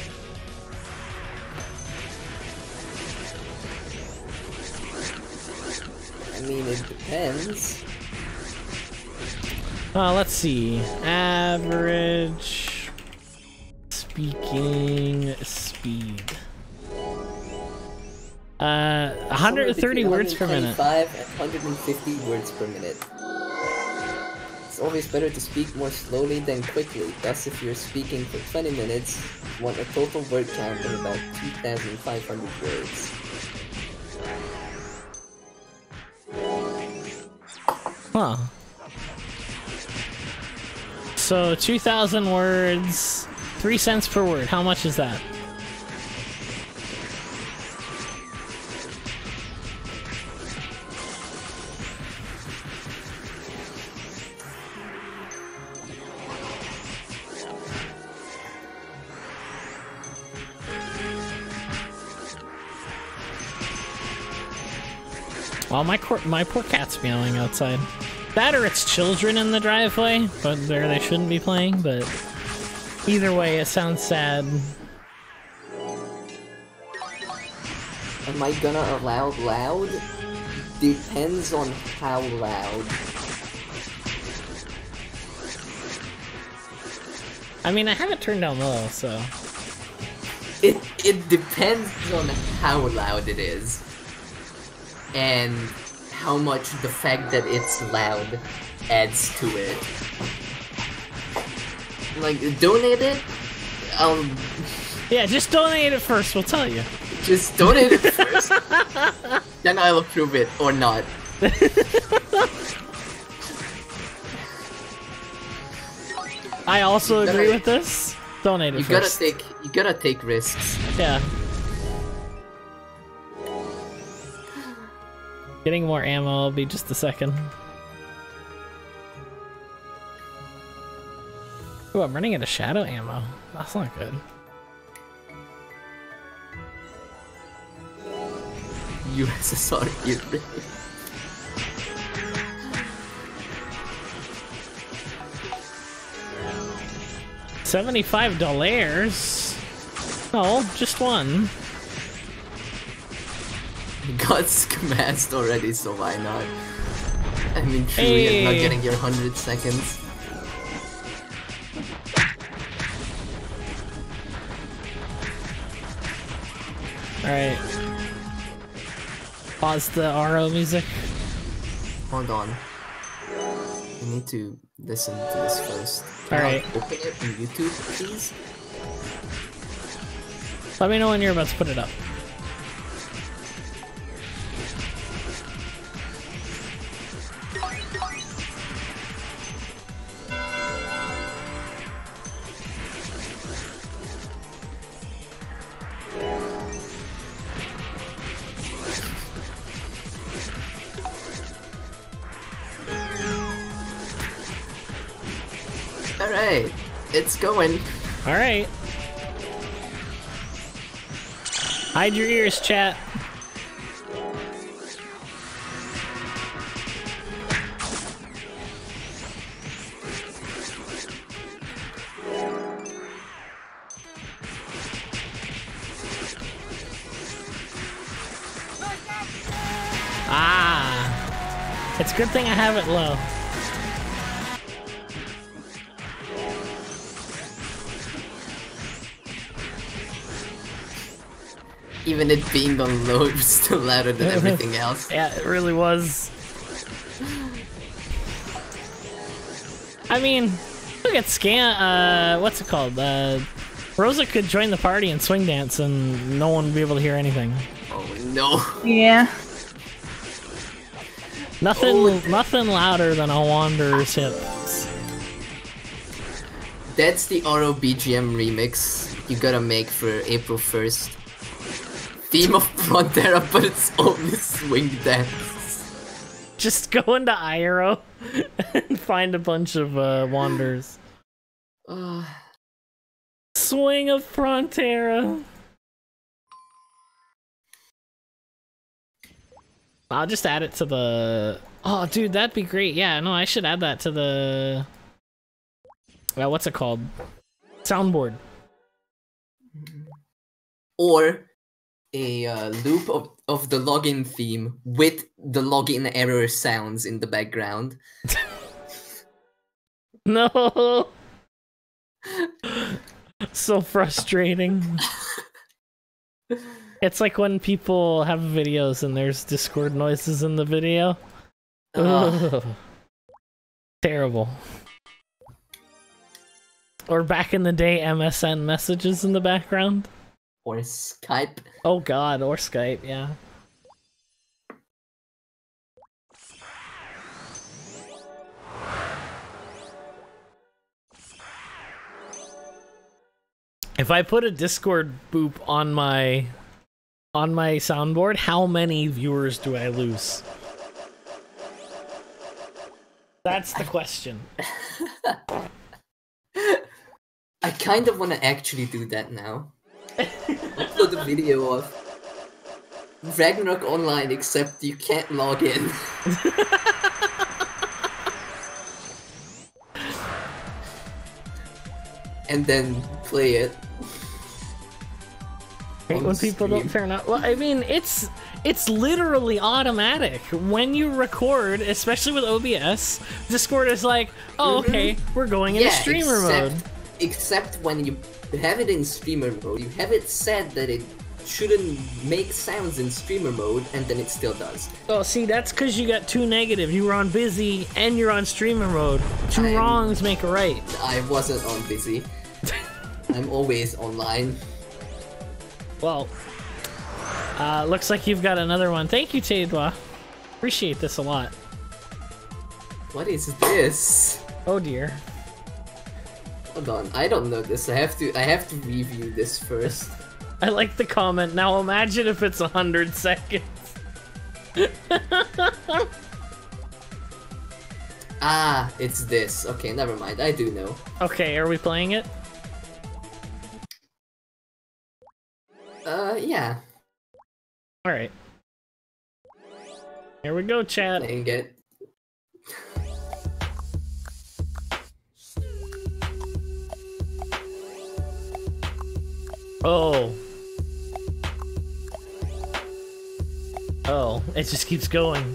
I mean, it depends. Let's see. Average speaking speed. 130 words per minute. 125 and 150 words per minute. It's always better to speak more slowly than quickly. Thus, if you're speaking for 20 minutes, you want a total word count of about 2,500 words. Huh. So 2,000 words, 3 cents per word. How much is that? Well, my poor cat's meowing outside. That or it's children in the driveway, but there they shouldn't be playing, but either way, it sounds sad. Am I gonna allow loud? Depends on how loud. I mean, I have it turned down low, so... it depends on how loud it is. And how much the fact that it's loud adds to it. Like, donate it? Yeah, just donate it first, we'll tell you. Just donate it first. Then I'll approve it, or not. I also agree with this. Donate it first. You gotta take risks. Yeah. Getting more ammo will be just a second. Ooh, I'm running out of shadow ammo. That's not good. USSR Ukraine. $75? No, just one. Got smasked already, so why not? I mean, truly, I'm not getting your 100 seconds. Alright. Pause the RO music. Hold on. You need to listen to this first. Alright. Open it on YouTube, please. Let me know when you're about to put it up. Alright, it's going. Alright. Hide your ears, chat. Ah! It's a good thing I have it low. Even it being on low, it was still louder than everything else. Yeah, it really was. I mean, look at what's it called? Rosa could join the party and swing dance and no one would be able to hear anything. Oh no. Yeah. Nothing louder than a Wanderer's hips. That's the RO BGM remix you gotta make for April 1st. Theme of Frontera, but it's only swing dance. Just go into IRO and find a bunch of Wanderers. Swing of Frontera. I'll just add it to the... Oh, dude, that'd be great. Yeah, no, I should add that to the... what's it called? Soundboard. Or a loop of the login theme with the login error sounds in the background. No! So frustrating. It's like when people have videos and there's Discord noises in the video. Ugh. Terrible. Or back in the day, MSN messages in the background. Or Skype. Oh god, or Skype, yeah. If I put a Discord boop on my soundboard, how many viewers do I lose? That's the question. I kind of want to actually do that now. Upload a video of Ragnarok Online, except you can't log in. And then play it. When people don't turn up. Well, I mean, it's literally automatic. When you record, especially with OBS, Discord is like, oh, okay, we're going into streamer mode. except when you have it in streamer mode, you have it said that it shouldn't make sounds in streamer mode, and then it still does. Oh, see, that's because you got two negative. You were on busy, and you're on streamer mode. Two wrongs make a right. I wasn't on busy. I'm always online. Well, looks like you've got another one. Thank you, Tadwa. Appreciate this a lot. What is this? Oh dear. Hold on, I don't know this. I have to review this first. I like the comment. Now imagine if it's 100 seconds. Ah, it's this. Okay, never mind. I do know. Okay, are we playing it? Yeah. Alright. Here we go, chat. Playing it. Oh. Oh, it just keeps going.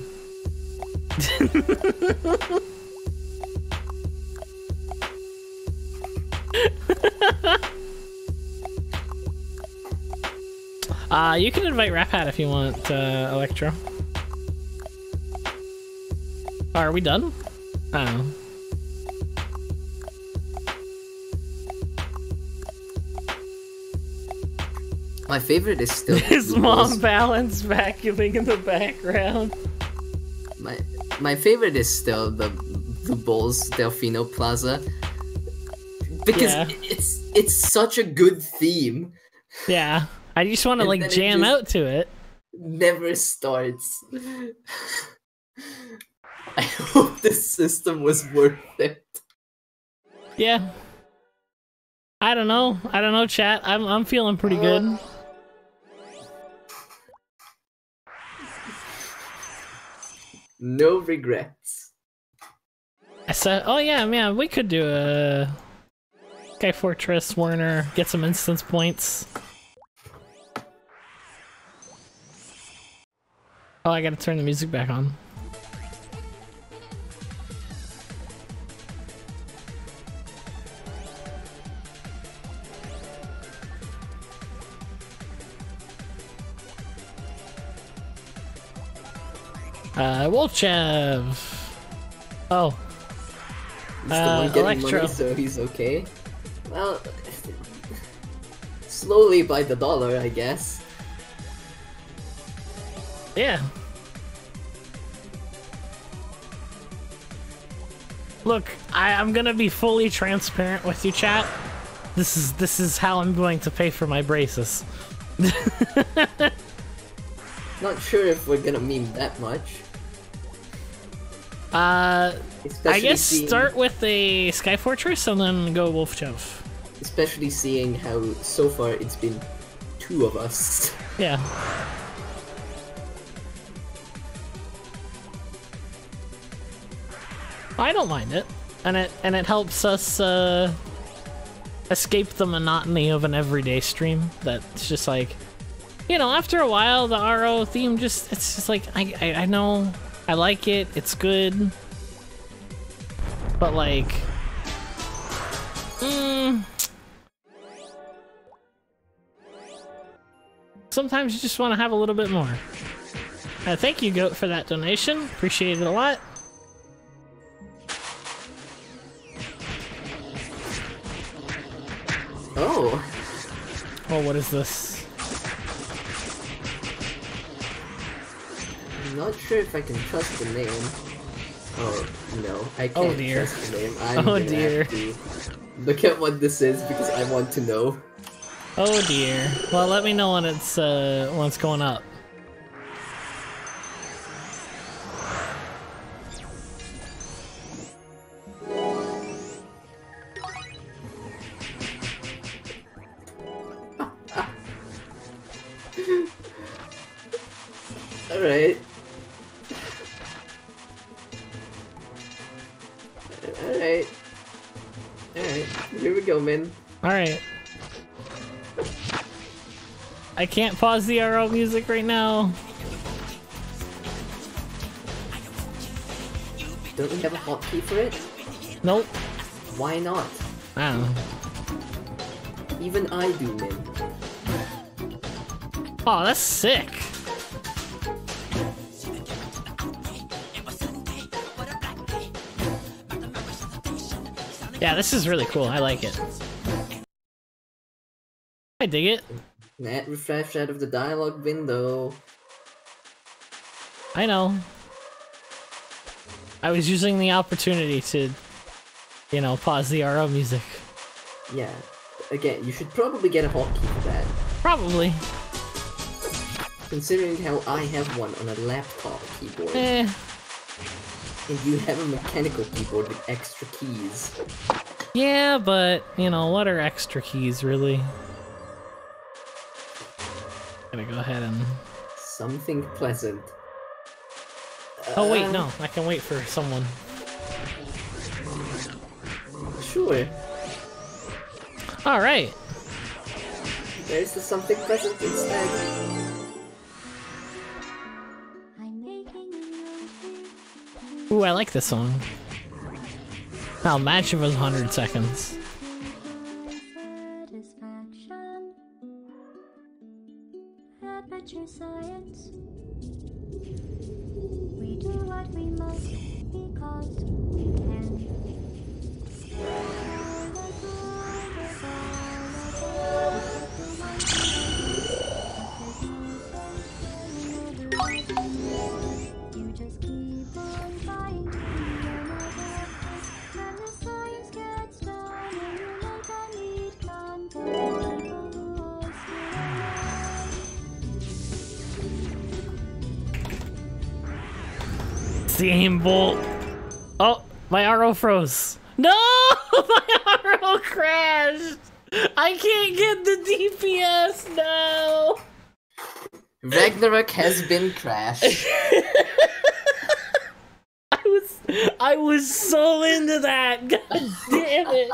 You can invite Rap Hat if you want, Electro. Are we done? Oh. My favorite is still His mom balance vacuuming in the background. My favorite is still the Blue Bulls Delfino Plaza. Because it's such a good theme. Yeah. I just want to like jam out to it. Never starts. I hope this system was worth it. Yeah. I don't know, chat. I'm feeling pretty good. No regrets. I said, oh yeah, man, we could do a Sky Fortress, Werner, get some instance points. Oh, I gotta turn the music back on. Wolchev. Oh. He's the one getting Electro. money, so he's okay. Well, slowly by the dollar, I guess. Yeah. Look, I'm gonna be fully transparent with you, chat. This is how I'm going to pay for my braces. Not sure if we're gonna meme that much. I guess seeing, start with a Sky Fortress and then go Wolfchov. Especially seeing how so far it's been 2 of us. Yeah. I don't mind it, and it helps us escape the monotony of an everyday stream. That's just like, you know, after a while the RO theme it's just like I know I like it, it's good, but like, sometimes you just want to have a little bit more. Thank you, Goat, for that donation. Appreciate it a lot. Oh. Oh, what is this? I'm not sure if I can trust the name. Oh, no, I can't trust the name. I'm gonna have to look at what this is because I want to know. Oh dear. Well, let me know when it's going up. Alright. Alright. Alright. Here we go, man. Alright. I can't pause the RL music right now. Don't we have a hotkey for it? Nope. Why not? I don't know. Even I do, Min. Oh, that's sick. Yeah, this is really cool. I like it. I dig it. Net refresh out of the dialogue window. I know. I was using the opportunity to, you know, pause the RO music. Yeah. Again, you should probably get a hotkey for that. Probably. Considering how I have one on a laptop keyboard. Eh. And you have a mechanical keyboard with extra keys. Yeah, but, you know, what are extra keys, really? Gonna go ahead and... Something pleasant. Oh wait, no. I can wait for someone. Sure. Alright. There's the something pleasant instead. Ooh, I like this song. Now, imagine it was 100 seconds. Science. We do what we must because we can. You just keep on trying to be another. When the science gets done and you make a neat plan for people who are still alive. The aim bolt. Oh, my RO froze. No! My RO crashed! I can't get the DPS now! Ragnarok has been crashed. I was so into that. God damn it.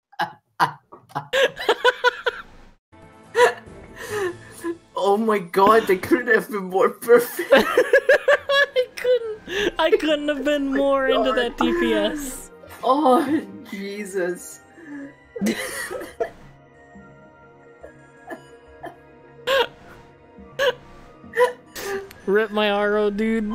Oh my god, they couldn't have been more perfect. I couldn't have been more into that DPS. Oh, Jesus. Rip my RO, dude.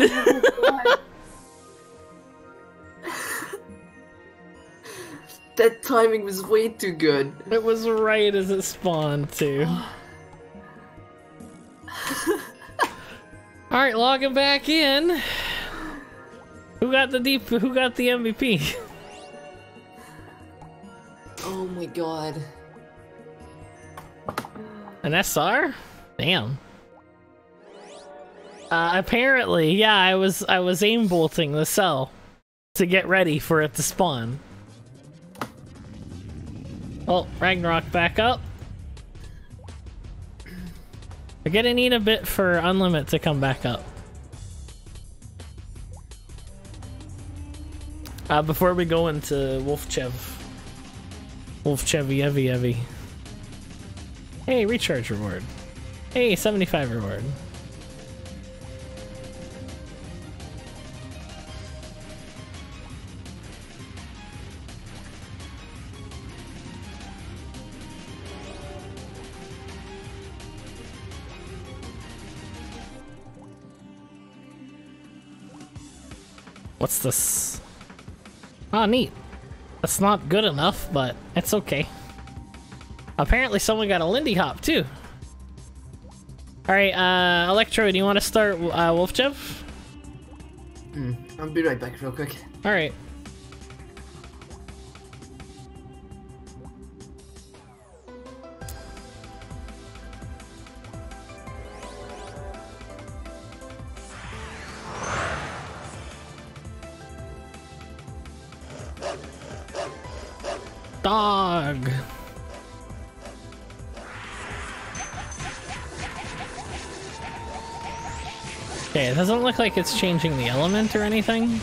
That timing was way too good. It was right as it spawned, too. Alright, logging back in. Who got the MVP? Oh my god. An SR? Damn. Apparently, yeah, I was aim bolting the cell to get ready for it to spawn. Oh, Ragnarok back up. We're gonna need a bit for Unlimit to come back up. Before we go into Wolfchev. Wolfchevy Evie Evie. Hey, recharge reward. Hey, 75 reward. What's this? Oh, neat. That's not good enough, but it's okay. Apparently someone got a Lindy Hop, too. Alright, Electro, do you want to start Wolfchev? I'll be right back real quick. Alright. Dog. Okay, it doesn't look like it's changing the element or anything.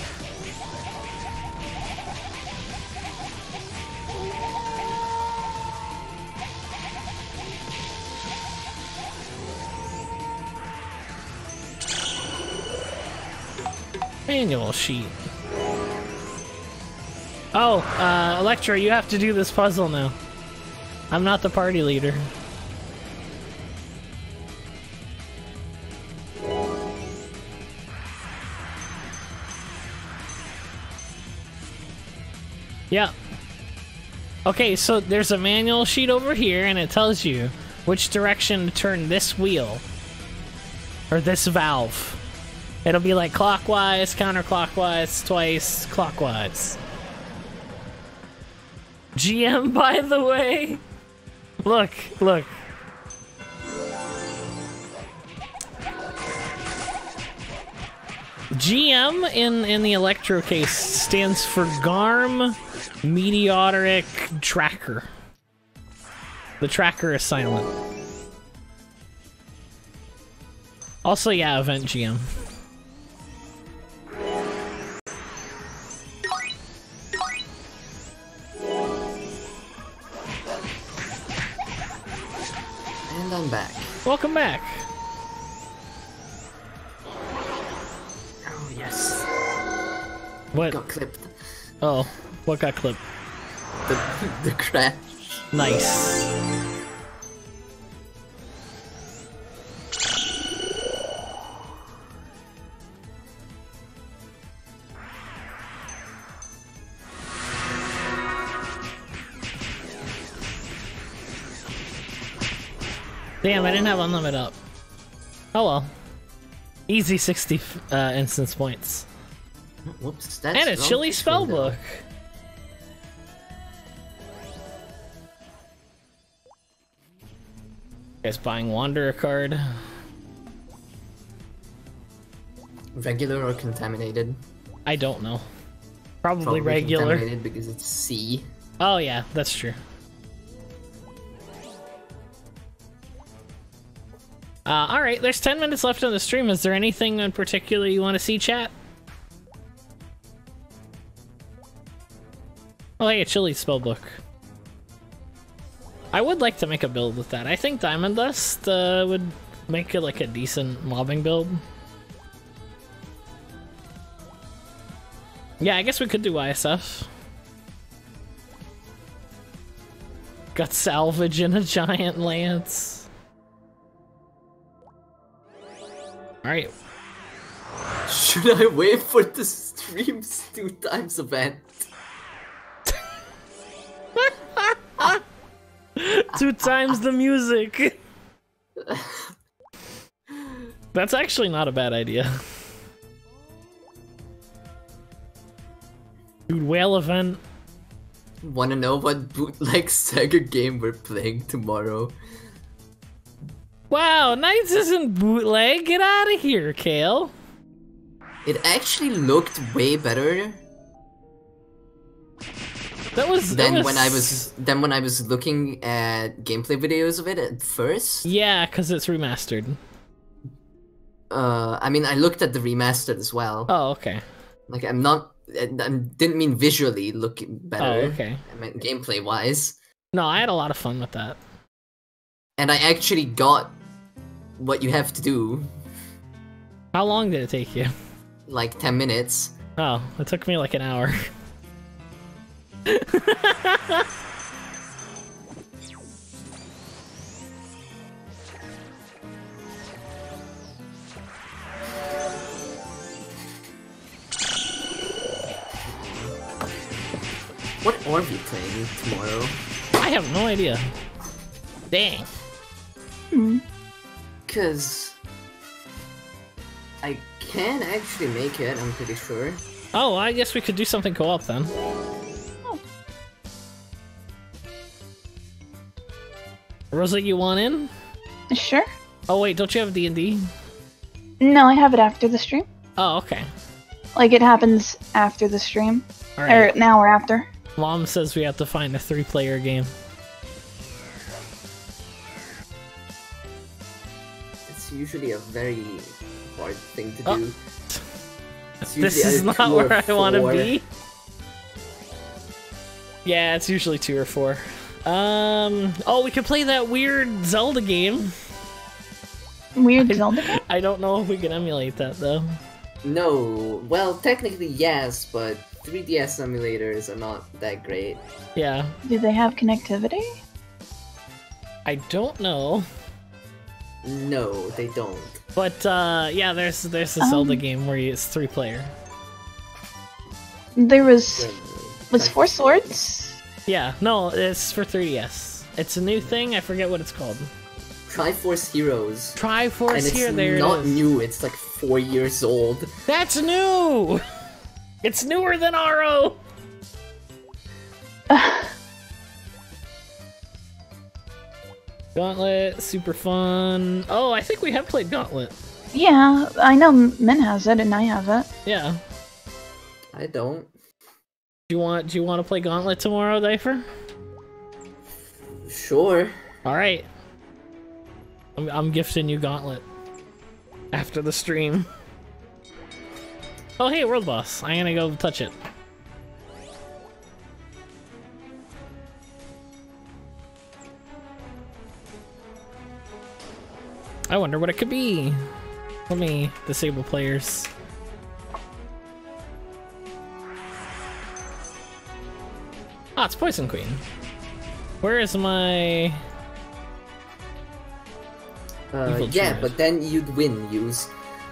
Manual sheet. Oh, Electra, you have to do this puzzle now. I'm not the party leader. Yeah. Okay, so there's a manual sheet over here, and it tells you which direction to turn this wheel. Or this valve. It'll be like clockwise, counterclockwise, twice, clockwise. GM, by the way! Look, look. GM in the Electro case stands for Garm Meteoric Tracker. The tracker is silent. Also, yeah, event GM. And I'm back. Welcome back. Oh, yes. What? Got clipped. Oh, what got clipped? The crash. Nice. Damn, I didn't have unlimited up. Oh well. Easy 60 instance points. Whoops, that's And a wrong chilly picture, though. spellbook. Guys buying Wanderer card. Regular or contaminated? I don't know. Probably Probably regular. contaminated because it's C. Oh yeah, that's true. Alright, there's 10 minutes left on the stream. Is there anything in particular you want to see, chat? Oh hey, a chilly spellbook. I would like to make a build with that. I think Diamond Dust would make it like a decent mobbing build. Yeah, I guess we could do ISF. Got salvage in a giant lance. Alright. Should I wait for the streams 2 times event? 2 times the music! That's actually not a bad idea. Dude, whale event. Wanna know what bootleg Sega game we're playing tomorrow? Wow, Knights isn't bootleg. Get out of here, Kale. It actually looked way better That was than when I was looking at gameplay videos of it at first. Yeah, because it's remastered. I mean, I looked at the remastered as well. Oh, okay. Like, I didn't mean visually looking better. Oh, okay. I meant gameplay wise. No, I had a lot of fun with that. And I actually got what you have to do. How long did it take you? Like 10 minutes. Oh, it took me like an hour. What are we playing tomorrow? I have no idea. Dang. Cause I can actually make it, I'm pretty sure. Oh, I guess we could do something co-op then. Rosa, you want in? Sure. Oh wait, don't you have D&D? No, I have it after the stream. Oh, okay. Like, it happens after the stream. Alright. Or now or after. Mom says we have to find a 3-player game. It's usually a very hard thing to do. It's This usually is either not 2 or where I want to 4. be. Yeah, it's usually 2 or 4. Oh, we could play that weird Zelda game. Weird Zelda game? I don't know if we can emulate that though. No, well, technically yes, but 3DS emulators are not that great. Yeah. Do they have connectivity? I don't know. No, they don't. But yeah, there's a Zelda game where it's 3-player. There was Well, Four Swords. Yeah, no, it's for 3DS. It's a new thing. I forget what it's called. Triforce Heroes. And Triforce it's here. There not it is. new. It's like 4 years old. That's new. It's newer than RO. Gauntlet, super fun. Oh, I think we have played Gauntlet. Yeah, I know Min has it and I have it. Yeah. I don't. Do you want to play Gauntlet tomorrow, Diaper? Sure. All right. I'm gifting you Gauntlet after the stream. Oh, hey, World Boss. I'm gonna go touch it. I wonder what it could be. Let me disable players. Ah, it's Poison Queen. Where is my... Evil Yeah, Druid. but then you'd win, use.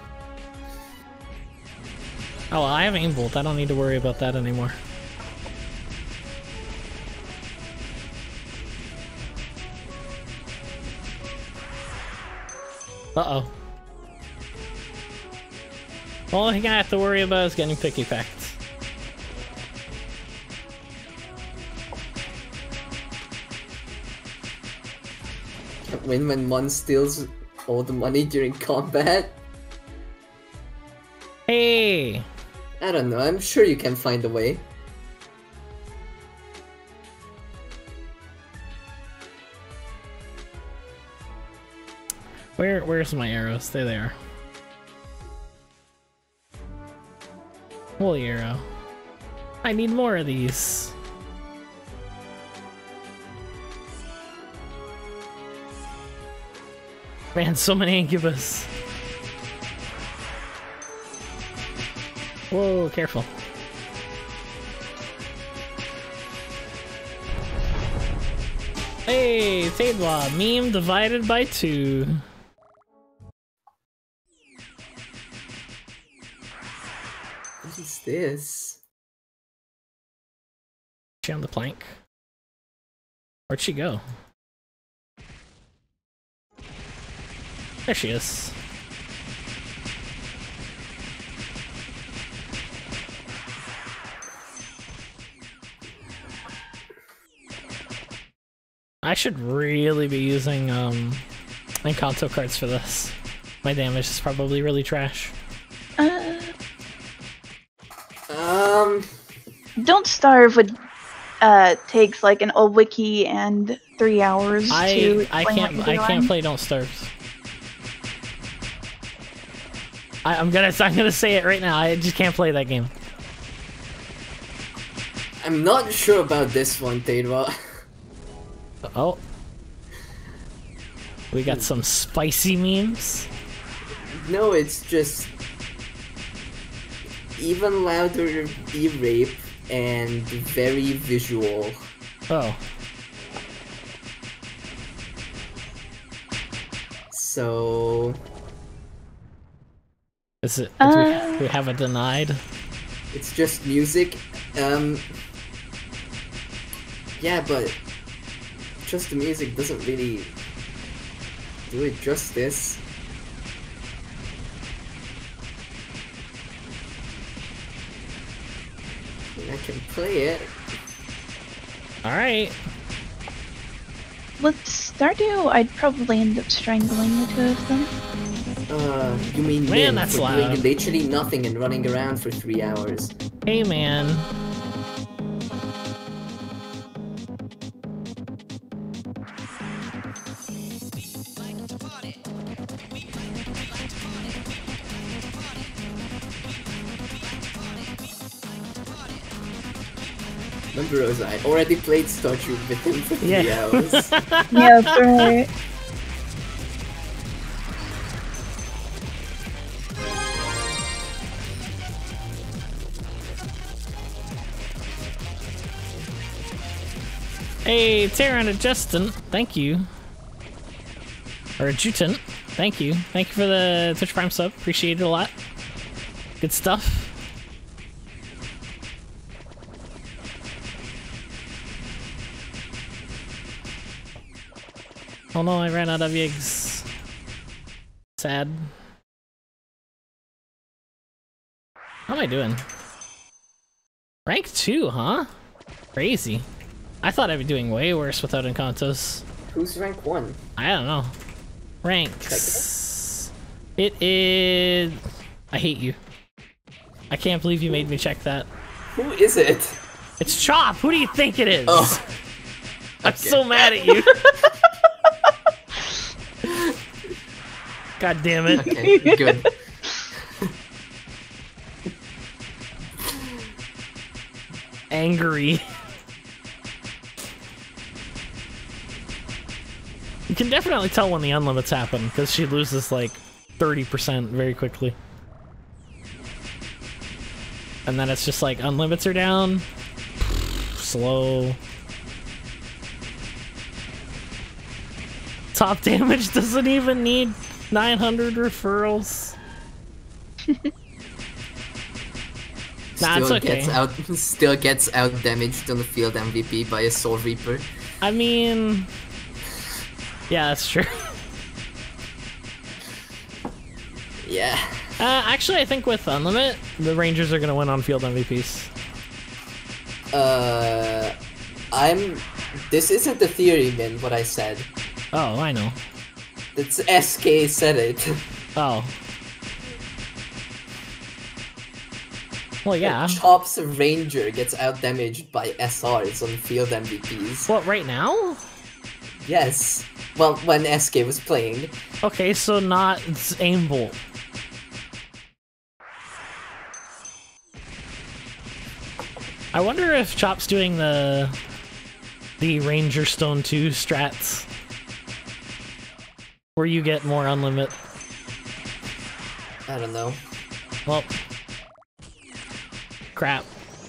Oh, I have Aim Bolt. I don't need to worry about that anymore. Uh-oh. The only thing I have to worry about is getting picky packed. Win when Mon steals all the money during combat. Hey! I don't know, I'm sure you can find a way. Where's my arrows? There they are. Holy arrow. I need more of these. Man, so many incubus. Whoa, careful. Hey, Taidwa, meme divided by 2. What is this? She on the plank? Where'd she go? There she is. I should really be using Encanto cards for this. My damage is probably really trash. Don't Starve would takes like an old wiki and 3 hours to I explain what you're can't doing. play Don't Starve. I'm gonna say it right now. I just can't play that game. I'm not sure about this one, Taidwa. Oh, we got some spicy memes. No, it's just even louder e-rape and very visual. Oh, So is it? Do we have a denied? it's just music. Yeah, but just the music doesn't really do it justice. I mean, I can play it. All right. With Stardew, I'd probably end up strangling the two of them. You mean Man, Min that's for loud. doing literally nothing and running around for 3 hours. Hey, man. Remember, Rosa, I already played Stardew with him for 3 Yeah. hours. Yeah, that's right. Hey, Taryn and Justin, thank you. Or adjutant. Thank you. Thank you for the Twitch Prime sub. Appreciate it a lot. Good stuff. Oh no, I ran out of eggs. Sad. How am I doing? Rank 2, huh? Crazy. I thought I'd be doing way worse without Encantos. Who's rank 1? I don't know. Ranks. It is... I hate you. I can't believe you made me check that. Who is it? It's Chop! Who do you think it is? Oh. I'm so mad at you. God damn it. Okay, good. Angry. You can definitely tell when the unlimits happen, because she loses like 30% very quickly. And then it's just like, unlimits are down. Slow. Top damage doesn't even need 900 referrals. Nah, it's okay. Still gets out damaged on the field MVP by a Soul Reaper. I mean... Yeah, that's true. Yeah. Actually, I think with Unlimit, the Rangers are gonna win on field MVPs. This isn't the theory, man, what I said. Oh, I know. It's SK said it. Oh. Well, yeah. Chop's Ranger gets out damaged by SRs on field MVPs. What, right now? Yes. Well, when SK was playing. Okay, so not Aimbolt. I wonder if Chop's doing the Ranger Stone 2 strats. Where you get more unlimit. I don't know. Well. Crap.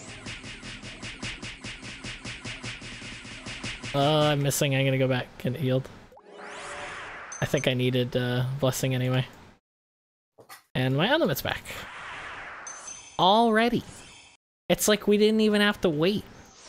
I'm missing. I'm gonna go back and healed. I think I needed Blessing anyway. And my unlimit's back. Already. It's like we didn't even have to wait.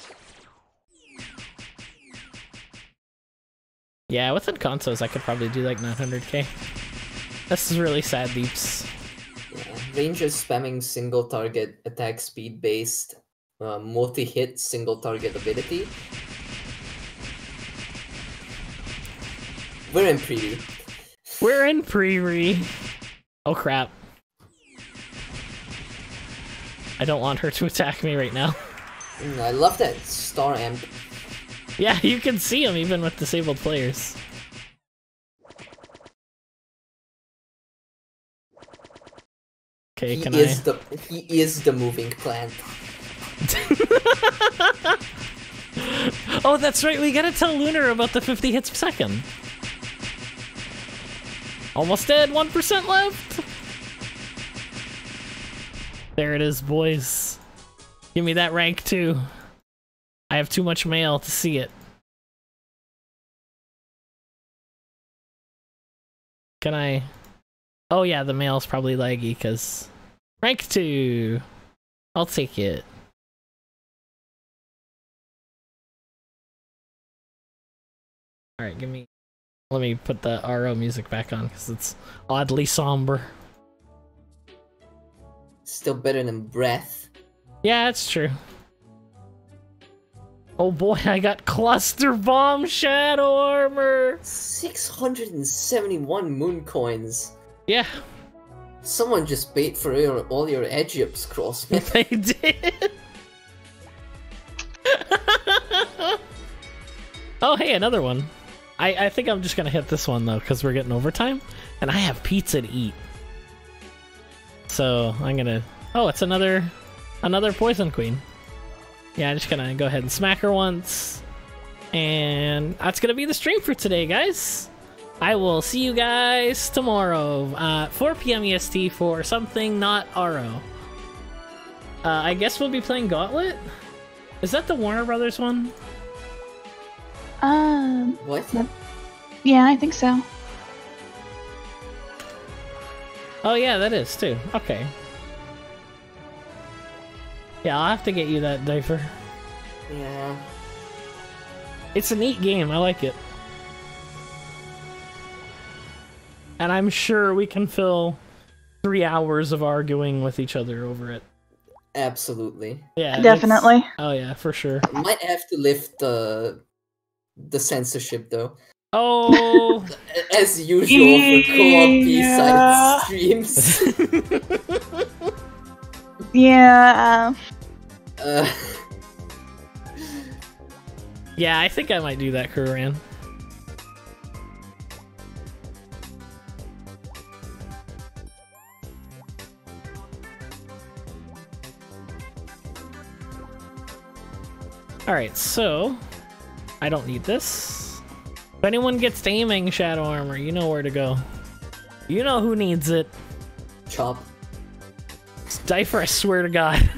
Yeah, with Encantos, I could probably do like 900k. This is really sad, Deeps. Yeah, Rangers spamming single target attack speed based multi-hit single target ability. We're in preview. We're in pre-re. Oh crap. I don't want her to attack me right now. I love that star amp. Yeah, you can see him even with disabled players. Okay, He is the moving plant. Oh, that's right, we gotta tell Lunar about the 50 hits per second. Almost dead, 1% left! There it is, boys. Give me that rank 2. I have too much mail to see it. Can I... Oh yeah, the mail's probably laggy, because... Rank 2! I'll take it. Alright, give me... Let me put the RO music back on, because it's oddly somber. Still better than Breath. Yeah, that's true. Oh boy, I got Cluster Bomb Shadow Armor! 671 moon coins. Yeah. Someone just paid for all your edge-ups, Crossman. They did! Oh hey, another one. I think I'm just gonna hit this one though, because we're getting overtime, and I have pizza to eat. So I'm gonna... Oh, it's another Poison Queen. Yeah, I'm just gonna go ahead and smack her once. And that's gonna be the stream for today, guys. I will see you guys tomorrow, 4 p.m. EST for something not RO. I guess we'll be playing Gauntlet? Is that the Warner Brothers one? What? Yeah, I think so. Oh yeah, that is too. Okay. Yeah, I'll have to get you that diaper. Yeah. It's a neat game. I like it. And I'm sure we can fill 3 hours of arguing with each other over it. Absolutely. Yeah, Definitely. Oh yeah, for sure. Might have to lift the censorship though. Oh. As usual for co-op Yeah. B-side streams. Yeah. Yeah, I think I might do that, Kuran. Alright, so I don't need this. If anyone gets to aiming Shadow Armor, you know where to go. You know who needs it. Chop. Diaper, I swear to God.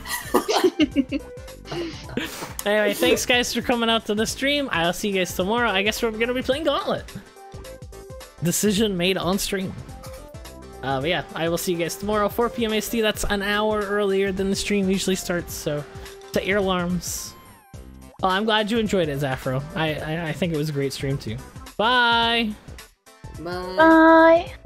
Anyway, thanks guys for coming out to the stream. I'll see you guys tomorrow. I guess we're gonna be playing Gauntlet. Decision made on stream. But yeah, I will see you guys tomorrow, 4 p.m. AST. That's an hour earlier than the stream usually starts, so to air alarms. Well, I'm glad you enjoyed it, Zafro. I think it was a great stream too. Bye! Bye. Bye.